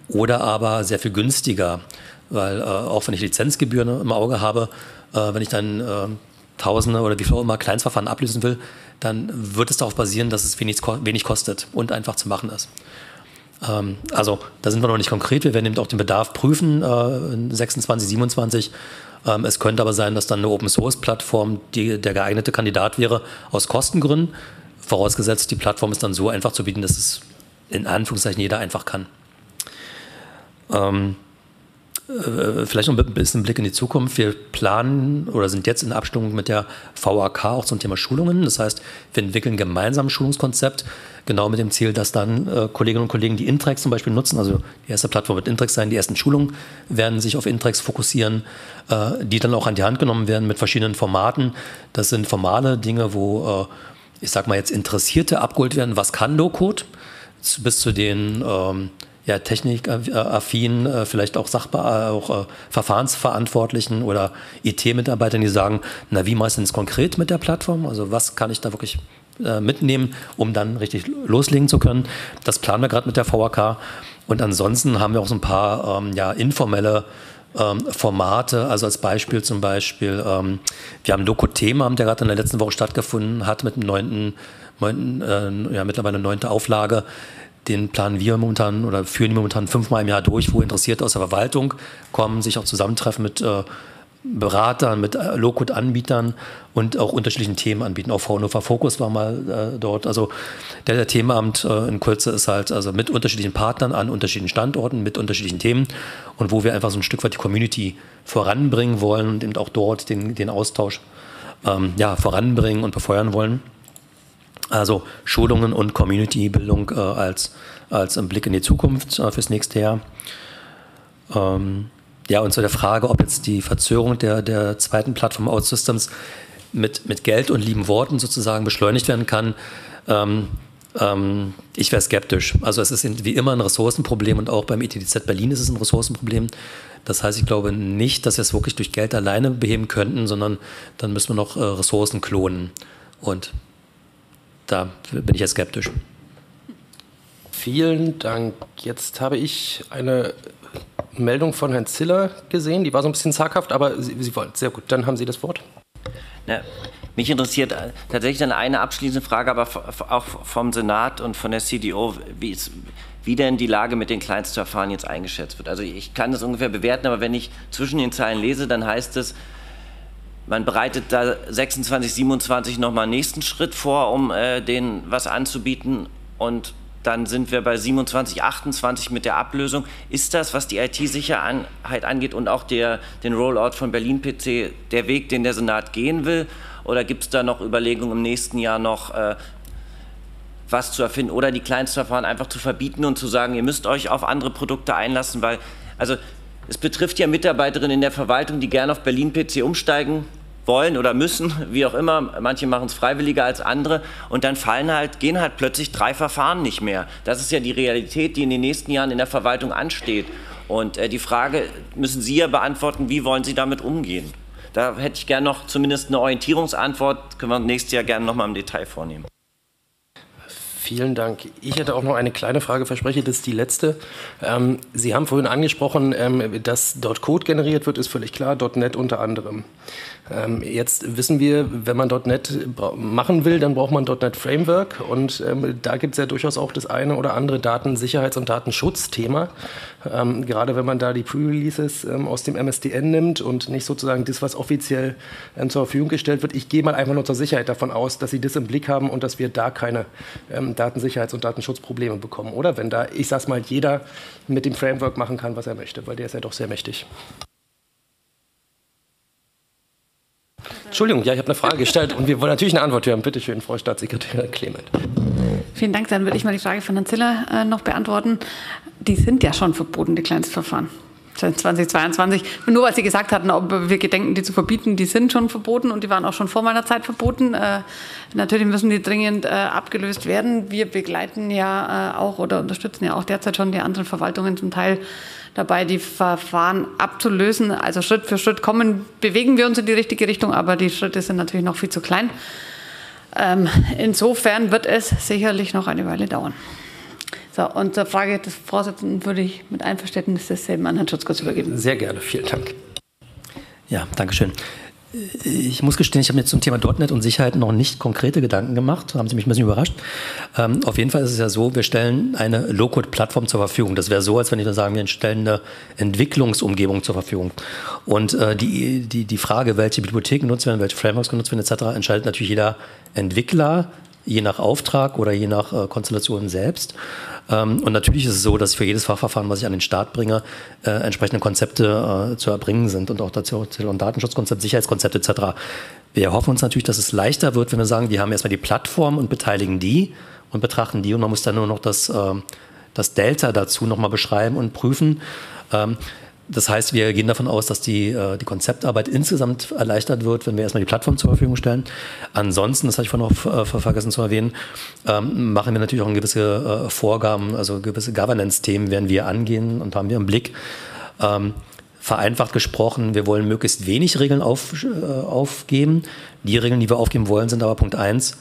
oder aber sehr viel günstiger, weil äh, auch wenn ich Lizenzgebühren im Auge habe, äh, wenn ich dann äh, Tausende oder wie viel auch immer Kleinstverfahren ablösen will, dann wird es darauf basieren, dass es wenig, wenig kostet und einfach zu machen ist. Ähm, also da sind wir noch nicht konkret, wir werden eben auch den Bedarf prüfen äh, in sechsundzwanzig, siebenundzwanzig. Ähm, es könnte aber sein, dass dann eine Open-Source-Plattform die, der geeignete Kandidat wäre aus Kostengründen, vorausgesetzt die Plattform ist dann so einfach zu bieten, dass es in Anführungszeichen jeder einfach kann. Ähm, Vielleicht noch ein bisschen Blick in die Zukunft. Wir planen oder sind jetzt in Abstimmung mit der V A K auch zum Thema Schulungen. Das heißt, wir entwickeln gemeinsam ein Schulungskonzept, genau mit dem Ziel, dass dann äh, Kolleginnen und Kollegen, die Intrex zum Beispiel nutzen, also die erste Plattform wird Intrex sein, die ersten Schulungen werden sich auf Intrex fokussieren, äh, die dann auch an die Hand genommen werden mit verschiedenen Formaten. Das sind formale Dinge, wo, äh, ich sag mal jetzt, Interessierte abgeholt werden. Was kann No-Code? Bis zu den ähm, ja, technikaffinen, äh, vielleicht auch, Sachbe- auch äh, Verfahrensverantwortlichen oder I T-Mitarbeitern, die sagen, na, wie machst du das konkret mit der Plattform? Also was kann ich da wirklich äh, mitnehmen, um dann richtig loslegen zu können? Das planen wir gerade mit der V A K. Und ansonsten haben wir auch so ein paar ähm, ja, informelle ähm, Formate, also als Beispiel zum Beispiel, ähm, wir haben Doku-Thema, der gerade in der letzten Woche stattgefunden hat, mit dem neunten, neunten äh, ja, mittlerweile neunte Auflage. Den planen wir momentan oder führen momentan fünfmal im Jahr durch, wo Interessierte aus der Verwaltung kommen, sich auch zusammentreffen mit äh, Beratern, mit äh, Low-Code-Anbietern und auch unterschiedlichen Themen anbieten. Auch Fraunhofer Fokus war mal äh, dort. Also der, der Themenabend äh, in Kürze ist halt also mit unterschiedlichen Partnern an unterschiedlichen Standorten, mit unterschiedlichen Themen und wo wir einfach so ein Stück weit die Community voranbringen wollen und eben auch dort den, den Austausch ähm, ja, voranbringen und befeuern wollen. Also Schulungen und Community-Bildung äh, als, als ein Blick in die Zukunft äh, fürs nächste Jahr. Ähm, ja, und zu der Frage, ob jetzt die Verzögerung der, der zweiten Plattform OutSystems mit, mit Geld und lieben Worten sozusagen beschleunigt werden kann, ähm, ähm, ich wäre skeptisch. Also es ist wie immer ein Ressourcenproblem und auch beim E T D Z Berlin ist es ein Ressourcenproblem. Das heißt, ich glaube nicht, dass wir es wirklich durch Geld alleine beheben könnten, sondern dann müssen wir noch äh, Ressourcen klonen. Und da bin ich ja skeptisch. Vielen Dank. Jetzt habe ich eine Meldung von Herrn Ziller gesehen, die war so ein bisschen zaghaft, aber Sie, Sie wollen. Sehr gut, dann haben Sie das Wort. Ja, mich interessiert tatsächlich dann eine abschließende Frage, aber auch vom Senat und von der C D O, wie, ist, wie denn die Lage mit den Kleinstverfahren jetzt eingeschätzt wird. Also ich kann das ungefähr bewerten, aber wenn ich zwischen den Zeilen lese, dann heißt es, man bereitet da sechsundzwanzig, siebenundzwanzig nochmal einen nächsten Schritt vor, um äh, denen was anzubieten. Und dann sind wir bei siebenundzwanzig, achtundzwanzig mit der Ablösung. Ist das, was die I T-Sicherheit angeht und auch der, den Rollout von Berlin P C, der Weg, den der Senat gehen will? Oder gibt es da noch Überlegungen im nächsten Jahr noch äh, was zu erfinden oder die Kleinstverfahren einfach zu verbieten und zu sagen, ihr müsst euch auf andere Produkte einlassen? Weil, also es betrifft ja Mitarbeiterinnen in der Verwaltung, die gerne auf Berlin P C umsteigen wollen oder müssen, wie auch immer. Manche machen es freiwilliger als andere und dann fallen halt, gehen halt plötzlich drei Verfahren nicht mehr. Das ist ja die Realität, die in den nächsten Jahren in der Verwaltung ansteht. Und äh, die Frage müssen Sie ja beantworten, wie wollen Sie damit umgehen? Da hätte ich gerne noch zumindest eine Orientierungsantwort, können wir nächstes Jahr gerne noch mal im Detail vornehmen. Vielen Dank. Ich hätte auch noch eine kleine Frage, verspreche, das ist die letzte. Ähm, Sie haben vorhin angesprochen, ähm, dass dort Code generiert wird, ist völlig klar, .NET unter anderem. Ähm, jetzt wissen wir, wenn man .NET machen will, dann braucht man .NET Framework und ähm, da gibt es ja durchaus auch das eine oder andere Datensicherheits- und Datenschutzthema. Ähm, gerade wenn man da die Pre-Releases ähm, aus dem M S D N nimmt und nicht sozusagen das, was offiziell ähm, zur Verfügung gestellt wird. Ich gehe mal einfach nur zur Sicherheit davon aus, dass Sie das im Blick haben und dass wir da keine ähm, Datensicherheits- und Datenschutzprobleme bekommen, oder? Wenn da, ich sag's mal, jeder mit dem Framework machen kann, was er möchte, weil der ist ja doch sehr mächtig. Entschuldigung, ja, ich habe eine Frage gestellt und wir wollen natürlich eine Antwort hören. Bitte schön, Frau Staatssekretärin Clement. Vielen Dank, dann würde ich mal die Frage von Herrn Ziller äh, noch beantworten. Die sind ja schon verboten, die Kleinstverfahren. zweitausendzweiundzwanzig. Nur weil Sie gesagt hatten, ob wir gedenken, die zu verbieten, die sind schon verboten und die waren auch schon vor meiner Zeit verboten. Äh, natürlich müssen die dringend äh, abgelöst werden. Wir begleiten ja äh, auch oder unterstützen ja auch derzeit schon die anderen Verwaltungen zum Teil dabei, die Verfahren abzulösen. Also Schritt für Schritt kommen, bewegen wir uns in die richtige Richtung, aber die Schritte sind natürlich noch viel zu klein. Ähm, insofern wird es sicherlich noch eine Weile dauern. So, und zur Frage des Vorsitzenden würde ich mit Einverständnis desselben an Herrn Schutzkurs übergeben. Sehr gerne, vielen Dank. Ja, danke schön. Ich muss gestehen, ich habe mir zum Thema .N E T und Sicherheit noch nicht konkrete Gedanken gemacht. Da haben Sie mich ein bisschen überrascht. Ähm, auf jeden Fall ist es ja so, wir stellen eine Low-Code-Plattform zur Verfügung. Das wäre so, als wenn ich da sagen, wir stellen eine Entwicklungsumgebung zur Verfügung. Und äh, die, die, die Frage, welche Bibliotheken genutzt werden, welche Frameworks genutzt werden et cetera, entscheidet natürlich jeder Entwickler, je nach Auftrag oder je nach äh, Konstellation selbst. Ähm, und natürlich ist es so, dass für jedes Fachverfahren, was ich an den Start bringe, äh, entsprechende Konzepte äh, zu erbringen sind und auch dazu und Datenschutzkonzept, Sicherheitskonzept et cetera. Wir hoffen uns natürlich, dass es leichter wird, wenn wir sagen, wir haben erstmal die Plattform und beteiligen die und betrachten die und man muss dann nur noch das, äh, das Delta dazu nochmal beschreiben und prüfen. Ähm, Das heißt, wir gehen davon aus, dass die, die Konzeptarbeit insgesamt erleichtert wird, wenn wir erstmal die Plattform zur Verfügung stellen. Ansonsten, das hatte ich vorhin auch vergessen zu erwähnen, machen wir natürlich auch gewisse Vorgaben, also gewisse Governance-Themen werden wir angehen und haben wir im Blick. Vereinfacht gesprochen, wir wollen möglichst wenig Regeln auf, aufgeben. Die Regeln, die wir aufgeben wollen, sind aber Punkt eins,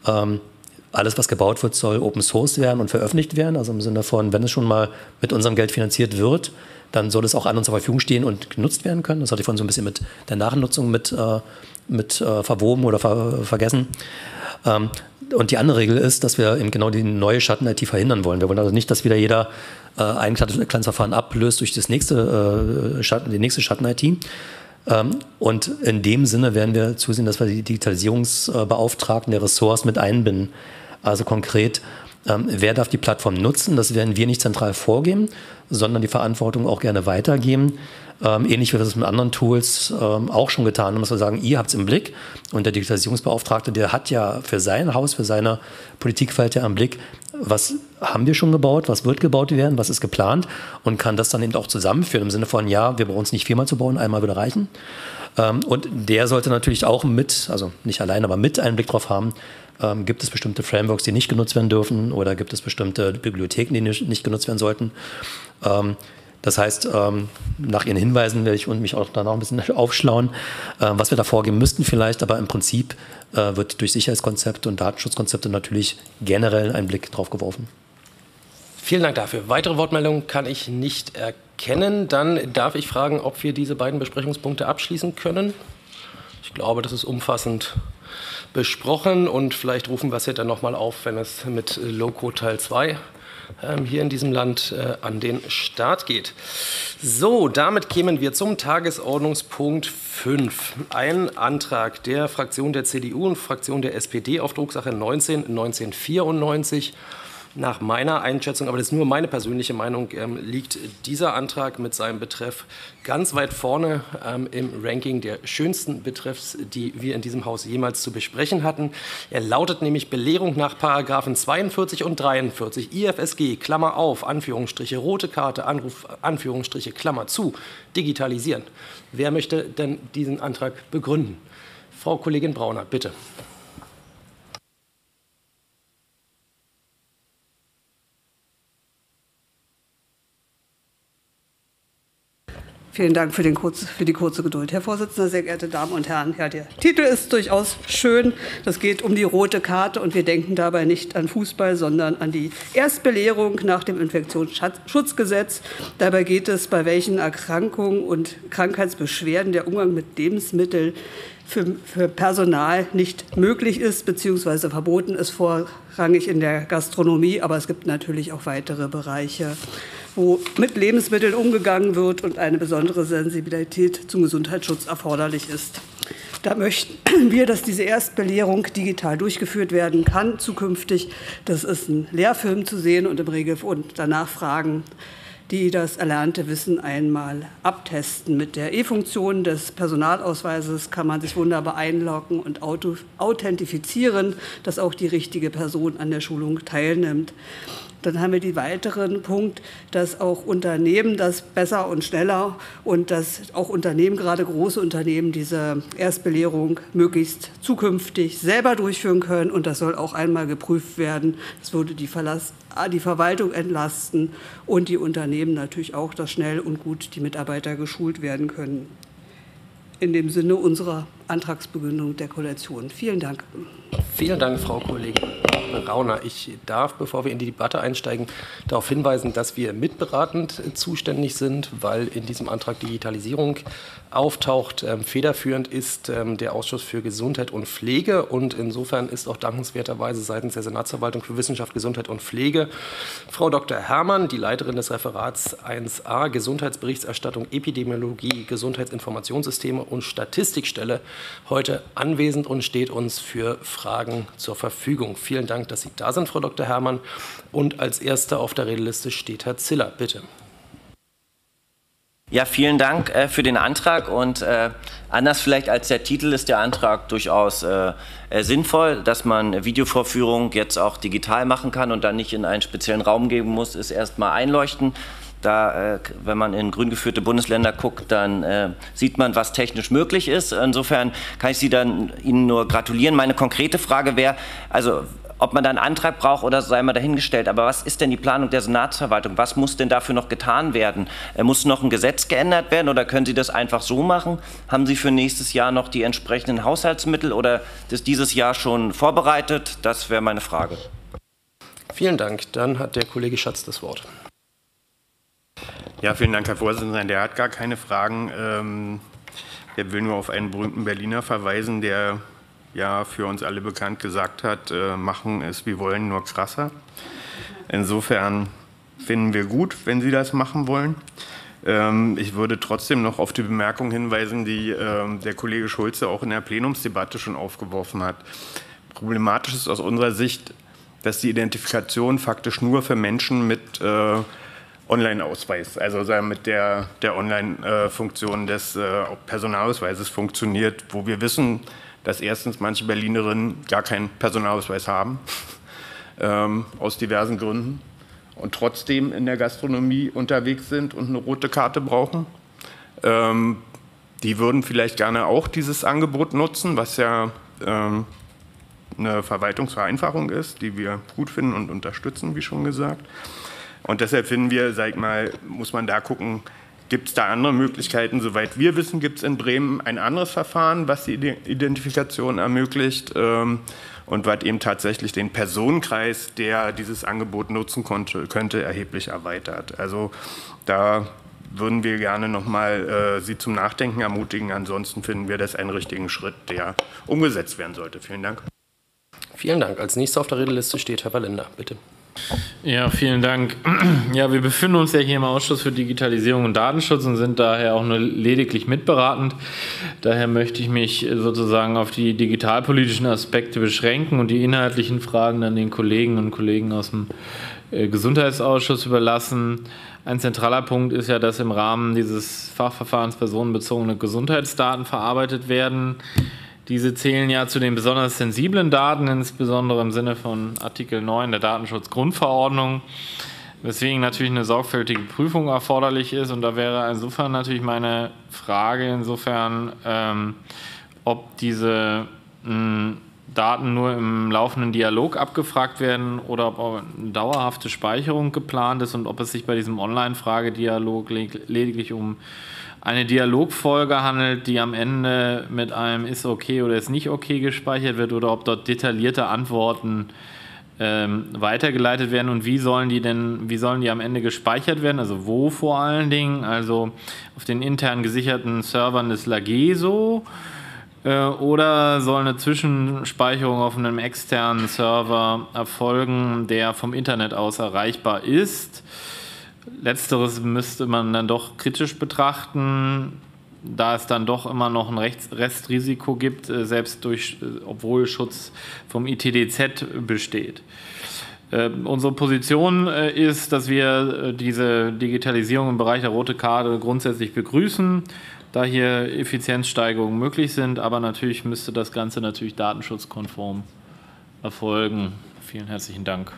alles, was gebaut wird, soll Open Source werden und veröffentlicht werden. Also im Sinne von, wenn es schon mal mit unserem Geld finanziert wird, dann soll es auch an uns zur Verfügung stehen und genutzt werden können. Das hatte ich vorhin so ein bisschen mit der Nachnutzung mit, äh, mit äh, verwoben oder ver vergessen. Ähm, und die andere Regel ist, dass wir eben genau die neue Schatten-I T verhindern wollen. Wir wollen also nicht, dass wieder jeder äh, ein kleines Verfahren ablöst durch das nächste, äh, Schatten, die nächste Schatten-I T. Ähm, und in dem Sinne werden wir zusehen, dass wir die Digitalisierungsbeauftragten der Ressorts mit einbinden. Also konkret, ähm, wer darf die Plattform nutzen? Das werden wir nicht zentral vorgeben, sondern die Verantwortung auch gerne weitergeben. Ähm, ähnlich wie wir das mit anderen Tools ähm, auch schon getan haben, dass wir sagen, ihr habt es im Blick. Und der Digitalisierungsbeauftragte, der hat ja für sein Haus, für seine Politikfeld ja im Blick, was haben wir schon gebaut, was wird gebaut werden, was ist geplant und kann das dann eben auch zusammenführen im Sinne von, ja, wir brauchen es nicht viermal zu bauen, einmal würde reichen. Ähm, und der sollte natürlich auch mit, also nicht allein, aber mit einen Blick drauf haben, ähm, gibt es bestimmte Frameworks, die nicht genutzt werden dürfen oder gibt es bestimmte Bibliotheken, die nicht genutzt werden sollten. Ähm, Das heißt, ähm, nach Ihren Hinweisen werde ich und mich auch danach ein bisschen aufschlauen, äh, was wir da vorgeben müssten vielleicht, aber im Prinzip äh, wird durch Sicherheitskonzepte und Datenschutzkonzepte natürlich generell ein Blick drauf geworfen. Vielen Dank dafür. Weitere Wortmeldungen kann ich nicht erkennen. Dann darf ich fragen, ob wir diese beiden Besprechungspunkte abschließen können. Ich glaube, das ist umfassend besprochen und vielleicht rufen wir es ja dann nochmal auf, wenn es mit Low-Code Teil zwei hier in diesem Land äh, an den Start geht. So, damit kämen wir zum Tagesordnungspunkt fünf. Ein Antrag der Fraktion der C D U und Fraktion der S P D auf Drucksache neunzehn neunzehnhundertvierundneunzig. Nach meiner Einschätzung, aber das ist nur meine persönliche Meinung, ähm, liegt dieser Antrag mit seinem Betreff ganz weit vorne ähm, im Ranking der schönsten Betreffs, die wir in diesem Haus jemals zu besprechen hatten. Er lautet nämlich Belehrung nach Paragraphen zweiundvierzig und dreiundvierzig I F S G, Klammer auf, Anführungsstriche, rote Karte, Anruf, Anführungsstriche, Klammer zu, digitalisieren. Wer möchte denn diesen Antrag begründen? Frau Kollegin Brauner, bitte. Vielen Dank für, den kurz, für die kurze Geduld. Herr Vorsitzender, sehr geehrte Damen und Herren, ja, der Titel ist durchaus schön. Das geht um die rote Karte und wir denken dabei nicht an Fußball, sondern an die Erstbelehrung nach dem Infektionsschutzgesetz. Dabei geht es, bei welchen Erkrankungen und Krankheitsbeschwerden der Umgang mit Lebensmitteln für, für Personal nicht möglich ist bzw. verboten ist, vorrangig in der Gastronomie. Aber es gibt natürlich auch weitere Bereiche, wo mit Lebensmitteln umgegangen wird und eine besondere Sensibilität zum Gesundheitsschutz erforderlich ist. Da möchten wir, dass diese Erstbelehrung digital durchgeführt werden kann zukünftig. Das ist ein Lehrfilm zu sehen und im Regel und danach Fragen, die das erlernte Wissen einmal abtesten. Mit der E-Funktion des Personalausweises kann man sich wunderbar einloggen und auto authentifizieren, dass auch die richtige Person an der Schulung teilnimmt. Dann haben wir den weiteren Punkt, dass auch Unternehmen das besser und schneller und dass auch Unternehmen, gerade große Unternehmen, diese Erstbelehrung möglichst zukünftig selber durchführen können. Und das soll auch einmal geprüft werden. Das würde die, Verlass, die Verwaltung entlasten und die Unternehmen natürlich auch, dass schnell und gut die Mitarbeiter geschult werden können. In dem Sinne unserer Antragsbegründung der Koalition. Vielen Dank. Vielen Dank, Frau Kollegin Brauner. Ich darf, bevor wir in die Debatte einsteigen, darauf hinweisen, dass wir mitberatend zuständig sind, weil in diesem Antrag Digitalisierung auftaucht. Ähm, federführend ist ähm, der Ausschuss für Gesundheit und Pflege und insofern ist auch dankenswerterweise seitens der Senatsverwaltung für Wissenschaft, Gesundheit und Pflege Frau Doktor Herrmann, die Leiterin des Referats eins a Gesundheitsberichterstattung, Epidemiologie, Gesundheitsinformationssysteme und Statistikstelle heute anwesend und steht uns für Fragen zur Verfügung. Vielen Dank, dass Sie da sind, Frau Doktor Herrmann. Und als Erster auf der Redeliste steht Herr Ziller. Bitte. Ja, vielen Dank äh, für den Antrag und äh, anders vielleicht als der Titel ist der Antrag durchaus äh, äh, sinnvoll, dass man Videovorführung jetzt auch digital machen kann und dann nicht in einen speziellen Raum geben muss, ist erstmal einleuchten. Da, äh, wenn man in grün geführte Bundesländer guckt, dann äh, sieht man, was technisch möglich ist. Insofern kann ich Sie dann Ihnen nur gratulieren. Meine konkrete Frage wäre, also ob man da einen Antrag braucht oder sei mal dahingestellt, aber was ist denn die Planung der Senatsverwaltung? Was muss denn dafür noch getan werden? Äh, muss noch ein Gesetz geändert werden oder können Sie das einfach so machen? Haben Sie für nächstes Jahr noch die entsprechenden Haushaltsmittel oder ist dieses Jahr schon vorbereitet? Das wäre meine Frage. Vielen Dank. Dann hat der Kollege Schatz das Wort. Ja, vielen Dank, Herr Vorsitzender. Der hat gar keine Fragen. Ähm, der will nur auf einen berühmten Berliner verweisen, der ja für uns alle bekannt gesagt hat, äh, machen ist wie wollen, nur krasser. Insofern finden wir gut, wenn Sie das machen wollen. Ähm, ich würde trotzdem noch auf die Bemerkung hinweisen, die äh, der Kollege Schulze auch in der Plenumsdebatte schon aufgeworfen hat. Problematisch ist aus unserer Sicht, dass die Identifikation faktisch nur für Menschen mit äh, Online-Ausweis, also mit der, der Online-Funktion des äh, Personalausweises funktioniert, wo wir wissen, dass erstens manche Berlinerinnen gar keinen Personalausweis haben, ähm, aus diversen Gründen, und trotzdem in der Gastronomie unterwegs sind und eine rote Karte brauchen. Ähm, die würden vielleicht gerne auch dieses Angebot nutzen, was ja ähm, eine Verwaltungsvereinfachung ist, die wir gut finden und unterstützen, wie schon gesagt. Und deshalb finden wir, sag ich mal, muss man da gucken, gibt es da andere Möglichkeiten? Soweit wir wissen, gibt es in Bremen ein anderes Verfahren, was die Identifikation ermöglicht ähm, und was eben tatsächlich den Personenkreis, der dieses Angebot nutzen konnte, könnte, erheblich erweitert. Also da würden wir gerne nochmal äh, Sie zum Nachdenken ermutigen. Ansonsten finden wir das einen richtigen Schritt, der umgesetzt werden sollte. Vielen Dank. Vielen Dank. Als nächster auf der Redeliste steht Herr Wallinder. Bitte. Ja, vielen Dank. Ja, wir befinden uns ja hier im Ausschuss für Digitalisierung und Datenschutz und sind daher auch nur lediglich mitberatend. Daher möchte ich mich sozusagen auf die digitalpolitischen Aspekte beschränken und die inhaltlichen Fragen dann den Kollegen und Kollegen aus dem Gesundheitsausschuss überlassen. Ein zentraler Punkt ist ja, dass im Rahmen dieses Fachverfahrens personenbezogene Gesundheitsdaten verarbeitet werden. Diese zählen ja zu den besonders sensiblen Daten, insbesondere im Sinne von Artikel neun der Datenschutzgrundverordnung, weswegen natürlich eine sorgfältige Prüfung erforderlich ist. Und da wäre insofern natürlich meine Frage, insofern, ähm, ob diese mh, Daten nur im laufenden Dialog abgefragt werden oder ob auch eine dauerhafte Speicherung geplant ist und ob es sich bei diesem Online-Fragedialog lediglich um eine Dialogfolge handelt, die am Ende mit einem ist okay oder ist nicht okay gespeichert wird oder ob dort detaillierte Antworten ähm, weitergeleitet werden und wie sollen die denn, wie sollen die am Ende gespeichert werden, also wo vor allen Dingen, also auf den intern gesicherten Servern des LAGESO äh, oder soll eine Zwischenspeicherung auf einem externen Server erfolgen, der vom Internet aus erreichbar ist. Letzteres müsste man dann doch kritisch betrachten, da es dann doch immer noch ein Restrisiko gibt, selbst durch, obwohl Schutz vom I T D Z besteht. Äh, unsere Position äh, ist, dass wir diese Digitalisierung im Bereich der roten Karte grundsätzlich begrüßen, da hier Effizienzsteigerungen möglich sind, aber natürlich müsste das Ganze natürlich datenschutzkonform erfolgen. Vielen herzlichen Dank.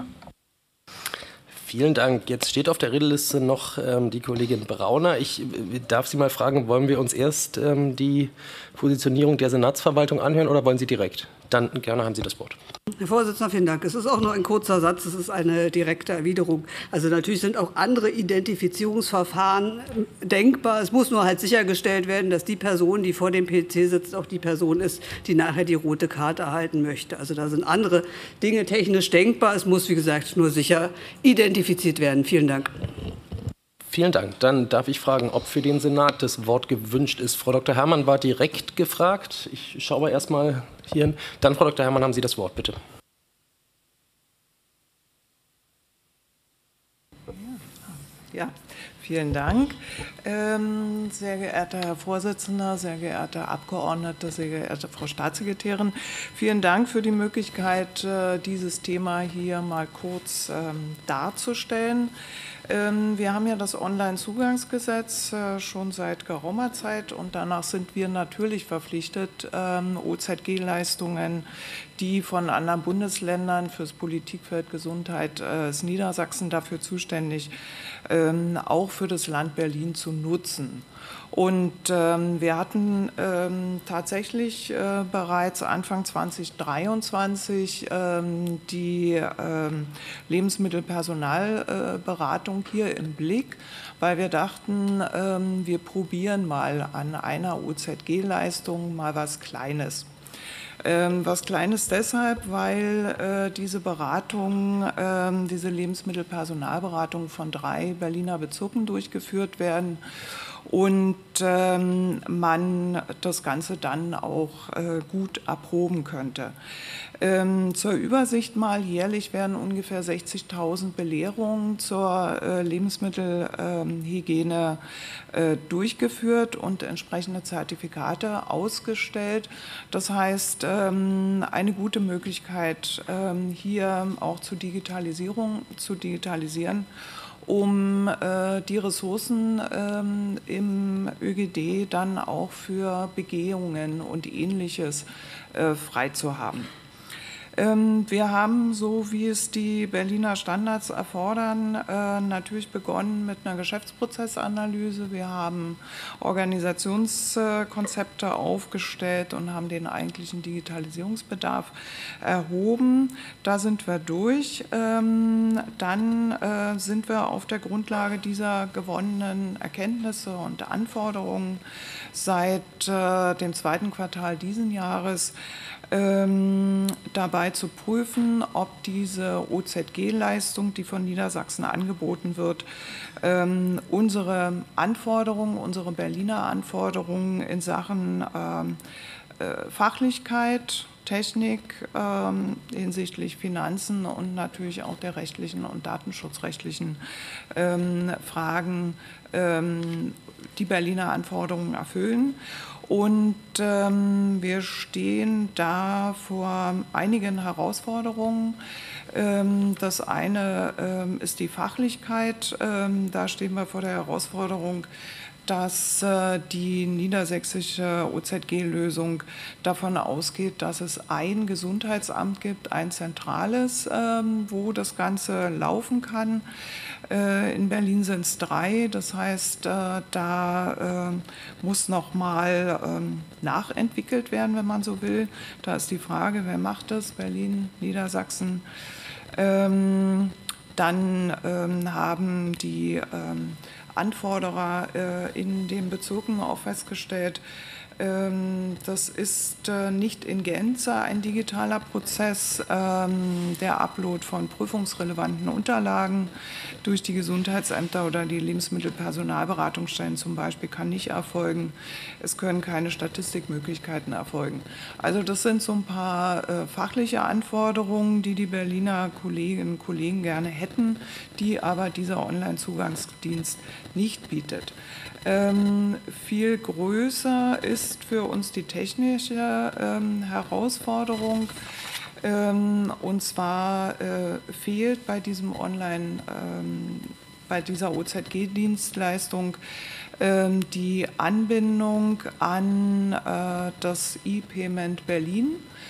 Vielen Dank. Jetzt steht auf der Redeliste noch ähm, die Kollegin Brauner. Ich äh, darf Sie mal fragen, wollen wir uns erst ähm, die Positionierung der Senatsverwaltung anhören oder wollen Sie direkt? Dann gerne haben Sie das Wort. Herr Vorsitzender, vielen Dank. Es ist auch nur ein kurzer Satz, es ist eine direkte Erwiderung. Also natürlich sind auch andere Identifizierungsverfahren denkbar. Es muss nur halt sichergestellt werden, dass die Person, die vor dem P C sitzt, auch die Person ist, die nachher die rote Karte erhalten möchte. Also da sind andere Dinge technisch denkbar. Es muss, wie gesagt, nur sicher identifiziert werden. Vielen Dank. Vielen Dank. Dann darf ich fragen, ob für den Senat das Wort gewünscht ist. Frau Doktor Herrmann war direkt gefragt. Ich schaue aber erst mal hier hin. Dann, Frau Doktor Herrmann, haben Sie das Wort, bitte. Ja, vielen Dank. Ähm, sehr geehrter Herr Vorsitzender, sehr geehrte Abgeordnete, sehr geehrte Frau Staatssekretärin, vielen Dank für die Möglichkeit, äh, dieses Thema hier mal kurz ähm, darzustellen. Ähm, wir haben ja das Onlinezugangsgesetz äh, schon seit geraumer Zeit und danach sind wir natürlich verpflichtet, ähm, O Z G-Leistungen, die von anderen Bundesländern fürs Politikfeld Gesundheit äh, ist Niedersachsen dafür zuständig, ähm, auch für das Land Berlin zu nutzen. Und ähm, wir hatten ähm, tatsächlich äh, bereits Anfang zweitausenddreiundzwanzig ähm, die ähm, Lebensmittelpersonalberatung äh, hier im Blick, weil wir dachten, ähm, wir probieren mal an einer O Z G-Leistung mal was Kleines. Ähm, was Kleines deshalb, weil äh, diese Beratung, äh, diese Lebensmittelpersonalberatung von drei Berliner Bezirken durchgeführt werden und ähm, man das Ganze dann auch äh, gut erproben könnte. Ähm, zur Übersicht mal, jährlich werden ungefähr sechzigtausend Belehrungen zur äh, Lebensmittelhygiene äh, durchgeführt und entsprechende Zertifikate ausgestellt. Das heißt, ähm, eine gute Möglichkeit, ähm, hier auch zur Digitalisierung zu digitalisieren, um äh, die Ressourcen ähm, im Ö G D dann auch für Begehungen und Ähnliches äh, frei zu haben. Ähm, wir haben, so wie es die Berliner Standards erfordern, äh, natürlich begonnen mit einer Geschäftsprozessanalyse. Wir haben Organisationskonzepte aufgestellt und haben den eigentlichen Digitalisierungsbedarf erhoben. Da sind wir durch. Ähm, dann äh, sind wir auf der Grundlage dieser gewonnenen Erkenntnisse und Anforderungen seit äh, dem zweiten Quartal diesen Jahres ähm, dabei zu prüfen, ob diese O Z G-Leistung, die von Niedersachsen angeboten wird, ähm, unsere Anforderungen, unsere Berliner Anforderungen in Sachen ähm, äh, Fachlichkeit, Technik ähm, hinsichtlich Finanzen und natürlich auch der rechtlichen und datenschutzrechtlichen ähm, Fragen ähm, die Berliner Anforderungen erfüllen. Und ähm, wir stehen da vor einigen Herausforderungen. Ähm, das eine ähm, ist die Fachlichkeit. Ähm, da stehen wir vor der Herausforderung, dass äh, die niedersächsische O Z G-Lösung davon ausgeht, dass es ein Gesundheitsamt gibt, ein zentrales, ähm, wo das Ganze laufen kann. Äh, in Berlin sind es drei, das heißt, äh, da äh, muss noch mal ähm, nachentwickelt werden, wenn man so will. Da ist die Frage, wer macht das? Berlin, Niedersachsen. Ähm, dann ähm, haben die ähm, Anforderer äh, in den Bezirken auch festgestellt, ähm, das ist äh, nicht in Gänze ein digitaler Prozess. Ähm, der Upload von prüfungsrelevanten Unterlagen durch die Gesundheitsämter oder die Lebensmittelpersonalberatungsstellen zum Beispiel kann nicht erfolgen. Es können keine Statistikmöglichkeiten erfolgen. Also das sind so ein paar äh, fachliche Anforderungen, die die Berliner Kolleginnen und Kollegen gerne hätten, die aber dieser Online-Zugangsdienst nicht bietet. Ähm, viel größer ist für uns die technische ähm, Herausforderung. Ähm, und zwar äh, fehlt bei diesem Online, ähm, bei dieser O Z G-Dienstleistung ähm, die Anbindung an äh, das E-Payment Berlin.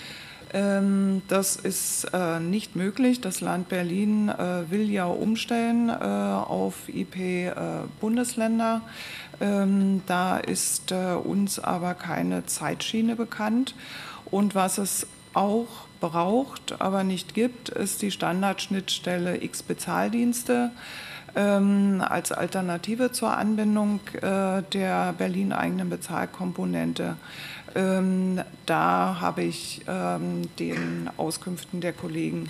Das ist äh, nicht möglich. Das Land Berlin äh, will ja umstellen äh, auf I P-Bundesländer. Ähm, da ist äh, uns aber keine Zeitschiene bekannt. Und was es auch braucht, aber nicht gibt, ist die Standardschnittstelle X-Bezahldienste ähm, als Alternative zur Anbindung äh, der Berlin-eigenen Bezahlkomponente. Ähm, da habe ich ähm, den Auskünften der Kollegen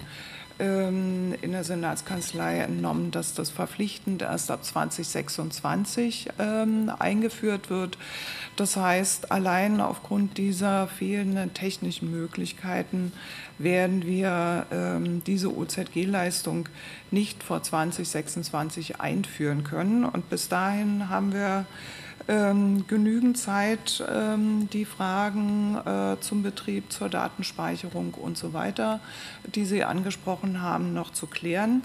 ähm, in der Senatskanzlei entnommen, dass das verpflichtend erst ab zwanzig sechsundzwanzig ähm, eingeführt wird. Das heißt, allein aufgrund dieser fehlenden technischen Möglichkeiten werden wir ähm, diese O Z G-Leistung nicht vor zwanzig sechsundzwanzig einführen können. Und bis dahin haben wir ähm, genügend Zeit, ähm, die Fragen äh, zum Betrieb, zur Datenspeicherung und so weiter, die Sie angesprochen haben, noch zu klären.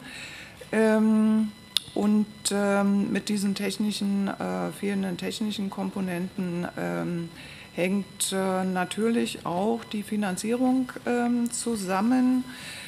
Ähm, Und ähm, mit diesen technischen, äh, fehlenden technischen Komponenten ähm, hängt äh, natürlich auch die Finanzierung ähm, zusammen.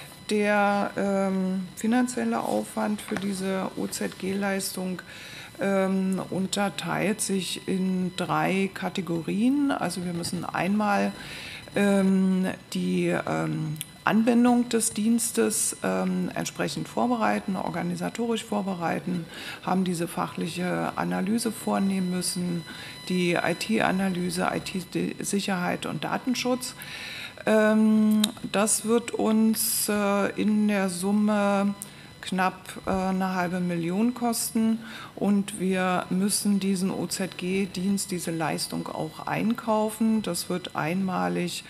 Der ähm, finanzielle Aufwand für diese O Z G-Leistung ähm, unterteilt sich in drei Kategorien. Also wir müssen einmal ähm, die ähm, Anbindung des Dienstes ähm, entsprechend vorbereiten, organisatorisch vorbereiten, haben diese fachliche Analyse vornehmen müssen, die I T-Analyse, I T-Sicherheit und Datenschutz. Ähm, das wird uns äh, in der Summe knapp äh, eine halbe Million kosten und wir müssen diesen O Z G-Dienst, diese Leistung auch einkaufen. Das wird einmalig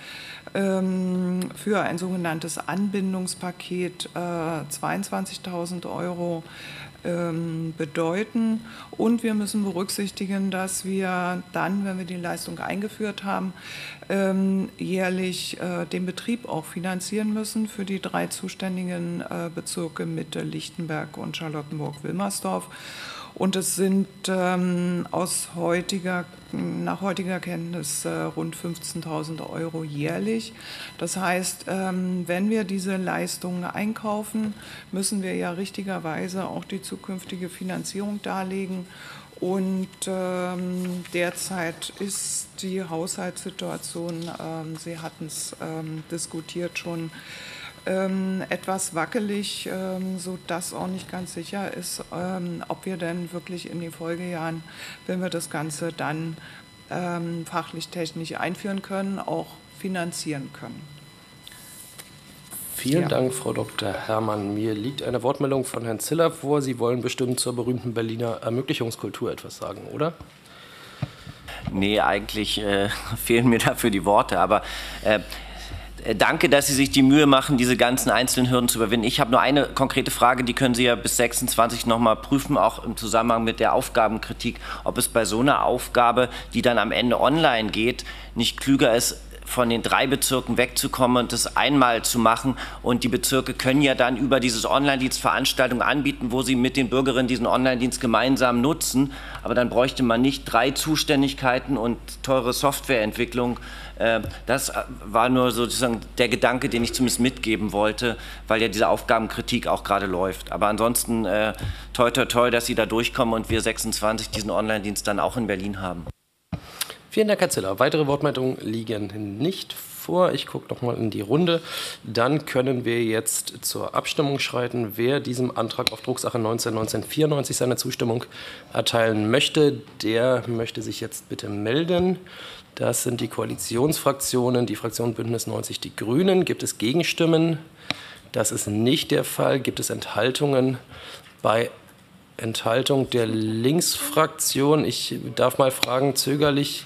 ähm, für ein sogenanntes Anbindungspaket äh, zweiundzwanzigtausend Euro ähm, bedeuten. Und wir müssen berücksichtigen, dass wir dann, wenn wir die Leistung eingeführt haben, ähm, jährlich äh, den Betrieb auch finanzieren müssen für die drei zuständigen äh, Bezirke Mitte, Lichtenberg und Charlottenburg-Wilmersdorf. Und es sind ähm, aus heutiger, nach heutiger Kenntnis äh, rund fünfzehntausend Euro jährlich. Das heißt, ähm, wenn wir diese Leistungen einkaufen, müssen wir ja richtigerweise auch die zukünftige Finanzierung darlegen. Und ähm, derzeit ist die Haushaltssituation, ähm, Sie hatten es ähm, diskutiert schon, ähm, etwas wackelig, ähm, sodass auch nicht ganz sicher ist, ähm, ob wir denn wirklich in den Folgejahren, wenn wir das Ganze dann ähm, fachlich technisch einführen können, auch finanzieren können. Vielen Ja. Dank, Frau Doktor Herrmann. Mir liegt eine Wortmeldung von Herrn Ziller vor. Sie wollen bestimmt zur berühmten Berliner Ermöglichungskultur etwas sagen, oder? Nee, eigentlich äh, fehlen mir dafür die Worte, aber äh, danke, dass Sie sich die Mühe machen, diese ganzen einzelnen Hürden zu überwinden. Ich habe nur eine konkrete Frage, die können Sie ja bis sechsundzwanzig noch mal prüfen, auch im Zusammenhang mit der Aufgabenkritik, ob es bei so einer Aufgabe, die dann am Ende online geht, nicht klüger ist, von den drei Bezirken wegzukommen und das einmal zu machen. Und die Bezirke können ja dann über dieses Online-Dienst Veranstaltungen anbieten, wo sie mit den Bürgerinnen diesen Online-Dienst gemeinsam nutzen. Aber dann bräuchte man nicht drei Zuständigkeiten und teure Softwareentwicklung. Das war nur sozusagen der Gedanke, den ich zumindest mitgeben wollte, weil ja diese Aufgabenkritik auch gerade läuft. Aber ansonsten äh, toi, toi, toi, dass Sie da durchkommen und wir sechsundzwanzig diesen Online-Dienst dann auch in Berlin haben. Vielen Dank, Herr Ziller. Weitere Wortmeldungen liegen nicht vor. Ich gucke noch mal in die Runde. Dann können wir jetzt zur Abstimmung schreiten. Wer diesem Antrag auf Drucksache neunzehn neunzehnhundertvierundneunzig seine Zustimmung erteilen möchte, der möchte sich jetzt bitte melden. Das sind die Koalitionsfraktionen, die Fraktion Bündnis neunzig Die Grünen. Gibt es Gegenstimmen? Das ist nicht der Fall. Gibt es Enthaltungen? Bei Enthaltung der Linksfraktion, ich darf mal fragen, zögerlich,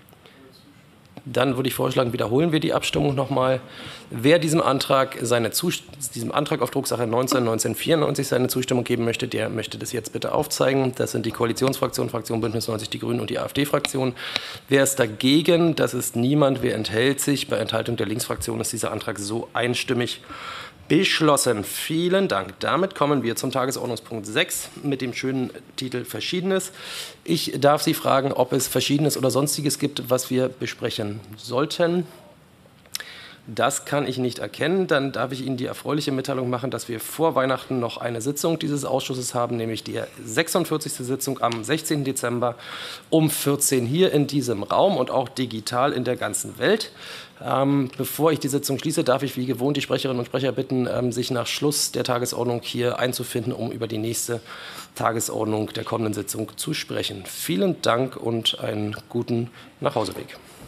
dann würde ich vorschlagen, wiederholen wir die Abstimmung nochmal. Wer diesem Antrag, seine diesem Antrag auf Drucksache neunzehn neunzehnhundertvierundneunzig seine Zustimmung geben möchte, der möchte das jetzt bitte aufzeigen. Das sind die Koalitionsfraktionen, Fraktion Bündnis neunzig Die Grünen und die AfD-Fraktion. Wer ist dagegen? Das ist niemand. Wer enthält sich? Bei Enthaltung der Linksfraktion ist dieser Antrag so einstimmig beschlossen. Vielen Dank. Damit kommen wir zum Tagesordnungspunkt sechs mit dem schönen Titel Verschiedenes. Ich darf Sie fragen, ob es Verschiedenes oder Sonstiges gibt, was wir besprechen sollten. Das kann ich nicht erkennen. Dann darf ich Ihnen die erfreuliche Mitteilung machen, dass wir vor Weihnachten noch eine Sitzung dieses Ausschusses haben, nämlich die sechsundvierzigste Sitzung am sechzehnten Dezember um vierzehn Uhr hier in diesem Raum und auch digital in der ganzen Welt. Ähm, bevor ich die Sitzung schließe, darf ich wie gewohnt die Sprecherinnen und Sprecher bitten, ähm, sich nach Schluss der Tagesordnung hier einzufinden, um über die nächste Tagesordnung der kommenden Sitzung zu sprechen. Vielen Dank und einen guten Nachhauseweg.